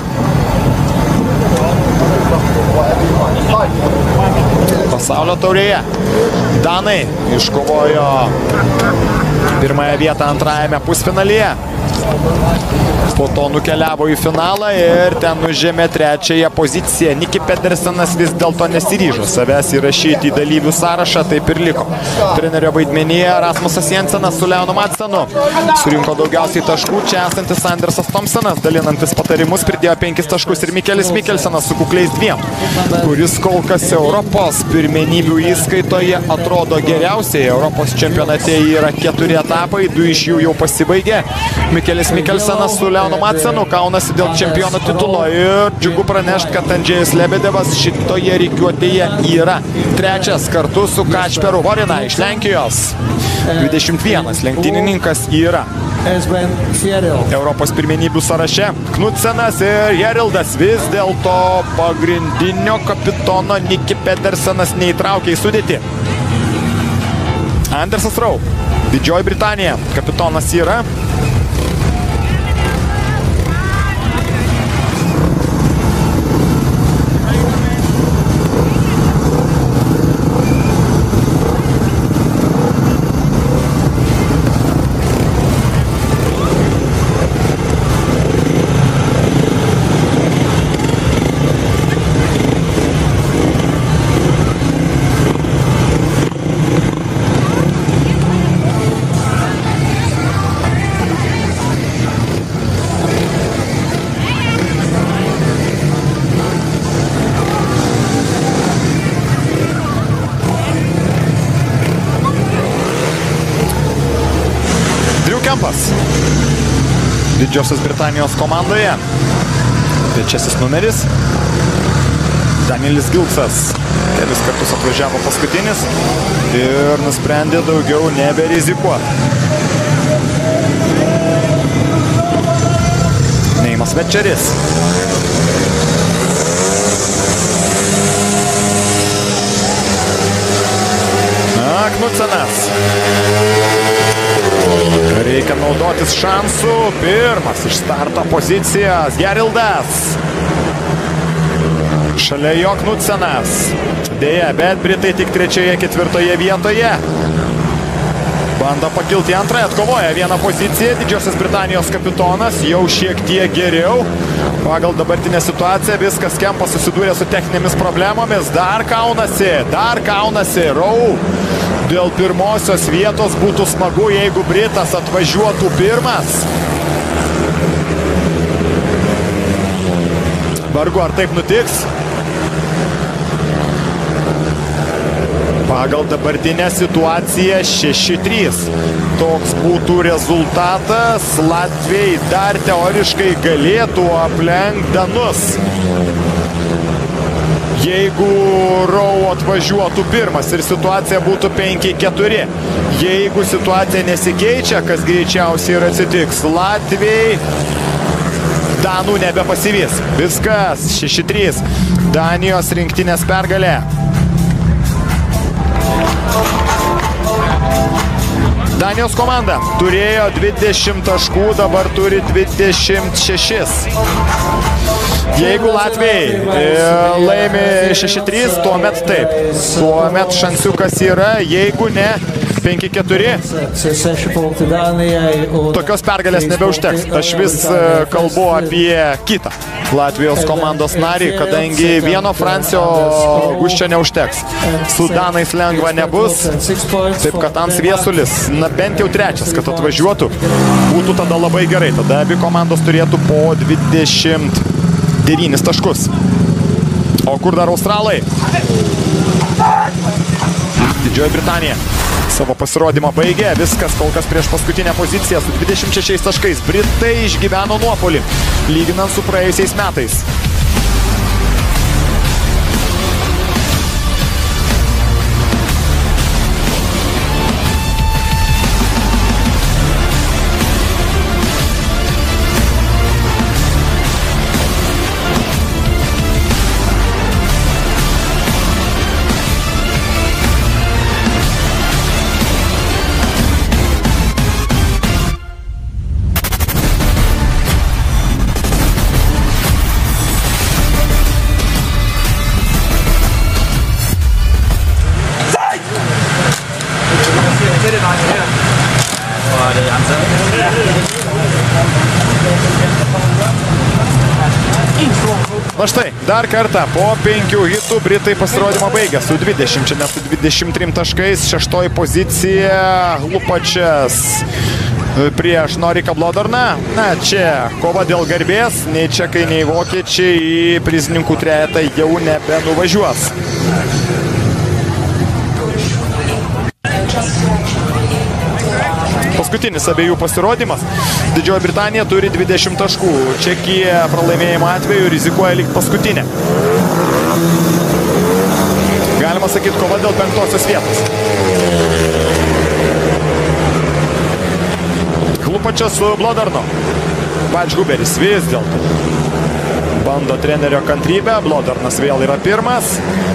Speaker 4: Pasaulio taurėje danai iškovojo pirmąją vietą antrajame pusfinalyje. Po to nukeliavo į finalą ir ten užėmė trečiąją poziciją. Nicky Pedersenas vis dėlto nesiryžo savęs įrašyti į dalyvių sąrašą, taip ir liko. Trenerio vaidmenyje Rasmusas Jensenas su Leonu Madsenu surinko daugiausiai taškų. Čia esantis Andersas Thompsonas, dalinantis patarimus, pridėjo penkis taškus ir Mikelis Mikkelsenas su kukliais dviem, kuris kol kas Europos pirmenybių įskaitoje atrodo geriausiai. Europos čempionate yra keturi etapai, du iš jų jau pasibaigė. Mikelis Mikkelsenas su Leonu Madsenu kaunasi dėl čempiono titulo ir džiugu pranešti, kad Andžejus Lebedevas šitoje rikiuotėje yra trečias kartu su Kačperu Vorina iš Lenkijos. dvidešimt vienas lenktynininkas yra Europos pirmenybių sąraše. Knudsenas ir Herildas vis dėlto pagrindinio kapitono Nicky Pedersenas neįtraukė į sudėtį. Andersas Rowe, Didžioji Britanija, kapitonas yra. Didžiosios Britanijos komandoje. Trečiasis numeris. Danielis Gilksas kelis kartus atvažiavo paskutinis ir nusprendė daugiau neberizikuoti. Neimas Večeris. Na, Knudsenas. reikia naudotis šansų. Pirmas iš starto pozicijos Gerildas. Šalia jo Knudsenas. Deja, bet Britai tik trečioje, ketvirtoje vietoje. Bando pakilti antrąją, atkovoja vieną poziciją. Didžiosios Britanijos kapitonas jau šiek tiek geriau. Pagal dabartinę situaciją viskas Kempas susidūrė su techninėmis problemomis. Dar kaunasi, dar kaunasi. Rau dėl pirmosios vietos būtų smagu, jeigu Britas atvažiuotų pirmas. Vargu ar taip nutiks. Pagal dabartinę situaciją šeši trys. Toks būtų rezultatas. Latviai dar teoriškai galėtų aplenkti danus. Jeigu Rau atvažiuotų pirmas ir situacija būtų penki keturi. Jeigu situacija nesikeičia, kas greičiausiai ir atsitiks, Latviai danų nebepasivys. Viskas, šeši trys. Danijos rinktinės pergalė. Danijos komanda turėjo dvidešimt taškų, dabar turi dvidešimt šešis. Jeigu Latvijai laimi šeši trys, tuomet taip. Tuomet šansiukas yra, jeigu ne, penki keturi. Tokios pergalės nebeužteks. Aš vis kalbu apie kitą Latvijos komandos narį, kadangi vieno Francio guščio neužteks. Su danais lengva nebus, taip kad Ans Viesulis, na bent jau trečias, kad atvažiuotų, būtų tada labai gerai. Tada abi komandos turėtų po dvidešimt devynis taškus. O kur dar Australai? Didžioji Britanija savo pasirodymą baigė. Viskas kol kas prieš paskutinę poziciją su dvidešimt šešiais taškais. Britai išgyveno nuopolį, lyginant su praėjusiais metais. Na štai, dar kartą po penkių hitų Britai pasirodymą baigė su dvidešimt, čia net su dvidešimt trim taškais. Šeštoji pozicija Lupačias prieš Noriką Blodorną. Na, čia kova dėl garbės, nei čekai, nei vokiečiai į prizininkų trejetą jau nebenuvažiuos. Paskutinis abiejų pasirodymas. Didžioji Britanija turi dvidešimt taškų. Čekija pralaimėjimo atveju rizikuoja likti paskutinė. Galima sakyti, kova dėl penktosios vietos. Klupačias su Blodornu. Badžguberis vis dėlto bando trenerio kantrybę. Blodornas vėl yra pirmas.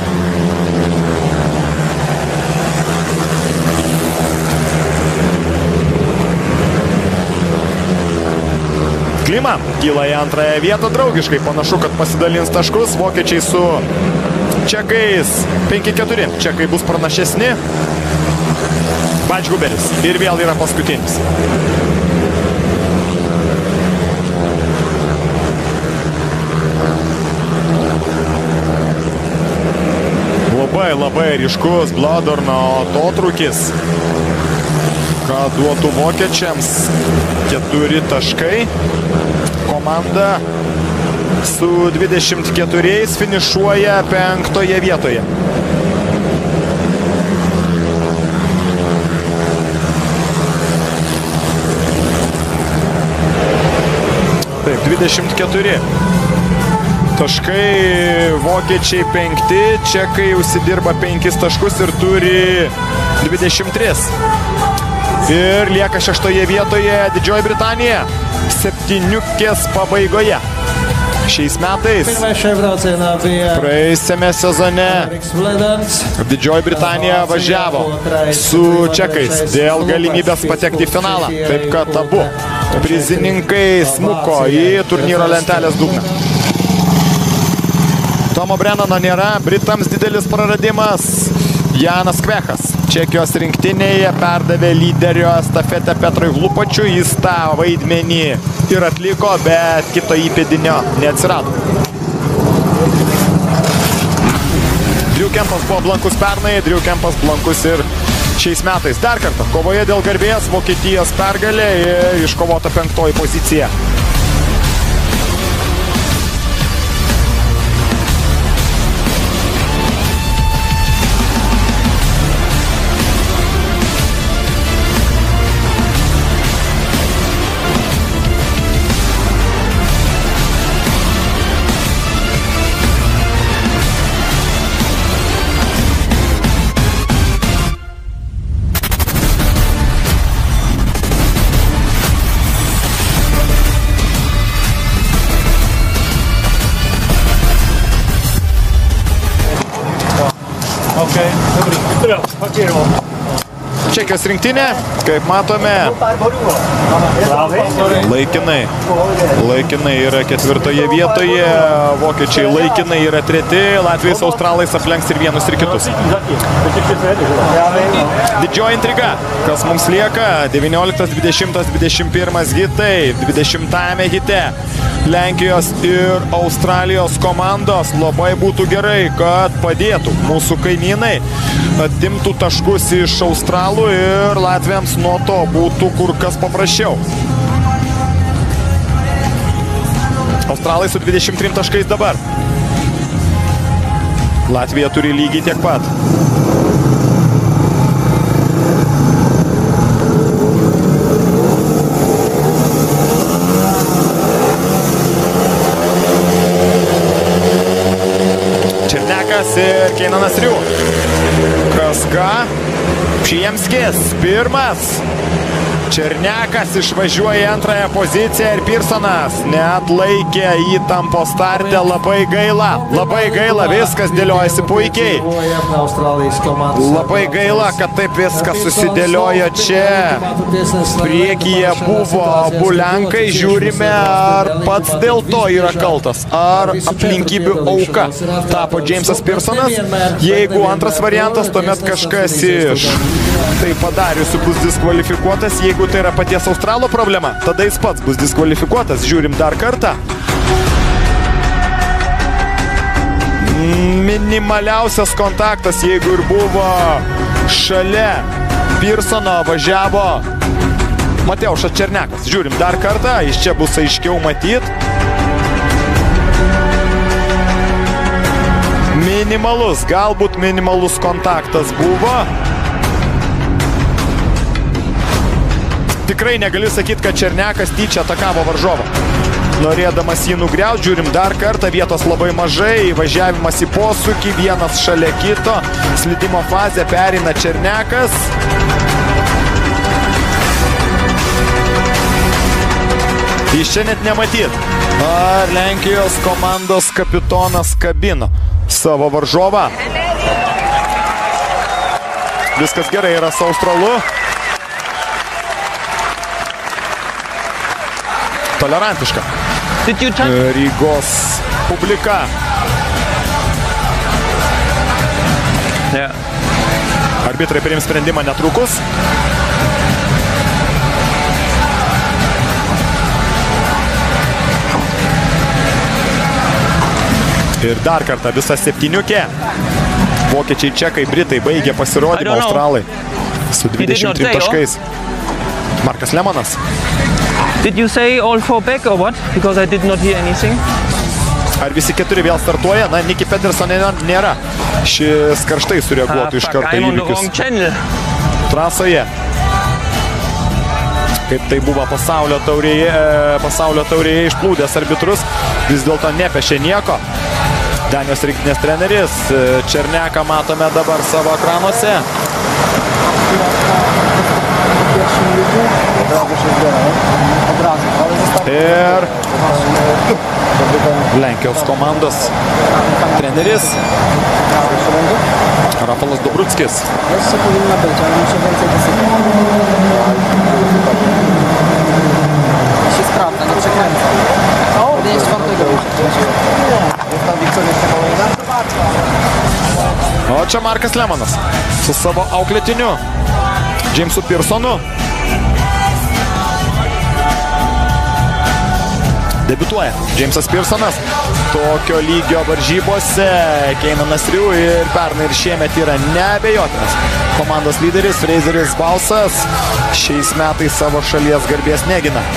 Speaker 4: Klima kyla į antrąją vietą draugiškai. Panašu, kad pasidalins taškus. Vokiečiai su čekais penki keturi. Čekai bus pranašesni. Badžguberis ir vėl yra paskutinis. Labai, labai ryškus Blodorno atotrūkis, ką duotų vokiečiams. Keturi taškai. Komanda su dvidešimt keturiais finišuoja penktoje vietoje. Taip, dvidešimt keturi taškai, vokiečiai penkti, čekai užsidirba penkis taškus ir turi dvidešimt tris. Ir lieka šeštoje vietoje Didžioji Britanija septyniukės pabaigoje. šiais metais. Praėjusiame sezone Didžioji Britanija važiavo su čekais dėl galimybės patekti į finalą. Taip kad abu prizininkai smuko į turnyro lentelės dugną. Tomo Brennano nėra, Britams didelis praradimas. Janas Kvechas Čekijos rinktinėje perdavė lyderio estafetę Petrui Hlupačiui. Jis tą vaidmenį ir atliko, bet kito įpėdinio neatsirado. Drew Kempas buvo blankus pernai, Drew Kempas blankus ir šiais metais. Dar kartą kovoje dėl garbės Vokietijos pergalė ir iškovota penktoji pozicija. Čekijos rinktinė, kaip matome, laikinai, laikinai yra ketvirtoje vietoje, vokiečiai laikinai yra treti, Latvijais, Australais aplenks ir vienus ir kitus. Didžioji intriga, kas mums lieka, devynioliktas, dvidešimtas, dvidešimt pirmas hitai, dvidešimtajame hite Lenkijos ir Australijos komandos. Labai būtų gerai, kad padėtų mūsų kaimynai, atimtų taškus iš Australų ir latviams nuo to būtų kur kas paprasčiau. Australai su dvidešimt trim taškais dabar. Latvija turi lygiai tiek pat. Černekas ir Keinanas Riu. Kas ką? Pšiemskis pirmas. Černekas išvažiuoja į antrąją poziciją ir Pirsonas neatlaikė įtampo starte. Labai gaila, labai gaila, viskas dėliojasi puikiai. Labai gaila, kad taip viskas susidėliojo čia. Priekyje buvo abu lenkai, žiūrime, ar pats dėl to yra kaltas, ar aplinkybių auka tapo Jamesas Pirsonas. Jeigu antras variantas, tuomet kažkas iš tai padariusių bus diskvalifikuotas. Jeigu tai yra paties Australo problema, tada jis pats bus diskvalifikuotas. Žiūrim dar kartą. Minimaliausias kontaktas, jeigu ir buvo šalia Pirsono, važiavo Mateušas Černekas. Žiūrim dar kartą, iš čia bus aiškiau matyti. Minimalus, galbūt minimalus kontaktas buvo. Tikrai negali sakyti, kad Černekas tyčia atakavo varžovą. Norėdamas jį nugriauti, žiūrim dar kartą, vietos labai mažai, įvažiavimas į posūkį, vienas šalia kito, slydimo fazę perina Černekas. Iš čia net nematyt, ar Lenkijos komandos kapitonas kabino savo varžovą. Viskas gerai yra su Australu. Tolerantiška. Rygos publika.
Speaker 5: Yeah.
Speaker 4: Arbitrai priims sprendimą netrukus. Ir dar kartą visa septyniukė. Vokiečiai, čekai, britai baigė pasirodymą, Australai su dvidešimt trim taškais. Markas Lemanas.
Speaker 5: Did you say all four back or what? Because I did not hear anything.
Speaker 4: Ar visi keturi vėl startuoja? Na, Nicky Pedersen nėra. Šis karštai sureaguotų iš karto įvykius trasoje. Kaip tai buvo pasaulio taurėje, pasaulio taurėje išplūdęs arbitrus, vis dėlto nepešė nieko. Danijos rinktinės treneris Černeką matome dabar savo ekranuose.
Speaker 11: Od razu się zbiera, od razu, ale zostało
Speaker 4: ir Lenkijos komandos treneris Rafalas Dobruckis.
Speaker 12: Jeszcze powinna być, ale muszę więcej dyscypliny. się sprawdza, nie przekręca. Podjęć czwartego.
Speaker 11: Jest tam Wiktor jeszcze kolejna?
Speaker 4: O čia Markas Lemanas su savo auklėtiniu Jamesu Pearsonu. Debiutuoja Jamesas Pearsonas tokio lygio varžybose. Keinan Nasriu ir pernai ir šiemet yra neabejotinas komandos lyderis. Frazeris Balsas šiais metais savo šalies garbės negina.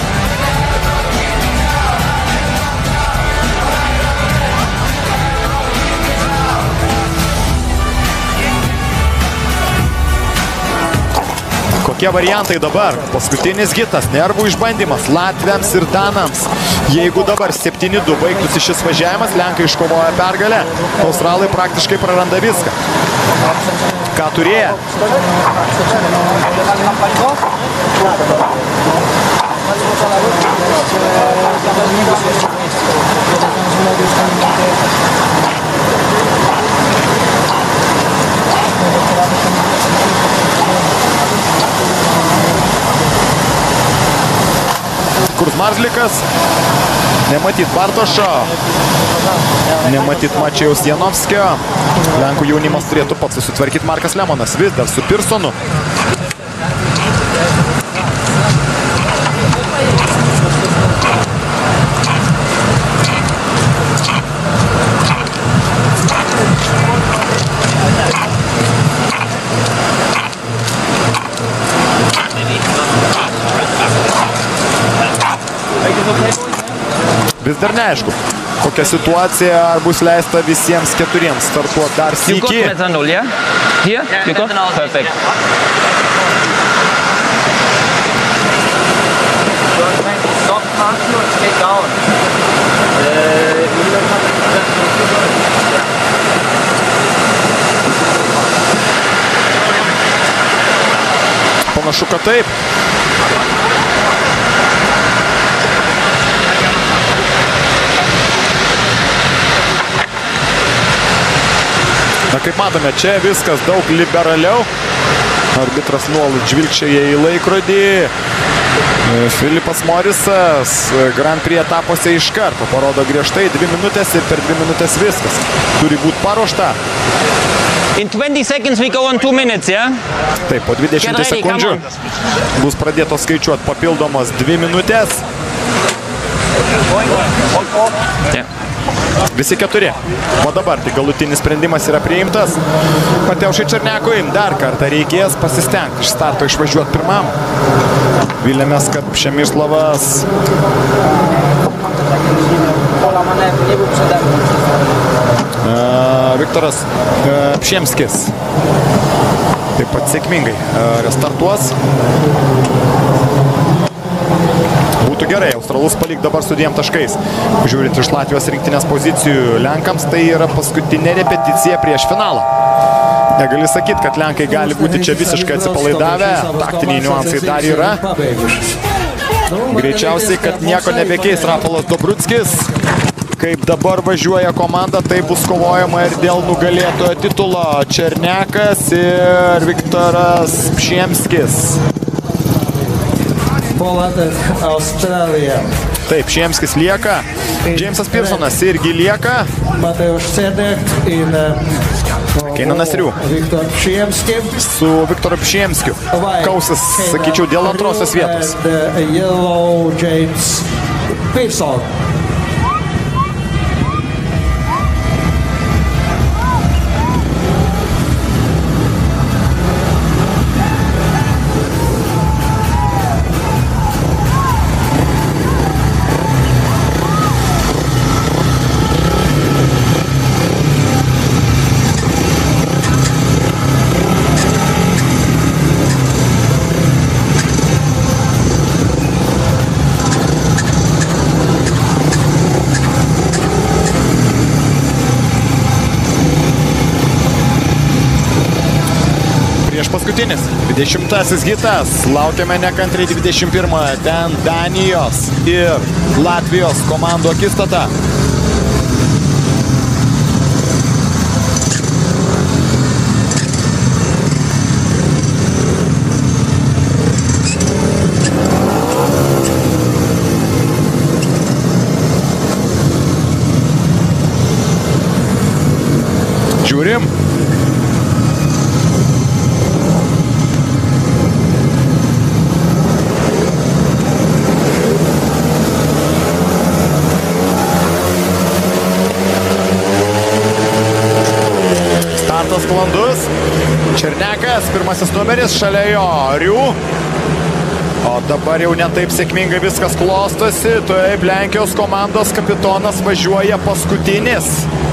Speaker 4: Kokie variantai dabar? Paskutinis hitas, nervų išbandymas latviams ir danams. Jeigu dabar septyni du baigtųsi šis važiavimas, Lenkai iškovoja pergalę, australai praktiškai praranda viską. Ką turėjo? Kurs Marzlikas, nematyt Bartošo, nematyt Mačiaus Janovskio. Lenkų jaunimas turėtų pats susitvarkyti. Markas Lemanas vis dar su Pearsonu. Vis dar neaišku, kokia situacija, ar bus leista visiems keturiems startuoti dar sykį. Panašu, kad taip. Na, kaip matome, čia viskas daug liberaliau. Arbitras nuolat žvilgčioja į laikrodį. Filipas Morisas Grand Prix etapuose iš karto parodo griežtai dvi minutės ir per dvi minutės viskas turi būti paruošta.
Speaker 5: In twenty seconds we go on two minutes, yeah?
Speaker 4: Taip, po dvidešimt sekundžių bus pradėtos skaičiuoti papildomos dvi minutės.
Speaker 5: Yeah.
Speaker 4: Visi keturi. O dabar tai galutinis sprendimas yra priimtas. Mateušui Černiakui dar kartą reikės pasistengti iš starto išvažiuoti pirmam. Vilėmės, kad Przemyslavas Viktoras Pšiemskis taip pat sėkmingai restartuos. Būtų gerai, australus palik dabar su dviem taškais. Žiūrint iš Latvijos rinktinės pozicijų Lenkams, tai yra paskutinė repeticija prieš finalą. Negali sakyti, kad Lenkai gali būti čia visiškai atsipalaidavę. Taktiniai niuansai dar yra. Greičiausiai, kad nieko nebekeis Rafalas Dobruckis. Kaip dabar važiuoja komanda, tai bus kovojama ir dėl nugalėtojo titulo. Černiakas ir Viktoras Pšiemskis.
Speaker 6: Australija.
Speaker 4: Taip, Pšiemskis lieka. Jamesas Pearsonas irgi lieka. Keinan Nasriu su Viktoru Pšiemskiu. Kausis, sakyčiau, dėl antrosios vietos. prieš paskutinis. dvidešimtasis hitas. Laukiame nekantriai dvidešimt pirmojo. Ten Danijos ir Latvijos komandų akistata. Žiūrim. Startas sklandus. Černiakas, pirmasis numeris, šalia jo Rių. O dabar jau netaip sėkmingai viskas klostosi. Taip, Lenkijos komandos kapitonas važiuoja paskutinis.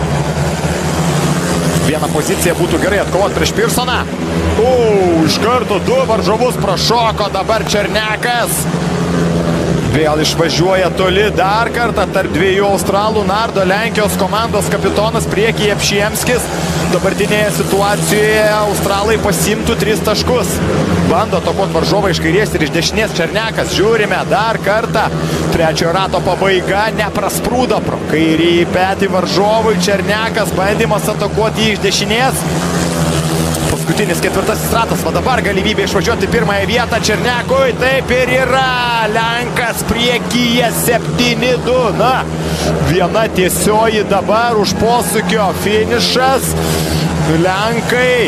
Speaker 4: Vieną poziciją būtų gerai atkovoti prieš Pirsoną. O, iš karto du varžovus prašoko, dabar Černiakas. Vėl išvažiuoja toli dar kartą tarp dviejų australų nardo Lenkijos komandos kapitonas priekyje Pšiemskis. Dabartinėje situacijoje australai pasimtų tris taškus. Bando atakuoti varžovą iš kairės ir iš dešinės Černiakas. Žiūrime dar kartą. Trečiojo rato pabaiga neprasprūdo pro kairį į petį varžovui. Černiakas bandymas atakuoti jį iš dešinės. Paskutinis ketvirtasis ratas, va dabar galimybė išvažiuoti pirmąją vietą Černiakui, taip ir yra, Lenkas priekyje septyni du, na, viena tiesioji dabar už posūkio finišas, Lenkai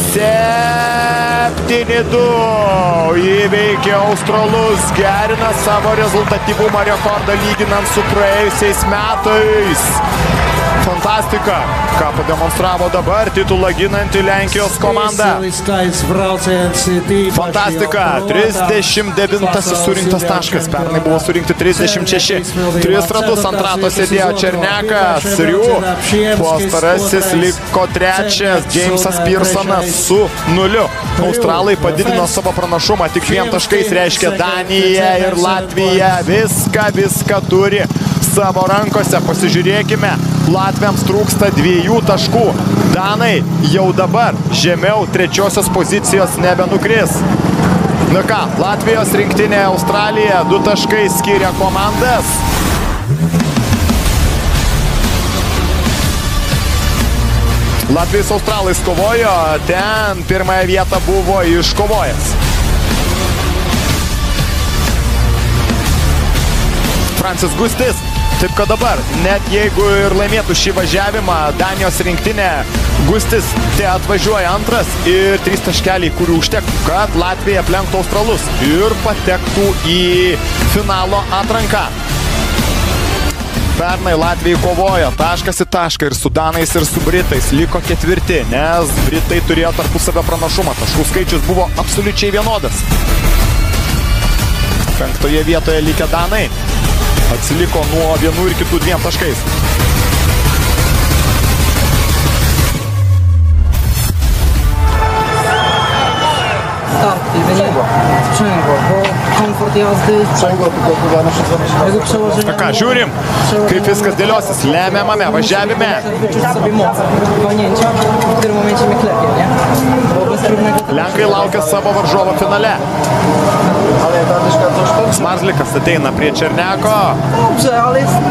Speaker 4: septyni du, įveikė australus, gerina savo rezultatyvumą rekordą lyginant su praėjusiais metais. Fantastika, ką pademonstravo dabar titulą ginanti Lenkijos komanda. Fantastika, trisdešimt devintasis surinktas taškas, pernai buvo surinkti trisdešimt šeši. Tris ratus ant rato sėdėjo Černiakas, Rių, pastarasis liko trečias, Jamesas Pirsonas su nuliu. Australai padidino savo pranašumą, tik dviem taškais, reiškia Danija ir Latvija viską, viską turi savo rankose. Pasižiūrėkime, Latviams trūksta dviejų taškų. Danai jau dabar žemiau trečiosios pozicijos nebenukris. Na ką, Latvijos rinktinė Australija du taškai skiria komandas. Latvijos australais kovojo, ten pirmąją vietą buvo iškovojęs Francis Gustis. Taip kad dabar, net jeigu ir laimėtų šį važiavimą, Danijos rinktinė, Gustis te atvažiuoja antras ir trys taškeliai, kurių užtektų, kad Latvija aplenktų australus ir patektų į finalo atranką. Pernai Latvijai kovojo taškas į tašką ir su Danais, ir su Britais. Liko ketvirti, nes Britai turėjo tarpusavio pranašumą. Taškų skaičius buvo absoliučiai vienodas. Penktoje vietoje likę Danai atsiliko nuo vienų ir kitų dviem taškais.
Speaker 12: Start i wyniego. Sprzęgło, bo komfort jazdy... Sprzęgło tylko chyba na przykład...
Speaker 4: Na ką, žiūrim, kaip viskas dėliosis lemiamame važiavime.
Speaker 12: Wyczuć sobie moc walnięcia, w którym momencie mnie klepie, nie? Bo bez trudnego...
Speaker 4: Lenkai laukia savo varžovo finale. Marzlikas ateina prie Černiako.
Speaker 12: Dobrze, ale jest...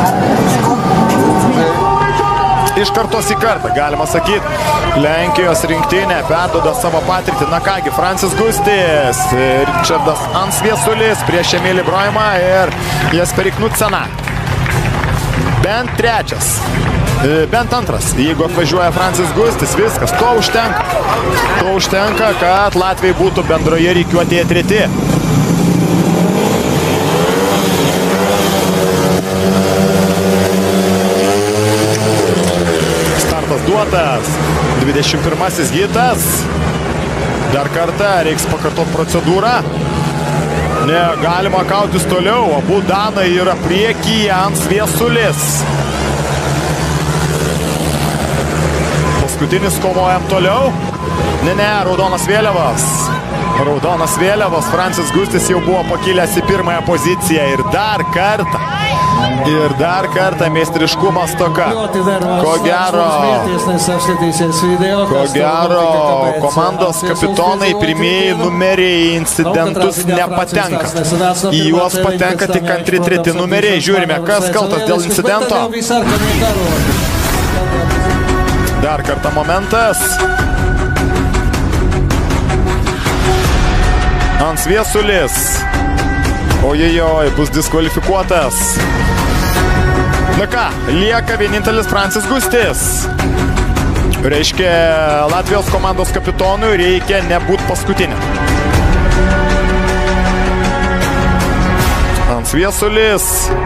Speaker 4: Iš kartos į kartą, galima sakyti, Lenkijos rinktinė perduoda savo patirtį. Na kągi, Francis Gustis, Richardas Ansviesulis prieš Emilį Brojimą ir Jesperį Knudseną. Bent trečias, bent antras, jeigu atvažiuoja Francis Gustis, viskas, to užtenka. To užtenka, kad Latvijai būtų bendroje rikiuotėje treti. Duotas, dvidešimt pirmasis hitas. Dar kartą reiks pakartot procedūrą. Ne, galima kautis toliau. Abu Danai yra priekyje Ansviesulis. Paskutinis kovojam toliau. Ne, ne, raudonas vėliavas. Raudonas vėliavas. Francis Gustis jau buvo pakilęs į pirmąją poziciją. Ir dar kartą Ir dar kartą meistriškumo stoka. Ko gero, ko gero, komandos kapitonai pirmieji numeriai į incidentus nepatenka. Į juos patenka tik antri, treti numeriai. Žiūrime, kas kaltas dėl incidento. Dar kartą momentas. Ansviesulis. Ojejoj, bus diskvalifikuotas. Na ką, lieka vienintelis Francis Gustis. Reiškia, Latvijos komandos kapitonui reikia nebūti paskutiniam. Ansviesulis.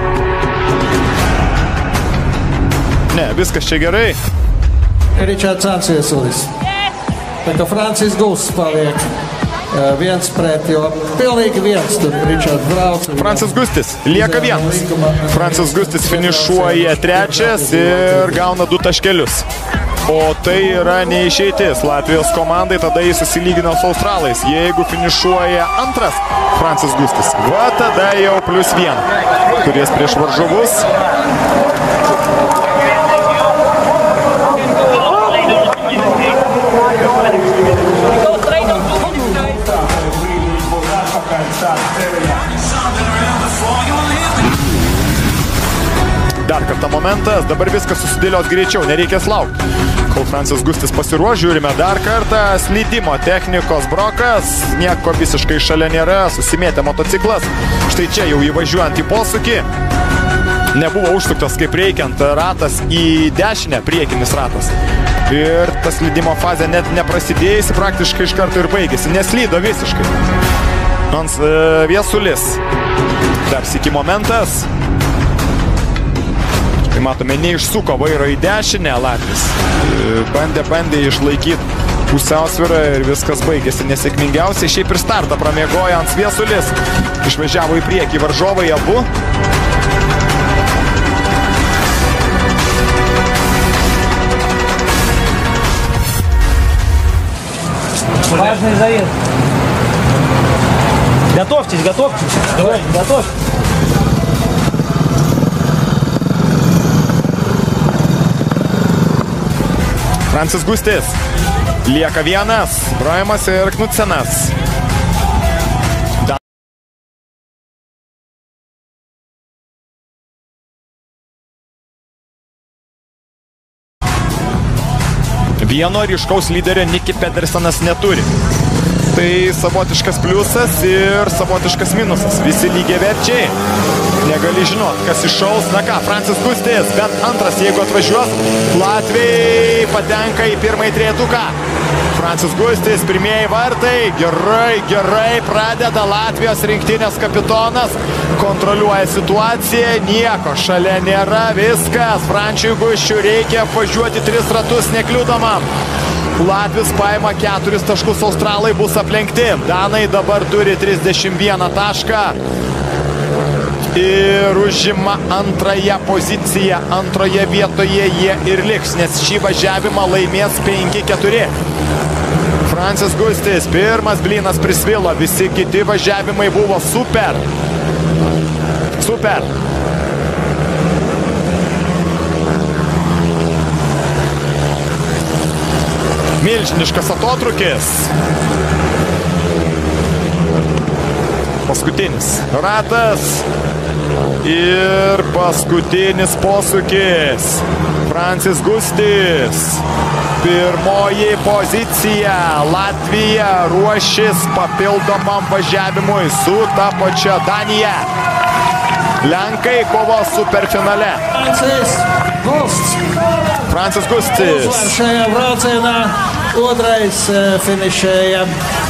Speaker 4: Ne, viskas čia gerai.
Speaker 6: Ričards Ansviesulis. Tā kā Francis Gustis paliek viens pret, jo pilnīgi viens tur Ričards brauc.
Speaker 4: Francis Gustis lieka vienas. Francis Gustis finišuoja trečias ir gauna du taškelius. O tai yra neišeitis Latvijos komandai, tada jis susilygino su australais. Jeigu finišuoja antras Francis Gustis, va tada jau plius vieną. Turės prieš varžovus. Dar kartą momentas, dabar viskas susidėlios greičiau, nereikės laukti. Kol Francis Gustis pasiruoš, žiūrime dar kartą, slydimo technikos brokas, nieko visiškai šalia nėra, susimėtė motociklas. Štai čia jau įvažiuojant į posūkį, nebuvo užsuktas kaip reikiant ratas į dešinę, priekinis ratas. Ir ta slydimo fazė net neprasidėjusi, praktiškai iš karto ir baigėsi, neslydo visiškai. Ansviesulis. Dar sykį momentas. Tai matome, neišsuko vairo į dešinę Latvis. Bandė, bandė išlaikyti pusiausvyrą ir viskas baigėsi nesėkmingiausiai. Šiaip ir startą pramiegoja Ansviesulis. Išvažiavo į priekį varžovai abu.
Speaker 15: Важный заезд. Готовьтесь, готовьтесь. Давай, готовь.
Speaker 4: Francis Gustis. Lieka vienas. Brojamas ir Knudsenas. Vieno ryškaus lyderio Niki Pedersenas neturi. Tai savotiškas pliusas ir savotiškas minusas. Visi lygiaverčiai. Negali žinot, kas iššaus. Na ką, Francis Gustis, bent antras, jeigu atvažiuos, Latvijai patenka į pirmąjį trejetuką. Francis Gustis, pirmieji vartai, gerai, gerai pradeda Latvijos rinktinės kapitonas, kontroliuoja situaciją, nieko šalia nėra, viskas. Frančiui Gusčiui reikia apvažiuoti tris ratus nekliudomam. Latvis paima keturis taškus, australai bus aplenkti. Danai dabar turi trisdešimt vieną tašką. Ir užima antrąją poziciją. Antroje vietoje jie ir liks, nes šį važiavimą laimės penki keturi. Francis Gustis, pirmas blynas prisvilo, visi kiti važiavimai buvo super. Super. Milžiniškas atotrukis. Paskutinis ratas. Ir paskutinis posūkis. Francis Gustis. Pirmoji pozicija. Latvija ruošis papildomam važiavimui su ta pačia Danija. Lenkai kovos superfinale.
Speaker 6: Francis Gustis.
Speaker 4: Francis Gustis.
Speaker 6: Uzvar šajā braucienā. Otrais finišēja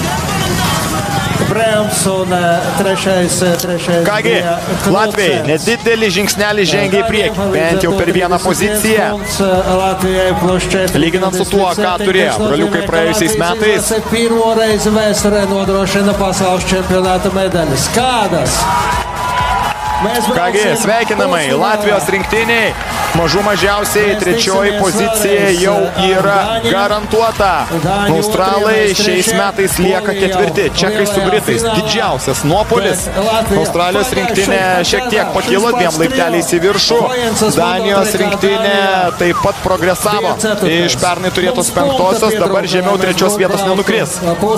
Speaker 6: Brēms un trešais, trešais
Speaker 4: Kągi, Latvijai nedidelį žingsnelį žengia į priekį, bent jau per vieną poziciją. Lyginant su tuo, ką turėjo broliukai praėjusiais metais.
Speaker 6: Pirmo reizi vēsturē nodrošina pasaules čempionāta medaļas. Kādas?
Speaker 4: Kągi, sveikinamai Latvijos rinktiniai. Mažų mažiausiai trečioji pozicija jau yra garantuota. Australai šiais metais lieka ketvirti. Čekai su britais. Didžiausias nuopolis. Australijos rinktinė šiek tiek pakilo dviem laipteliais į viršų. Danijos rinktinė taip pat progresavo. Iš pernai turėtos penktosios, dabar žemiau trečios vietos nenukris.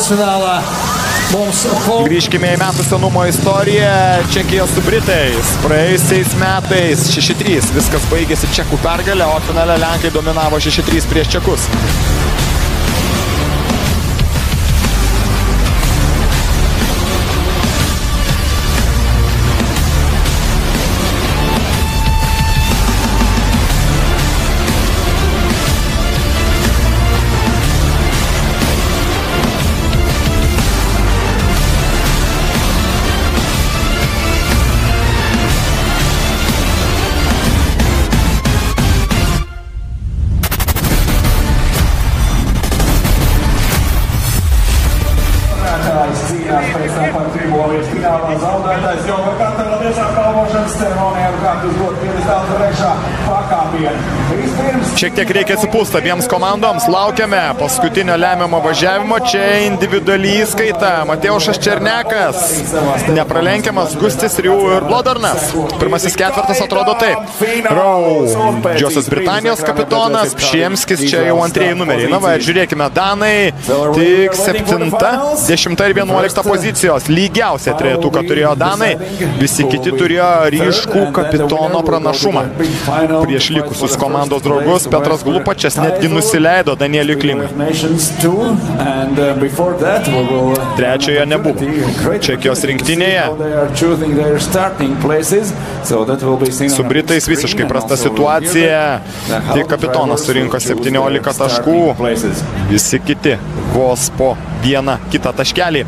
Speaker 4: Grįžkime į metų senumo istoriją. Čekija su britais. Praėjusiais metais šeši trys. Viskas baigėsi čekų pergalę, o finale lenkai dominavo šeši trys prieš čekus. Šiek tiek reikia atsipūsti abiems komandoms. Laukiame paskutinio lemiamo važiavimo. Čia individualiai įskaita. Mateušas Černekas, nepralenkiamas Gustis, Riu ir Blodarnas. Pirmasis ketvirtas atrodo taip. Rau, Didžiosios Britanijos kapitonas, Pšiemskis čia jau antrieji numeriai. Na va, ir žiūrėkime, Danai tik septinta, dešimta ir vienuolikta pozicijos. Lygiausia trejetuką turėjo Danai. Visi kiti turėjo ryškų kapitono pranašumą. Prieš likusius komandos draugus Petras Glupačias netgi nusileido Danieliui Klimui. Trečiojo nebuvo. Čekijos rinktinėje su britais visiškai prasta situacija. Tik kapitonas surinko septyniolika taškų. Visi kiti vos po vieną kitą taškelį.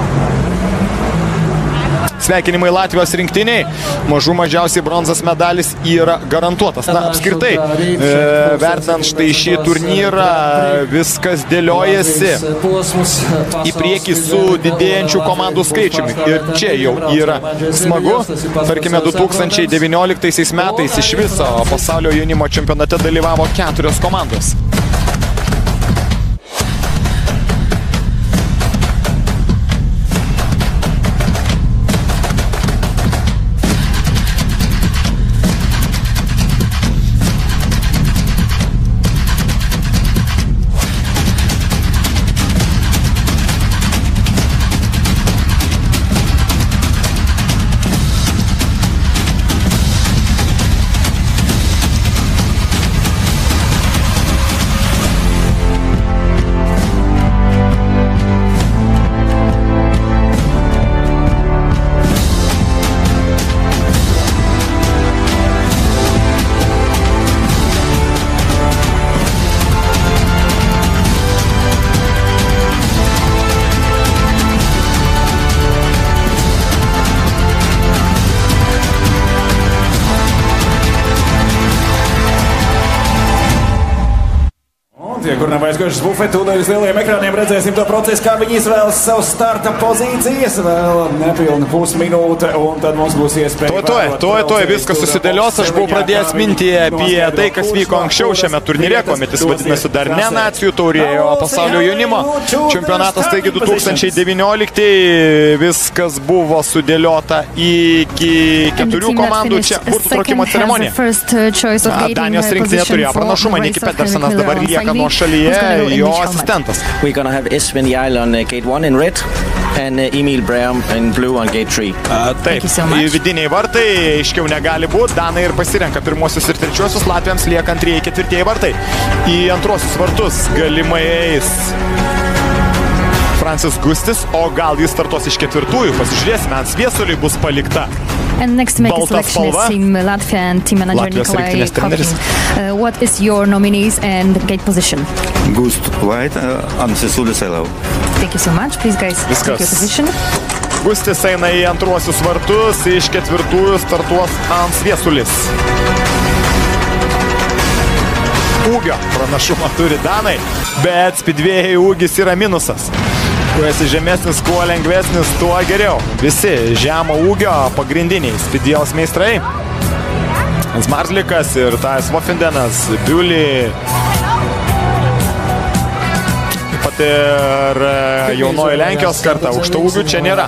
Speaker 4: Sveikinimai Latvijos rinktiniai. Mažų mažiausiai bronzas medalis yra garantuotas. Na, apskritai, e, vertinant štai šį turnyrą, viskas dėliojasi į priekį su didėjančių komandų skaičiumi. Ir čia jau yra smagu. Tarkime, du tūkstančiai devynioliktaisiais metais iš viso pasaulio jaunimo čempionate dalyvavo keturios komandos.
Speaker 16: Kur nav vairs garšas bufetu, un uz lieliem ekrāniem redzēsim to procesu, kā viņi izvēlas savu starta pozīcijas. Vēl nepilna pusminūte, un tad mums būs iespēja...
Speaker 4: Tuoj, tuoj, tuoj, tuoj, viskas susidėlios. Aš buvau pradėjęs mintį apie tai, kas vyko anksčiau šiame turnyre, kuomet jis vadinasi dar ne nacijų taurėjo pasaulio jaunimo čempionatas. Taigi du tūkstančiai devyniolikti viskas buvo sudėliota iki keturių komandų. Čia burtų traukimo ceremonija. Danijos rinktinė turėjo pranašumą. Niki Petersenas dabar lieka nuo šalyje, jo asistentas.
Speaker 17: We're gonna have Espen Jarl on gate one in red and Emil Breum in blue on gate three.
Speaker 4: Uh, taip, vidiniai vartai aiškiau negali būti. Danai ir pasirenka pirmosius ir trečiosius, Latviams lieka antrieji, ketvirtieji vartai. Į antrosius vartus galimai eis Francis Gustis, o gal jis startos iš ketvirtųjų. Pasižiūrėsime, ant Sviesuliui bus palikta
Speaker 7: And next to make a selection is Team Latvia and team manager Nikolai Kopkin. Uh, what is your nominees and gate position?
Speaker 18: Gust White uh, and Sviesulis Elau.
Speaker 7: Thank you so much. Please guys, take your position.
Speaker 4: Gustis eina į antruosius vartus, iš ketvirtųjų startuos ant Sviesulis. Ūgio pranašumą turi Danai, bet spidvėjai ūgis yra minusas. Kuo esi žemesnis, kuo lengvesnis, tuo geriau. Visi žemo ūgio pagrindiniai Spidijos meistrai. Zmarzlikas ir Tajas Vofindenas, Biuli. Taip pat ir jaunoji Lenkijos karta, aukštaūgių čia nėra.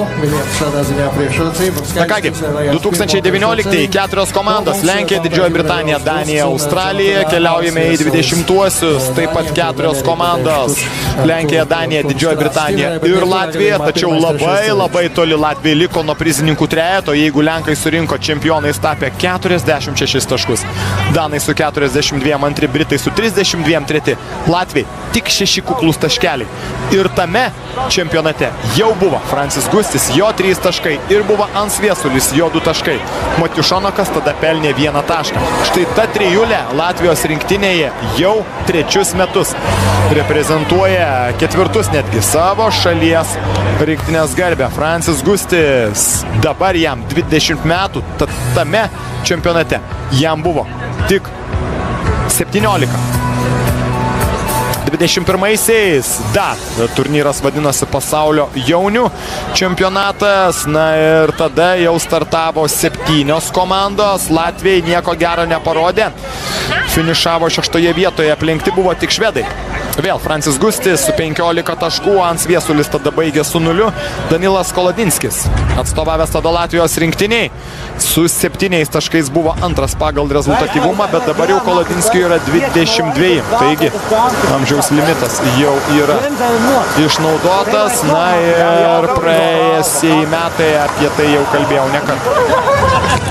Speaker 4: Na kągi, du tūkstančiai devynioliktieji keturios komandos, Lenkija, Didžioji Britanija, Danija, Australija, keliaujame į dvidešimtuosius, taip pat keturios komandos, Lenkija, Danija, Didžioji Britanija ir Latvija, tačiau labai labai toli Latvija liko nuo prizininkų trejeto, jeigu Lenkai surinko čempionais tapę keturiasdešimt šešis taškus, Danai su keturiasdešimt dviem antri, Britai su trisdešimt dviem treti, Latvijai tik šeši kuklus taškeliai. Ir tame čempionate jau buvo Francis Gustis, jo trys taškai, ir buvo Ans Viesulis, jo du taškai. Matiušonokas tada pelnė vieną tašką. Štai ta trijulė Latvijos rinktinėje jau trečius metus reprezentuoja ketvirtus netgi savo šalies rinktinės garbę. Francis Gustis, dabar jam dvidešimt metų, tad tame čempionate jam buvo tik septyniolika. dvidešimt pirmaisiais dar turnyras vadinosi Pasaulio jaunių čempionatas, na ir tada jau startavo septynios komandos, Latvijai nieko gero neparodė, finišavo šeštoje vietoje, aplenkti buvo tik švedai. Vėl Francis Gustis su penkiolika taškų, Ans Viesulis tada baigė su nuliu, Danilas Kolodinskis, atstovavęs tada Latvijos rinktiniai, su septyniais taškais buvo antras pagal rezultatyvumą, bet dabar jau Kolodinskiui yra dvidešimt dveji, taigi amžiaus limitas jau yra išnaudotas, na ir praėjusieji metai apie tai jau kalbėjau ne kartą.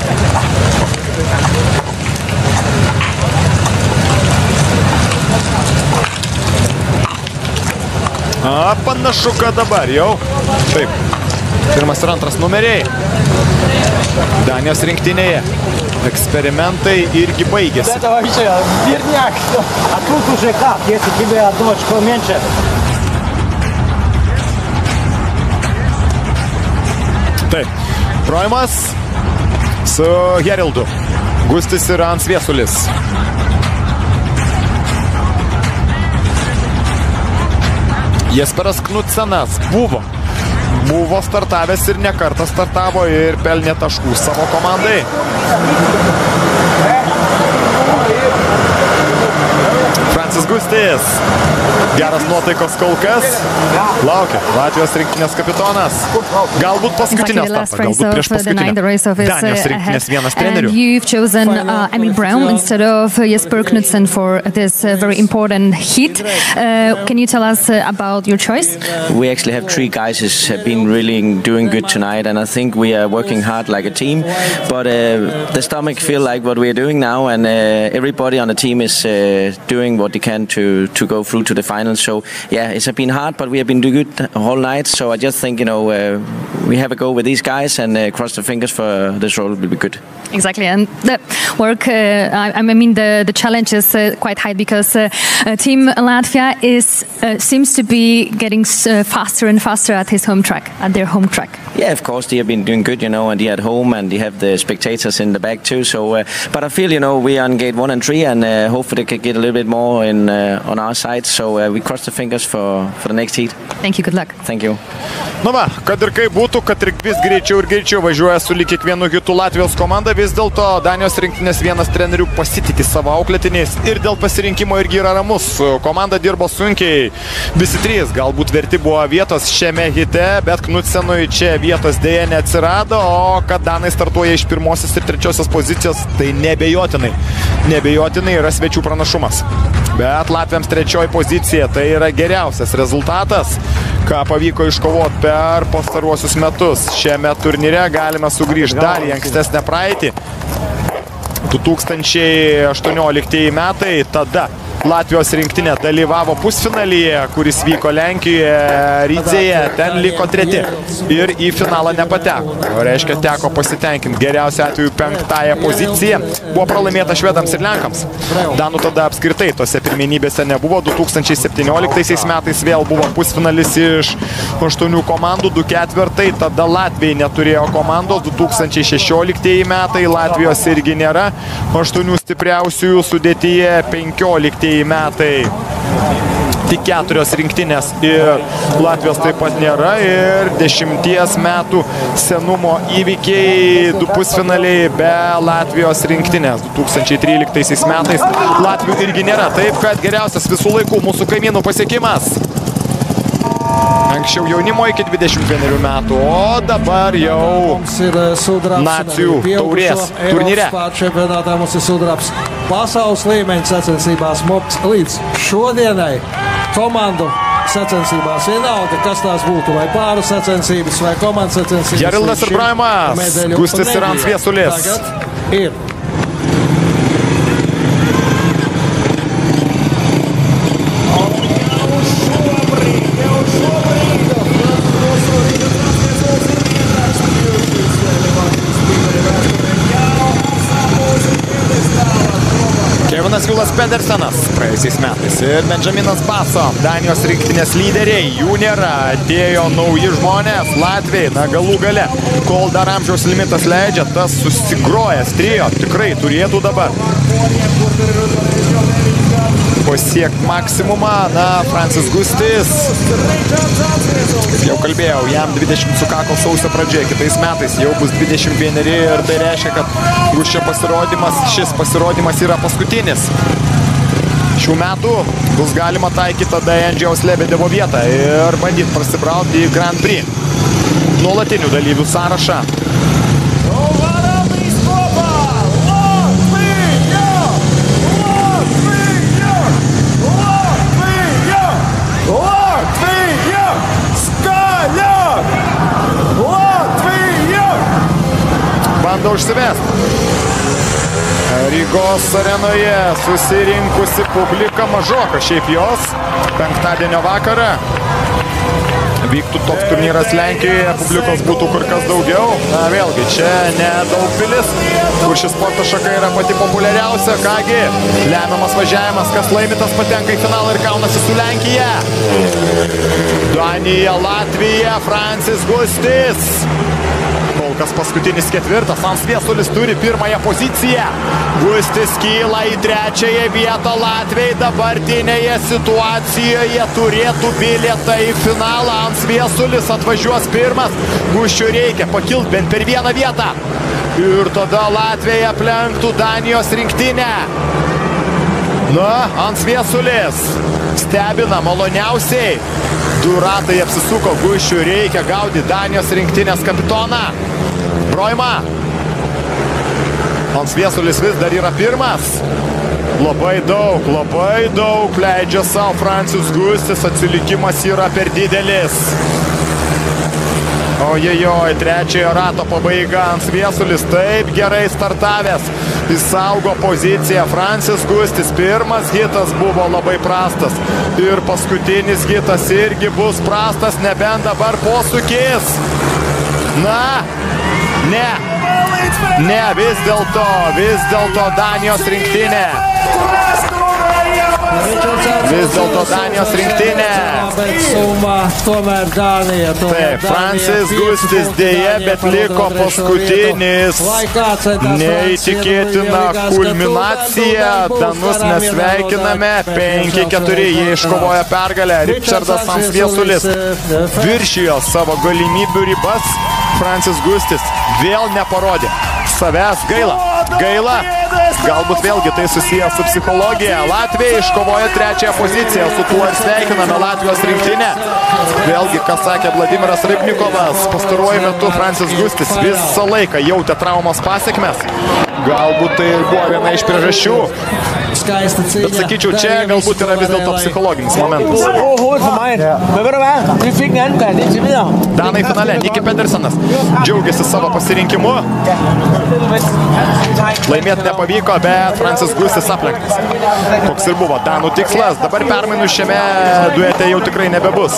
Speaker 4: A, panašu, kad dabar jau. Taip, pirmas ir antras numeriai Danijos rinktinėje. Eksperimentai irgi baigėsi.
Speaker 15: Это вообще верняк. А тут уже как, если тебе одно очко меньше.
Speaker 4: Taip, Proimas su Gerildu. Gustis ir Ans Viesulis. Jesperas Knudsenas buvo. Buvo startavęs ir ne kartą startavo ir pelnė taškų savo komandai. Francis Gustis. Geras nuotaikos kol kas. Laukia Latvijos rinktinės kapitonas. Galbūt paskutinio starto, galbūt prieš paskutinio. Danijos rinktinės vienas trenerių.
Speaker 7: You've chosen uh, Emil Braum instead of Jesper Knudsen for this uh, very important hit. Uh, can you tell us uh, about your choice?
Speaker 17: We actually have three guys who have been really doing good tonight, and I think we are working hard like a team. But uh, the stomach feel like what we are doing now, and uh, everybody on the team is uh, doing what they can to to go through to the final. So yeah, it's been hard, but we have been doing good all night. So I just think, you know, uh, we have a go with these guys and uh, cross the fingers for this role will be good.
Speaker 7: Exactly, and the work, uh, I, I mean, the, the challenge is uh, quite high because uh, uh, Team Latvia is uh, seems to be getting uh, faster and faster at his home track, at their home track.
Speaker 17: Yeah, of course, they have been doing good, you know, and they at home and they have the spectators in the back too. So, uh, but I feel, you know, we are on gate one and three, and uh, hopefully they can get a little bit more in uh, on our side. So uh, we cross the fingers for for the next heat.
Speaker 7: Thank you, good luck.
Speaker 17: Thank you.
Speaker 4: Nu va, kad ir kaip būtų, kad ir vis greičiau ir greičiau važiuoja su lyg kiekvienu hitu Latvijos komanda, vis dėlto Danijos rinktinės vienas trenerių pasitikė savo auklėtiniais ir dėl pasirinkimo irgi yra ramus. Komanda dirbo sunkiai, visi trys galbūt verti buvo vietos šiame hite, bet Knudsenui čia vietos dėja neatsirado, o kad Danai startuoja iš pirmosios ir trečiosios pozicijos, tai nebejotinai, nebejotinai yra svečių pranašumas. Bet Latviams trečioji pozicija tai yra geriausias rezultatas, ką pavyko iškovoti per pastaruosius metus. Šiame turnyre galime sugrįžti dar į ankstesnę praeitį. du tūkstančiai aštuonioliktieji metai, tada Latvijos rinktinė dalyvavo pusfinalyje, kuris vyko Lenkijoje, Rydzėje, ten liko treti ir į finalą nepateko. O reiškia, teko pasitenkinti. Geriausiu atveju penktąją poziciją buvo pralaimėta švedams ir lenkams. Danų tada apskritai tose pirmenybėse nebuvo. du tūkstančiai septynioliktaisiais metais vėl buvo pusfinalis iš aštuonių komandų, du ketvirtai, tada Latvijai neturėjo komandos, du tūkstančiai šešioliktieji metai, Latvijos irgi nėra, aštuonių stipriausiųjų sudėtyje penkioliktieji metai. tik keturios rinktinės ir Latvijos taip pat nėra ir dešimties metų senumo įvykiai, du pusfinaliai be Latvijos rinktinės. du tūkstančiai tryliktaisiais metais Latvijų irgi nėra. Taip, kad geriausias visų laikų mūsų kaimynų pasiekimas. Anksčiau jaunimo iki dvidešimt vienerių metų, o dabar jau nacijų taurės turnyre.
Speaker 6: Čempionātā mums ir sudrabs pasaules līmeņa sacensībās mums līdz šodienai komandu sacensībās vienalga, kas tās būtu, vai pāru sacensības, vai komandas sacensības.
Speaker 4: Jarildas ir Braimas, Gustis ir Ants Viesulis.
Speaker 6: Tagad ir.
Speaker 4: Vilas Pedersenas praėjusiais metais ir Benjaminas Baso, Danijos rinktinės lyderiai, jų nėra, atėjo nauji žmonės, Latviai, na galų gale, kol dar amžiaus limitas leidžia, tas susigrojęs trio tikrai turėtų dabar pasiekti maksimumą. Na, Francis Gustis, jau kalbėjau, jam dvidešimt sukako sausio pradžioje, kitais metais jau bus dvidešimt vieneri ir tai reiškia, kad Gusčio pasirodymas, šis pasirodymas yra paskutinis. Šių metų bus galima taikyti tada Andžiaus Lebedevo vietą ir bandyti prasibrauti į Grand Prix nuolatinių dalyvių sąrašą. Bando užsivesti. Rygos arenoje susirinkusi publika mažoka, šiaip jos penktadienio vakarą vyktų toks turnyras Lenkijoje, publikos būtų kur kas daugiau. Na vėlgi, čia ne Daugpilis, kur ši sporto šaka yra pati populiariausia. Kągi, lemiamas važiavimas, kas laimi, tas patenka į finalą ir kaunasi su Lenkija. Danija, Latvija, Francis Gustis. Kol kas paskutinis ketvirtas, Ants Viesulis turi pirmąją poziciją. Gustis kyla į trečiąją vietą, Latvijai dabartinėje situacijoje turėtų bilietą į finalą. Ants Viesulis atvažiuos pirmas, Gusčiui reikia pakilti bent per vieną vietą. Ir tada Latvijai aplenktų Danijos rinktinę. Na, Ants Viesulis stebina maloniausiai. Du ratai apsisuko, Gusčiui reikia gaudyti Danijos rinktinės kapitoną. Broima. Ants Viesulis vis dar yra pirmas. Labai daug, labai daug leidžia savo Francis Gustis, atsilikimas yra per didelis. Ojejoj, trečiojo rato pabaiga, Ants Viesulis taip gerai startavęs. Įsaugo poziciją Francis Gustis, pirmas hitas buvo labai prastas ir paskutinis hitas irgi bus prastas, nebent dabar posūkis. Na, ne, ne, vis dėlto, vis dėlto Danijos rinktinė. Vis dėlto Danijos rinktinė. Taip, Francis Gustis dėja, bet liko paskutinis. Neįtikėtina kulminacija. Danus mes sveikiname. penki keturi, jie iškovoja pergalę. Richardas Ants Viesulis viršijo savo galimybių ribas. Francis Gustis vėl neparodė savęs. Gaila, gaila. Galbūt vėlgi tai susijęs su psichologija. Latvija iškovoja trečiąją poziciją. Su tuo ir sveikiname Latvijos rinktinę. Vėlgi, ką sakė Vladimiras Rybnikovas, pastaruoju metu Francis Gustis visą laiką jautė traumos pasiekmes. Galbūt tai ir buvo viena iš priežasčių. Bet sakyčiau, čia galbūt yra vis dėlto psichologinis momentas. Danai finale, Niki Pedersenas džiaugiasi savo pasirinkimu. Laimėti nepavyko, bet Francis Gustis aplenktas. Toks ir buvo Danų tikslas. Dabar permainų šiame duete jau tikrai nebebus.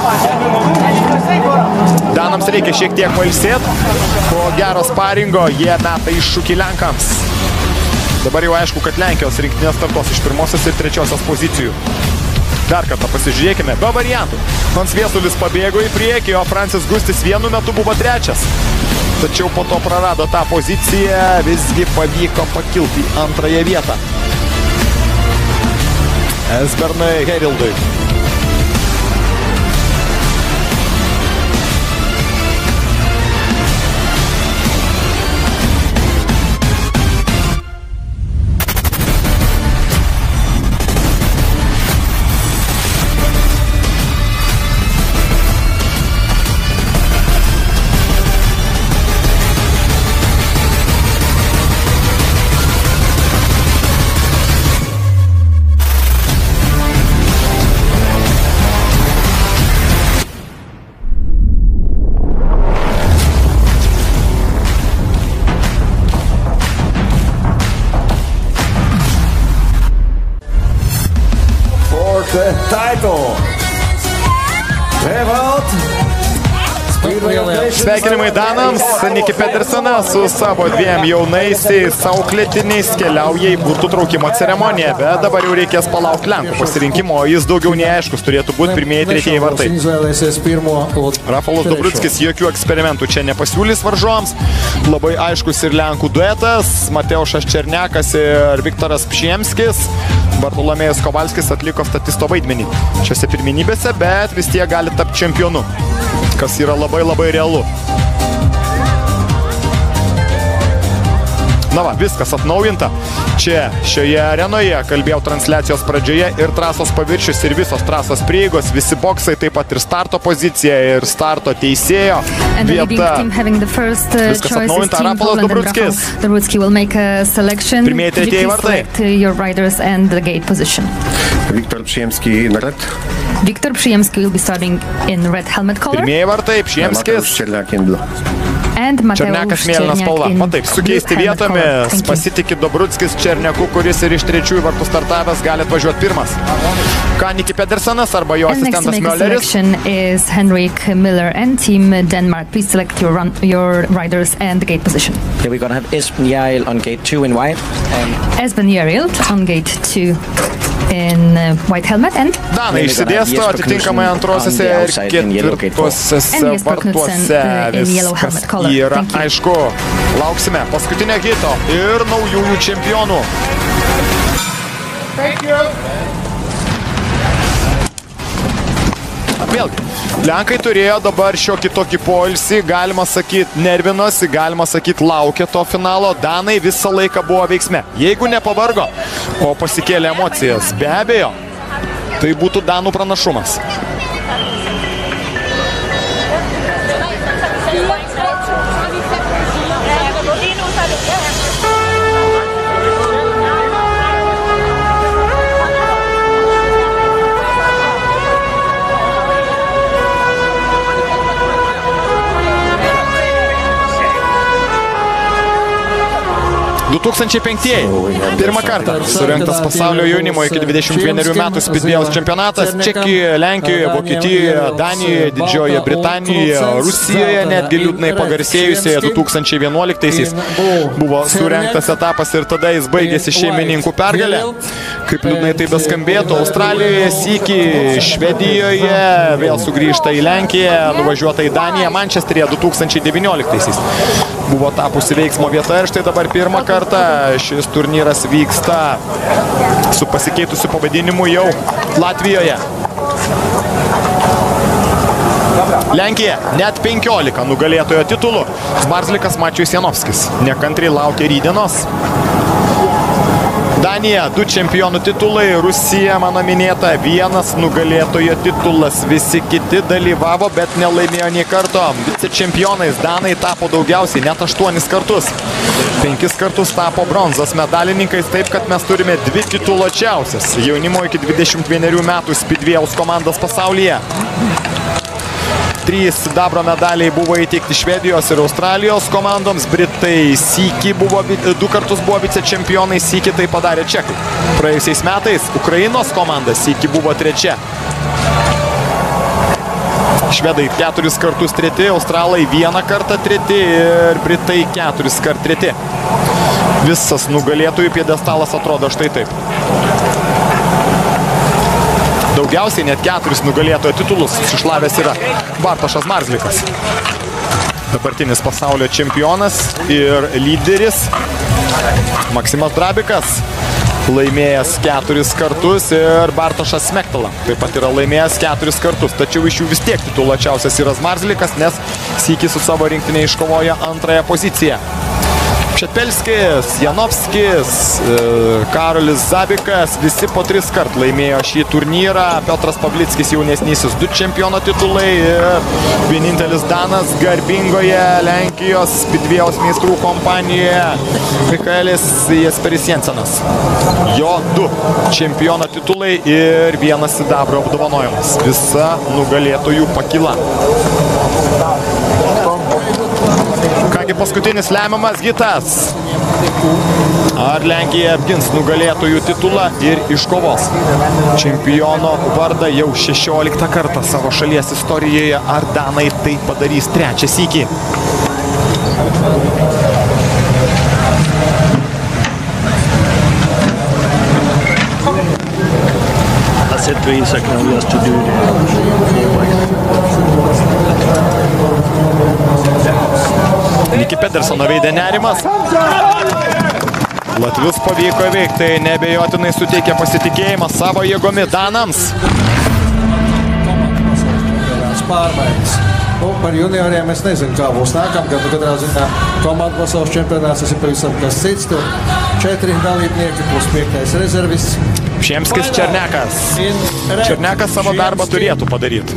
Speaker 4: Danams reikia šiek tiek pailsėti. Po gero sparingo jie meta iššūkį Lenkams. Dabar jau aišku, kad Lenkijos rinktinės startos iš pirmosios ir trečiosios pozicijų. Dar kartą pasižiūrėkime, be variantų. Ants Viesulis pabėgo į priekį, o Francis Gustis vienu metu buvo trečias. Tačiau po to prarado tą poziciją, visgi pavyko pakilti į antrąją vietą. Esbernui Herildui.
Speaker 16: title. Revolt.
Speaker 4: Sveikinimai Danams, Niki Pedersenas su savo dviem jaunaisiais auklėtiniais keliauja į burtų traukimo ceremoniją, bet dabar jau reikės palaukti Lenkų pasirinkimo, jis daugiau neaiškus, turėtų būti pirmieji tretieji vartai. Rafalas Dobrutskis jokių eksperimentų čia nepasiūlys varžovams, labai aiškus ir Lenkų duetas, Mateušas Černiakas ir Viktoras Pšiemskis. Bartolomėjus Kovalskis atliko statisto vaidmenį šiose pirmenybėse, bet vis tiek gali tapti čempionu, kas yra labai labai realu. Na va, viskas atnaujinta. Čia, šioje arenoje, kalbėjau transliacijos pradžioje, ir trasos paviršius, ir visos trasos prieigos, visi boksai, taip pat ir starto pozicija, ir starto teisėjo vieta. Viskas atnaujinta. Rafalas Dobrutskis. Pirmieji tretieji vartai.
Speaker 18: Viktor Pšiemski in red.
Speaker 7: Viktor Pšiemski will be starting in red helmet color.
Speaker 4: Pirmieji vartai, Pšiemskis. Černiakas mėlyna spalva. O taip, sukeisti vietomis, pasitikė Dobrutskis Černiaku, kuris ir iš trečiųjų vartų startavęs gali atvažiuoti pirmas. Ką Niki Pedersenas arba jo asistentas Mölleris.
Speaker 7: Is Henrik Miller and Team Denmark. Please select your, run, your riders and the gate position.
Speaker 17: Yeah, we're gonna have Esben Jarl on gate two in white.
Speaker 7: Esben Jarl on gate two in uh, white helmet and
Speaker 4: Danai išsidėsto atitinkamai antrosiose ir ketvirtosiose vartuose. Viskas yra aišku. Lauksime paskutinio hito ir naujųjų čempionų. Vėlgi, Lenkai turėjo dabar šiokį tokį poilsį, galima sakyti, nervinosi, galima sakyti, laukia to finalo. Danai visą laiką buvo veiksme. Jeigu nepavargo, o pasikėlė emocijas, be abejo, tai būtų Danų pranašumas. du tūkstančiai penktieji. Pirmą kartą surengtas pasaulio jaunimo iki dvidešimt vienerių metų Speedwėjaus čempionatas Čekijoje, Lenkijoje, Vokietijoje, Danijoje, Didžiojoje Britanijoje, Rusijoje, netgi liūdnai pagarsėjusioje du tūkstančiai vienuoliktaisiais buvo surengtas etapas ir tada jis baigėsi šeimininkų pergalę. Kaip liūdnai tai beskambėtų, Australijoje, sykį, Švedijoje, vėl sugrįžta į Lenkiją, nuvažiuota į Daniją, Mančesteryje du tūkstančiai devynioliktaisiais. Buvo tapusi veiksmo vieta ir štai dabar pirmą kartą šis turnyras vyksta su pasikeitusiu pavadinimu jau Latvijoje. Lenkija net penkiolika nugalėtojo titulų. Zmarzlikas Mačius Janovskis nekantriai laukia rydienos. Danija, du čempionų titulai, Rusija, mano minėta, vienas nugalėtojo titulas. Visi kiti dalyvavo, bet nelaimėjo nei karto. Vicečempionais Danai tapo daugiausiai, net aštuonis kartus. Penkis kartus tapo bronzos medalininkais, taip kad mes turime dvi tituločiausias jaunimo iki dvidešimt vienerių metų Speedwėjaus komandas pasaulyje. Trys sidabro medaliai buvo įteikti Švedijos ir Australijos komandoms. Britai sykį buvo, du kartus buvo vicečempionai, sykį tai padarė čekai. Praėjusiais metais Ukrainos komanda sykį buvo trečia. Švedai keturis kartus treti, Australai vieną kartą treti ir Britai keturis kart treti. Visas nugalėtojų piedestalas atrodo štai taip. Daugiausiai net keturis nugalėtojo titulus sušlavęs yra Bartošas Marzlikas. Dabartinis pasaulio čempionas ir lyderis Maksimas Drabikas, laimėjęs keturis kartus, ir Bartošas Smektala taip pat yra laimėjęs keturis kartus. Tačiau iš jų vis tiek tituluočiausias yra Zmarzlikas, nes sykį su savo rinktinė iškovoja antrąją poziciją. Šetpelskis, Janovskis, Karolis Zabikas, visi po tris kart laimėjo šį turnyrą. Piotras Pavlickis jaunesnysis, du čempiono titulai ir vienintelis Danas garbingoje Lenkijos Speedwėjaus meistrų kompanijoje Mikaelis Jesperis Jensenas. Jo du čempiono titulai ir vienas sidabro apdovanojimas. Visa nugalėtojų pakyla. Kągi priekį paskutinis lemiamas hitas. Ar Lenkija apgins nugalėtojų titulą ir iškovos čempiono vardą jau šešioliktą kartą savo šalies istorijoje. Ar danai tai padarys trečią sykį? Niki Pedersono veidė nerimas. Latvius pavyko įveikti, tai neabejotinai suteikia pasitikėjimą savo jėgomi danams.
Speaker 6: Pārmaiņas. Nu, par junioriem es nezinu, kā būs nākamgad. Katrā ziņā komandu pasaules čempionāts ir pavisam kas cits. Tur četri dalībnieki plus piektais rezervists.
Speaker 4: Pšiemskis, Černiakas. Černiakas savo darbą turėtų padaryti.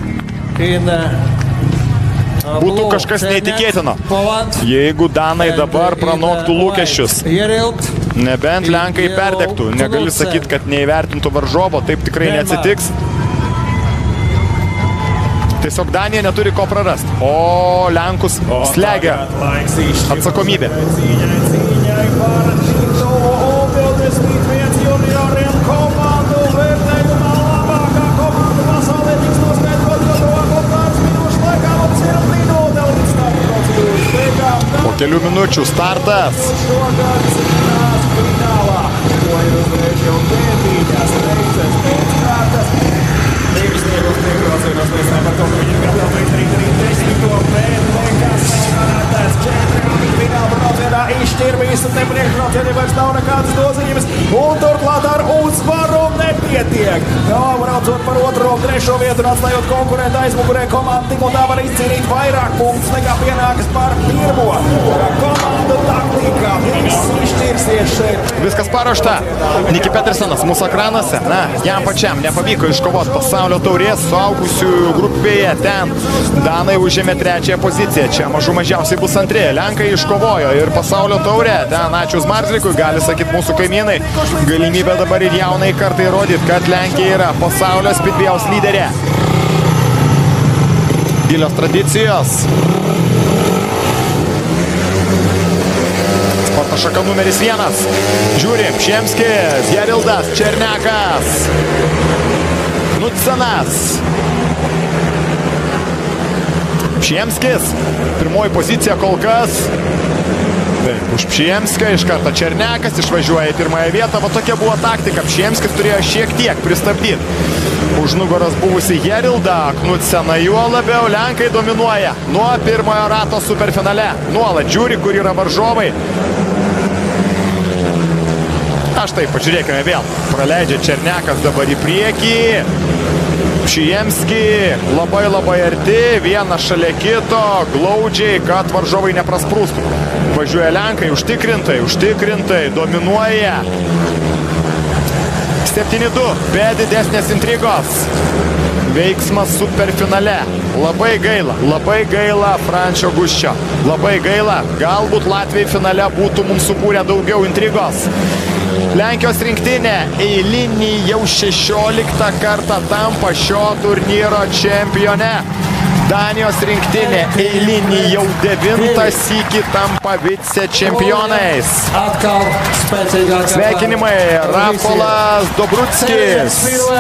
Speaker 4: Būtų kažkas neįtikėtino, jeigu danai dabar pranoktų lūkesčius. Nebent lenkai perdegtų. Negali sakyti, kad neįvertintų varžovo. Taip tikrai neatsitiks. Tiesiog Danija neturi ko prarasti. O lenkus slegia atsakomybė. Po kelių minučių startas.
Speaker 16: Izšķir visu, te priekšbraucieni vairs nav nekādas nozīmes, un turklāt ar uzvaru nepietiek. Jā, braucot par otro, trešo vietu un atstājot konkurentu aizmugurē komandu, tik un tā var izcīnīt vairāk punktus nekā pienākas par pirmo. Komandu taktika, viss izšķirsies šeit.
Speaker 4: Viskas paruošta. Niki Pedersonas mūsų ekranuose. Na, jam pačiam nepavyko iškovoti pasaulio taurės suaugusiųjų grupėje. Ten danai užėmė trečiąją poziciją. Čia mažų mažiausiai bus antrė. Lenkai iškovojo ir pasaulio taurė. Ten ačiū Zmarzlikui, gali sakyti mūsų kaimynai. Galimybė dabar ir jaunai kartai rodyti, kad Lenkija yra pasaulio speedwėjaus lyderė. Gilios tradicijos. Sporto šaka numeris vienas. Žiūrim, Pšiemskis, Jarildas, Černiakas, Knudsenas. Pšiemskis, pirmoji pozicija kol kas. Taip, už Pšiemską iš karto Černiakas išvažiuoja į pirmąją vietą. Va tokia buvo taktika. Pšiemskis turėjo šiek tiek pristabdyti už nugaros buvusi Jarildą. Knudseną juo labiau lenkai dominuoja nuo pirmojo rato superfinale. Nuolat žiūri, kur yra varžovai. Aš taip, pažiūrėkime vėl. Praleidžia Černiakas dabar į priekį. Pšiemski labai labai arti, vienas šalia kito, glaudžiai, kad varžovai neprasprūstų. Važiuoja lenkai, užtikrintai, užtikrintai, dominuoja. septyni du, be didesnės intrigos. Veiksmas superfinale. Labai gaila, labai gaila Frančio Guščio. Labai gaila, galbūt Latvijai finale būtų mums sukūrę daugiau intrigos. Lenkijos rinktinė eilinį jau šešioliktą kartą tampa šio turnyro čempione. Danijos rinktinė eilinį jau devintą sykį tampa vice čempionais. Sveikinimai, Rapolas Dobrutskis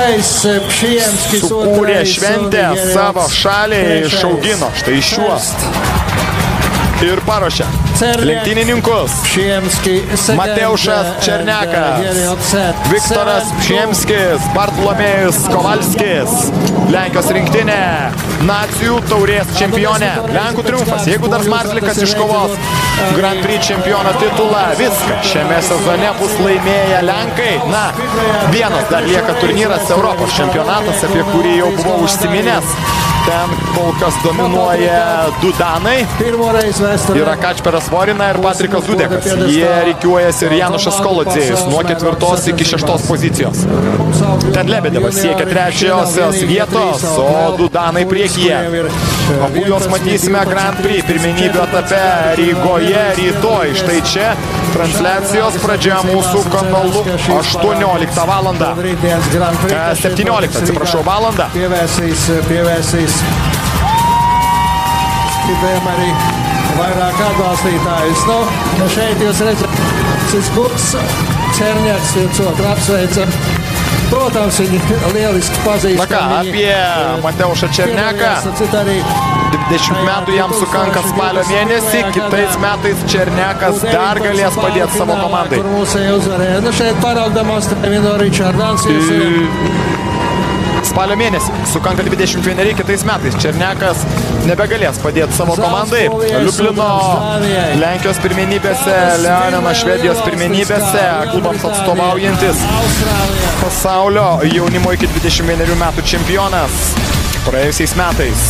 Speaker 4: sukūrė šventę savo šaliai, išaugino štai šiuos ir paruošė lenktynininkus. Mateušas Černiakas, Viktoras Pšiemskis, Bartolomėjus Kovalskis. Lenkijos rinktinė nacijų taurės čempionė. Lenkų triumfas, jeigu dar Zmarzlikas iškovos Grand Prix čempiono titulą. Viską šiame sezone bus laimėję Lenkai. Na, vienas dar lieka turnyras Europos čempionatas, apie kurį jau buvau užsiminęs. Ten kol kas dominuoja du danai. Yra Kačperas Vorina ir Patrikas Dudekas. Jie rikiuojasi ir Janušas Kolodziejus nuo ketvirtos iki šeštos pozicijos. Ten Lebedevas siekia trečiosios vietos, o du danai priekyje. Abu juos matysime Grand Prix pirmenybių etape Rygoje rytoj. Štai čia transliacijos pradžia mūsų kanalu aštuonioliktą valandą. septynioliktą, atsiprašau, valandą.
Speaker 6: Pievērsīs, pievērsīs. Gribējām arī vairāk atbalstītājus. Nu, šeit jūs redzat, šis Guks, Černieks viens otru apsveica. Protams, viņi lieliski pazīst.
Speaker 4: Na ką, apie Mateušą Černiaką. dvidešimt metų jam sukanka spalio mėnesį, kitais metais Černiakas dar galės padėti savo komandai.
Speaker 6: Nu, šeit paraugdamos vieno Richardu Ansiju.
Speaker 4: Spalio mėnesį sukanka dvidešimt vieneri, kitais metais Černiakas nebegalės padėti savo komandai. Liublino Lenkijos pirmenybėse, Leonino Švedijos pirmenybėse, klubams atstovaujantis pasaulio jaunimo iki dvidešimt vienerių metų čempionas praėjusiais metais.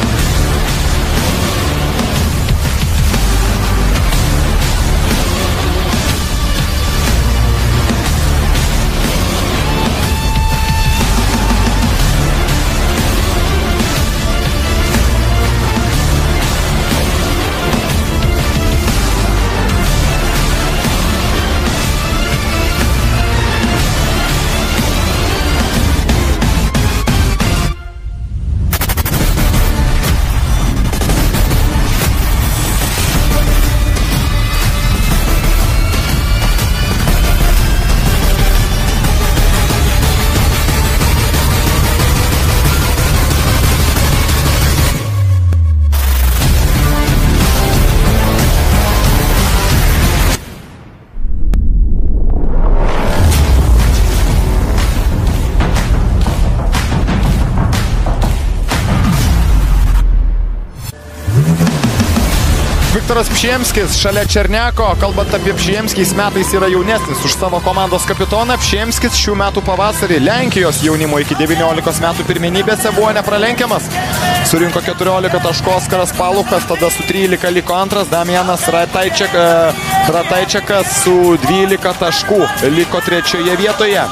Speaker 4: Viktoras Pšiemskis šalia Černiako, kalbant apie Pšiemskį, metais yra jaunesnis už savo komandos kapitoną. Pšiemskis šių metų pavasarį Lenkijos jaunimo iki devyniolikos metų pirmenybėse buvo nepralenkiamas. Surinko keturiolika taškų Oskaras Palukas, tada su trylika liko antras, Damianas Rataičiak, Rataičiakas su dvylika taškų liko trečioje vietoje.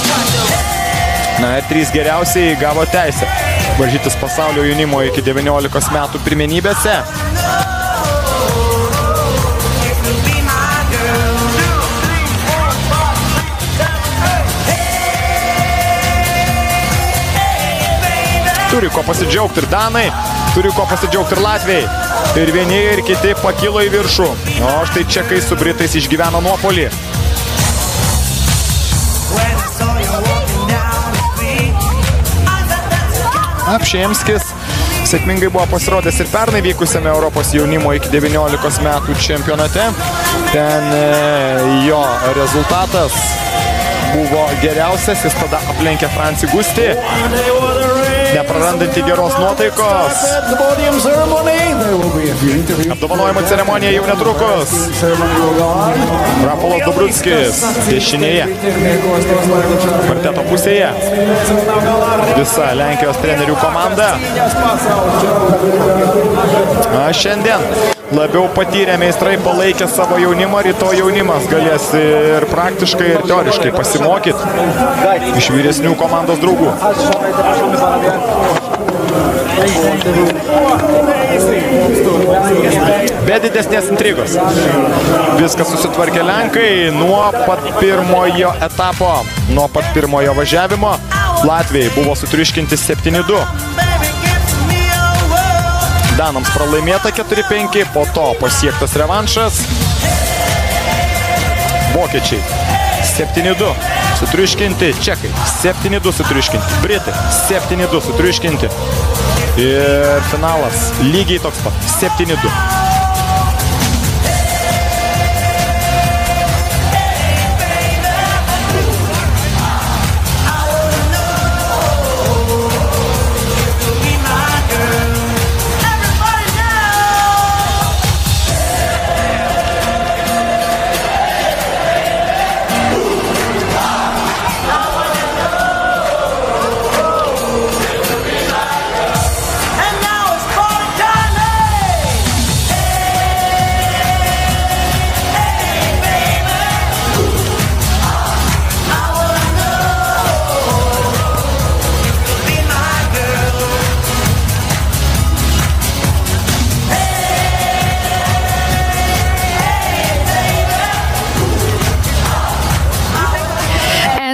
Speaker 4: Na ir trys geriausiai gavo teisę varžytis pasaulio jaunimo iki devyniolikos metų pirmenybėse. Turi ko pasidžiaugti ir danai, turi ko pasidžiaugti ir latviai. Ir vieni ir kiti pakilo į viršų. O štai čekai su britais išgyveno nuopolį. Pšiemskis sėkmingai buvo pasirodęs ir pernai vykusiame Europos jaunimo iki devyniolikos metų čempionate. Ten jo rezultatas buvo geriausias, jis tada aplenkė Francį Gustį, neprarandantį geros nuotaikos. Apdovanojimo ceremonija jau netrukus. Rapolas Dobrutskis dešinėje, kvarteto pusėje. Visa Lenkijos trenerių komanda. A, šiandien labiau patyrę meistrai palaikė savo jaunimą, rytoj jaunimas galės ir praktiškai, ir teoriškai pasimokyti iš vyresnių komandos draugų. Be didesnės intrigos. Viskas susitvarkė Lenkai nuo pat pirmojo etapo, nuo pat pirmojo važiavimo. Latviai buvo sutriuškinti septyni du. Danams pralaimėta keturi penki, po to pasiektas revanšas. Vokiečiai septyni du sutriuškinti, čekai septyni du sutriuškinti, britai septyni du sutriuškinti. Ir finalas lygiai toks pat, septyni du.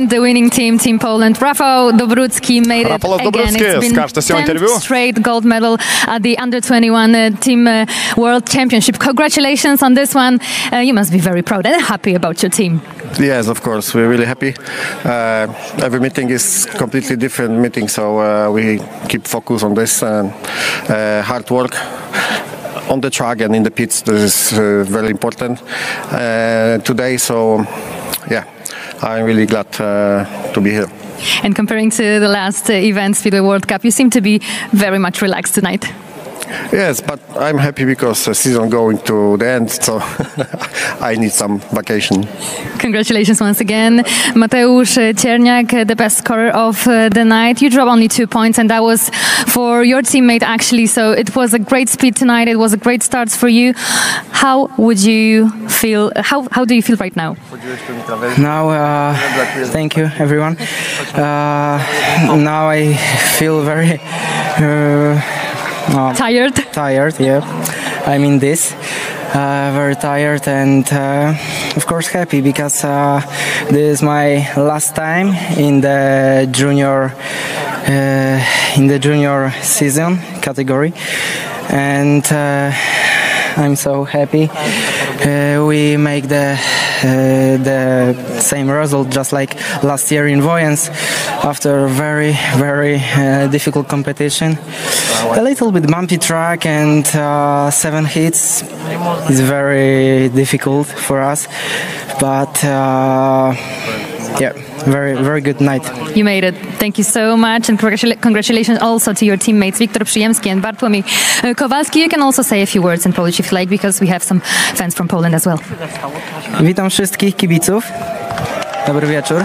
Speaker 7: from the winning team, Team Poland. Rafał Dobrucki made
Speaker 4: Rafalas
Speaker 7: it again. It's been
Speaker 4: Karštas jo interviu.
Speaker 7: tenth straight gold medal at the under twenty-one uh, Team uh, World Championship. Congratulations on this one. Uh, you must be very proud and happy about your team.
Speaker 18: Yes, of course, we're really happy. Uh, every meeting is completely different meeting, so uh, we keep focus on this and uh, hard work on the track and in the pits. This is uh, very important uh, today. So, yeah, I'm really glad uh, to be here.
Speaker 7: And comparing to the last uh, event, Speedway World Cup, you seem to be very much relaxed tonight.
Speaker 18: Yes, but I'm happy because the season going to the end, so I need some vacation.
Speaker 7: Congratulations once again. Mateusz Cierniak, the best scorer of uh, the night. You dropped only two points, and that was for your teammate actually, so it was a great speed tonight. It was a great start for you. How would you feel, how, how do you feel right now?
Speaker 12: Now, uh, thank you everyone. Uh, now I feel very... Uh, Um,
Speaker 7: tired?
Speaker 12: Tired, yeah. I mean this. Uh, very tired and uh, of course happy because uh, this is my last time in the junior uh, in the junior season category, and uh, I'm so happy. Uh, we make the uh, the same result just like last year in Wojens after a very very uh, difficult competition. A little bit bumpy track and uh, seven hits is very difficult for us, but uh, yeah, very very good night.
Speaker 7: You made it. Thank you so much, and congratulations also to your teammates Wiktor Przyjemski and Bartłomiej Kowalski. You can also say a few words in Polish if you like, because we have some fans from Poland as well.
Speaker 12: Witam wszystkich kibiców. Dobry wieczór.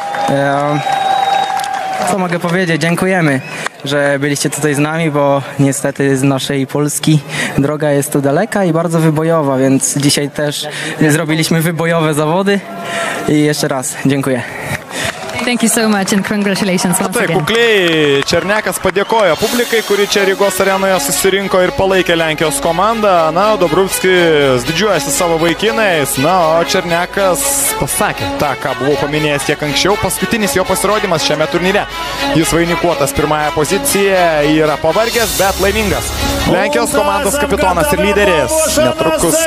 Speaker 12: Co mogę powiedzieć? Dziękujemy, że byliście tutaj z nami, bo niestety z naszej Polski droga jest tu daleka i bardzo wybojowa, więc dzisiaj też zrobiliśmy wybojowe zawody i jeszcze raz dziękuję.
Speaker 7: Thank you so much and congratulations once
Speaker 4: Taip,
Speaker 7: again.
Speaker 4: kukliai Černiakas padėkojo publikai, kuri čia Rygos arenoje susirinko ir palaikė Lenkijos komandą. Na, Dobruckis didžiuojasi savo vaikinais, na, o Černiakas pasakė tą, ką buvau paminėjęs kiek anksčiau. Paskutinis jo pasirodymas šiame turnyre. Jis vainikuotas pirmąją poziciją, yra pavargęs, bet laimingas. Lenkijos komandos kapitonas ir lyderis netrukus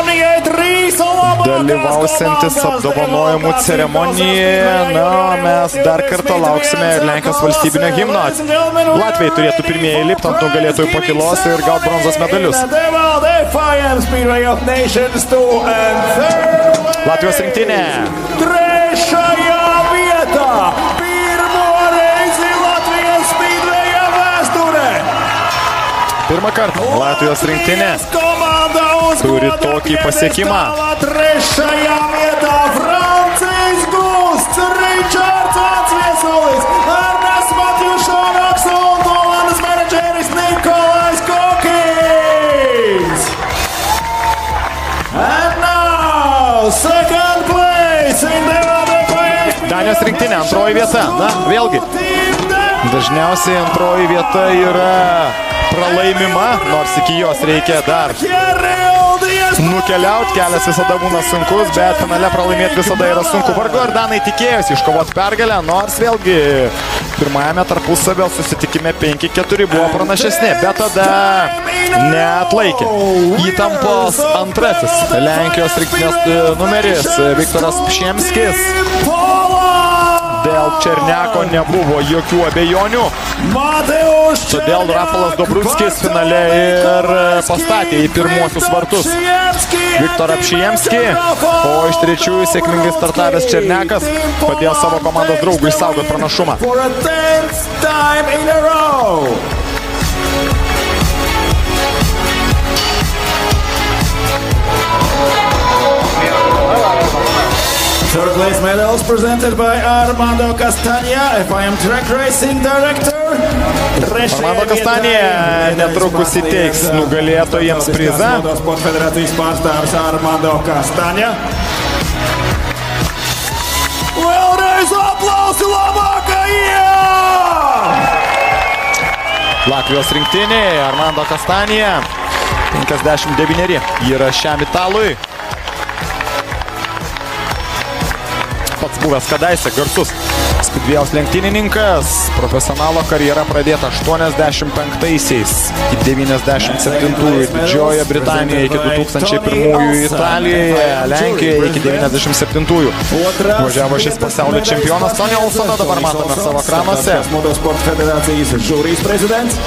Speaker 4: dalyvausiantis apdovanojimų ceremonijoje. Na, mes dar kartą lauksime ir Lenkijos valstybinio himno. Latvijai turėtų pirmieji lipti ant nugalėtojų pakylos ir gauti bronzos medalius. Latvijos rinktinė.
Speaker 16: Trešaja vieta. Pirmo reizi Latvijos speedway vēsturē.
Speaker 4: Pirmą kartą Latvijos rinktinė turi tokį pasiekimą.
Speaker 16: Trešaja vieta Francis Gusts, Richards Atsviesulis, Arnas Matjušonoks un Polandas menedžeris Nikolais Kokins. And now, second place in the other place.
Speaker 4: Danijos rinktinė, antroji vieta. Na, vėlgi, dažniausiai antroji vieta yra pralaimima, nors iki jos reikia dar nukeliauti, kelias visada būna sunkus, bet finale pralaimėti visada yra sunku. Vargu ar danai tikėjosi iškovoti pergalę, nors vėlgi pirmajame tarpusavio susitikime penki keturi buvo pranašesni, bet tada neatlaikė įtampos antrasis Lenkijos rinktinės numeris Viktoras Przyjemskis. Dėl Černiako nebuvo jokių abejonių, todėl Rafalas Dobruckis finale ir pastatė į pirmuosius vartus Viktorą Przyjemskį, o iš trečiųjų sėkmingai startavęs Černiakas padėjo savo komandos draugui išsaugoti pranašumą.
Speaker 16: Third place medals presented by Armando Castagna, F I M Track Racing Director.
Speaker 4: Armando Castagna netrukus įteiks nugalėtojams prizą.
Speaker 16: Sport federacijos pārstāvis Armando Castagna. Vēlreiz aplausi labākajiem!
Speaker 4: Latvijos rinktinė, Armando Castagna, penkiasdešimt devyneri yra šiam italui. pats buvęs kadaise garsus Speedwėjaus lenktynininkas. Profesionalo karjerą pradėta aštuoniasdešimt penktaisiais iki devyniasdešimt septintųjų Didžiojoje Britanijoje, iki du tūkstančiai pirmųjų Italijoje, Lenkijoje iki devyniasdešimt septintųjų. Važiavo šis pasaulio čempionas. Tony Olsoną dabar matome savo ekranuose.
Speaker 16: Motorsport federacijos žiūrys prezidentas.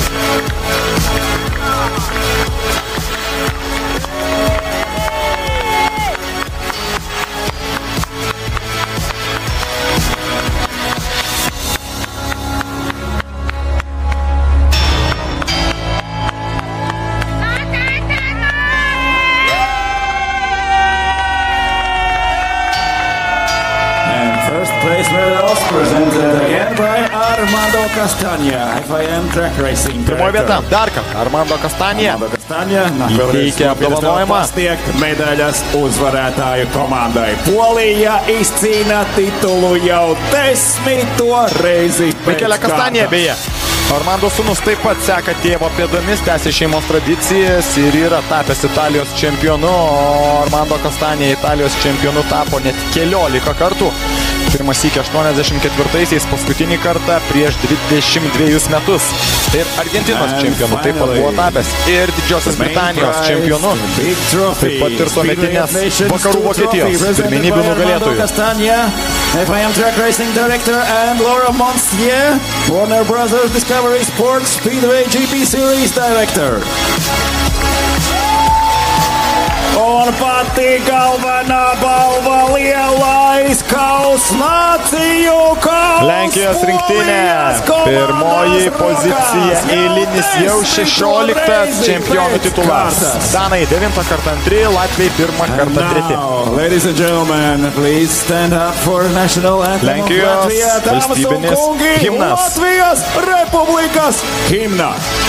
Speaker 16: Presented again by Armando Castagna, F I M Track Racing.
Speaker 4: Pirmoji vieta, dar kartą, Armando Castagna.
Speaker 16: Armando Castagna
Speaker 4: įteikia apdovanojimą.
Speaker 16: Medaļas uzvarētāju komandai. Polija izcīna titulu jau desmito reizi pēc
Speaker 4: Mikelė Castagna beje. Armando sūnus taip pat seka tėvo pėdomis, tęsia šeimos tradicijas ir yra tapęs Italijos čempionu. Armando Castagna Italijos čempionu tapo net keliolika kartų. Pirmas iki aštuoniasdešimt ketvirtaisiais, paskutinį kartą prieš dvidešimt dvejus metus. Tai ir Argentinos čempionu taip pat buvo tapęs. Ir Didžiosios Britanijos čempionu. Taip pat ir tuometinės vakarų Vokietijos pirmenybių nugalėtojų.
Speaker 16: F I M Track Racing Director and Laura Monsieur, Warner Brothers Discovery Sports Speedway G P Series Director. Un pati galvenā balva lielais kaus nāciju kaus.
Speaker 4: Lenkijos rinktinė. Pirmoji pozicija, eilinis jau šešioliktas čempionų titulas. Danai devintą kartą antri, Latvijai pirmą kartą treti.
Speaker 16: Ladies and gentlemen, please stand up for national anthem
Speaker 4: Lenkijos
Speaker 16: of Latvija.
Speaker 4: valstybinis himnas.
Speaker 16: Latvijos Republikas himna.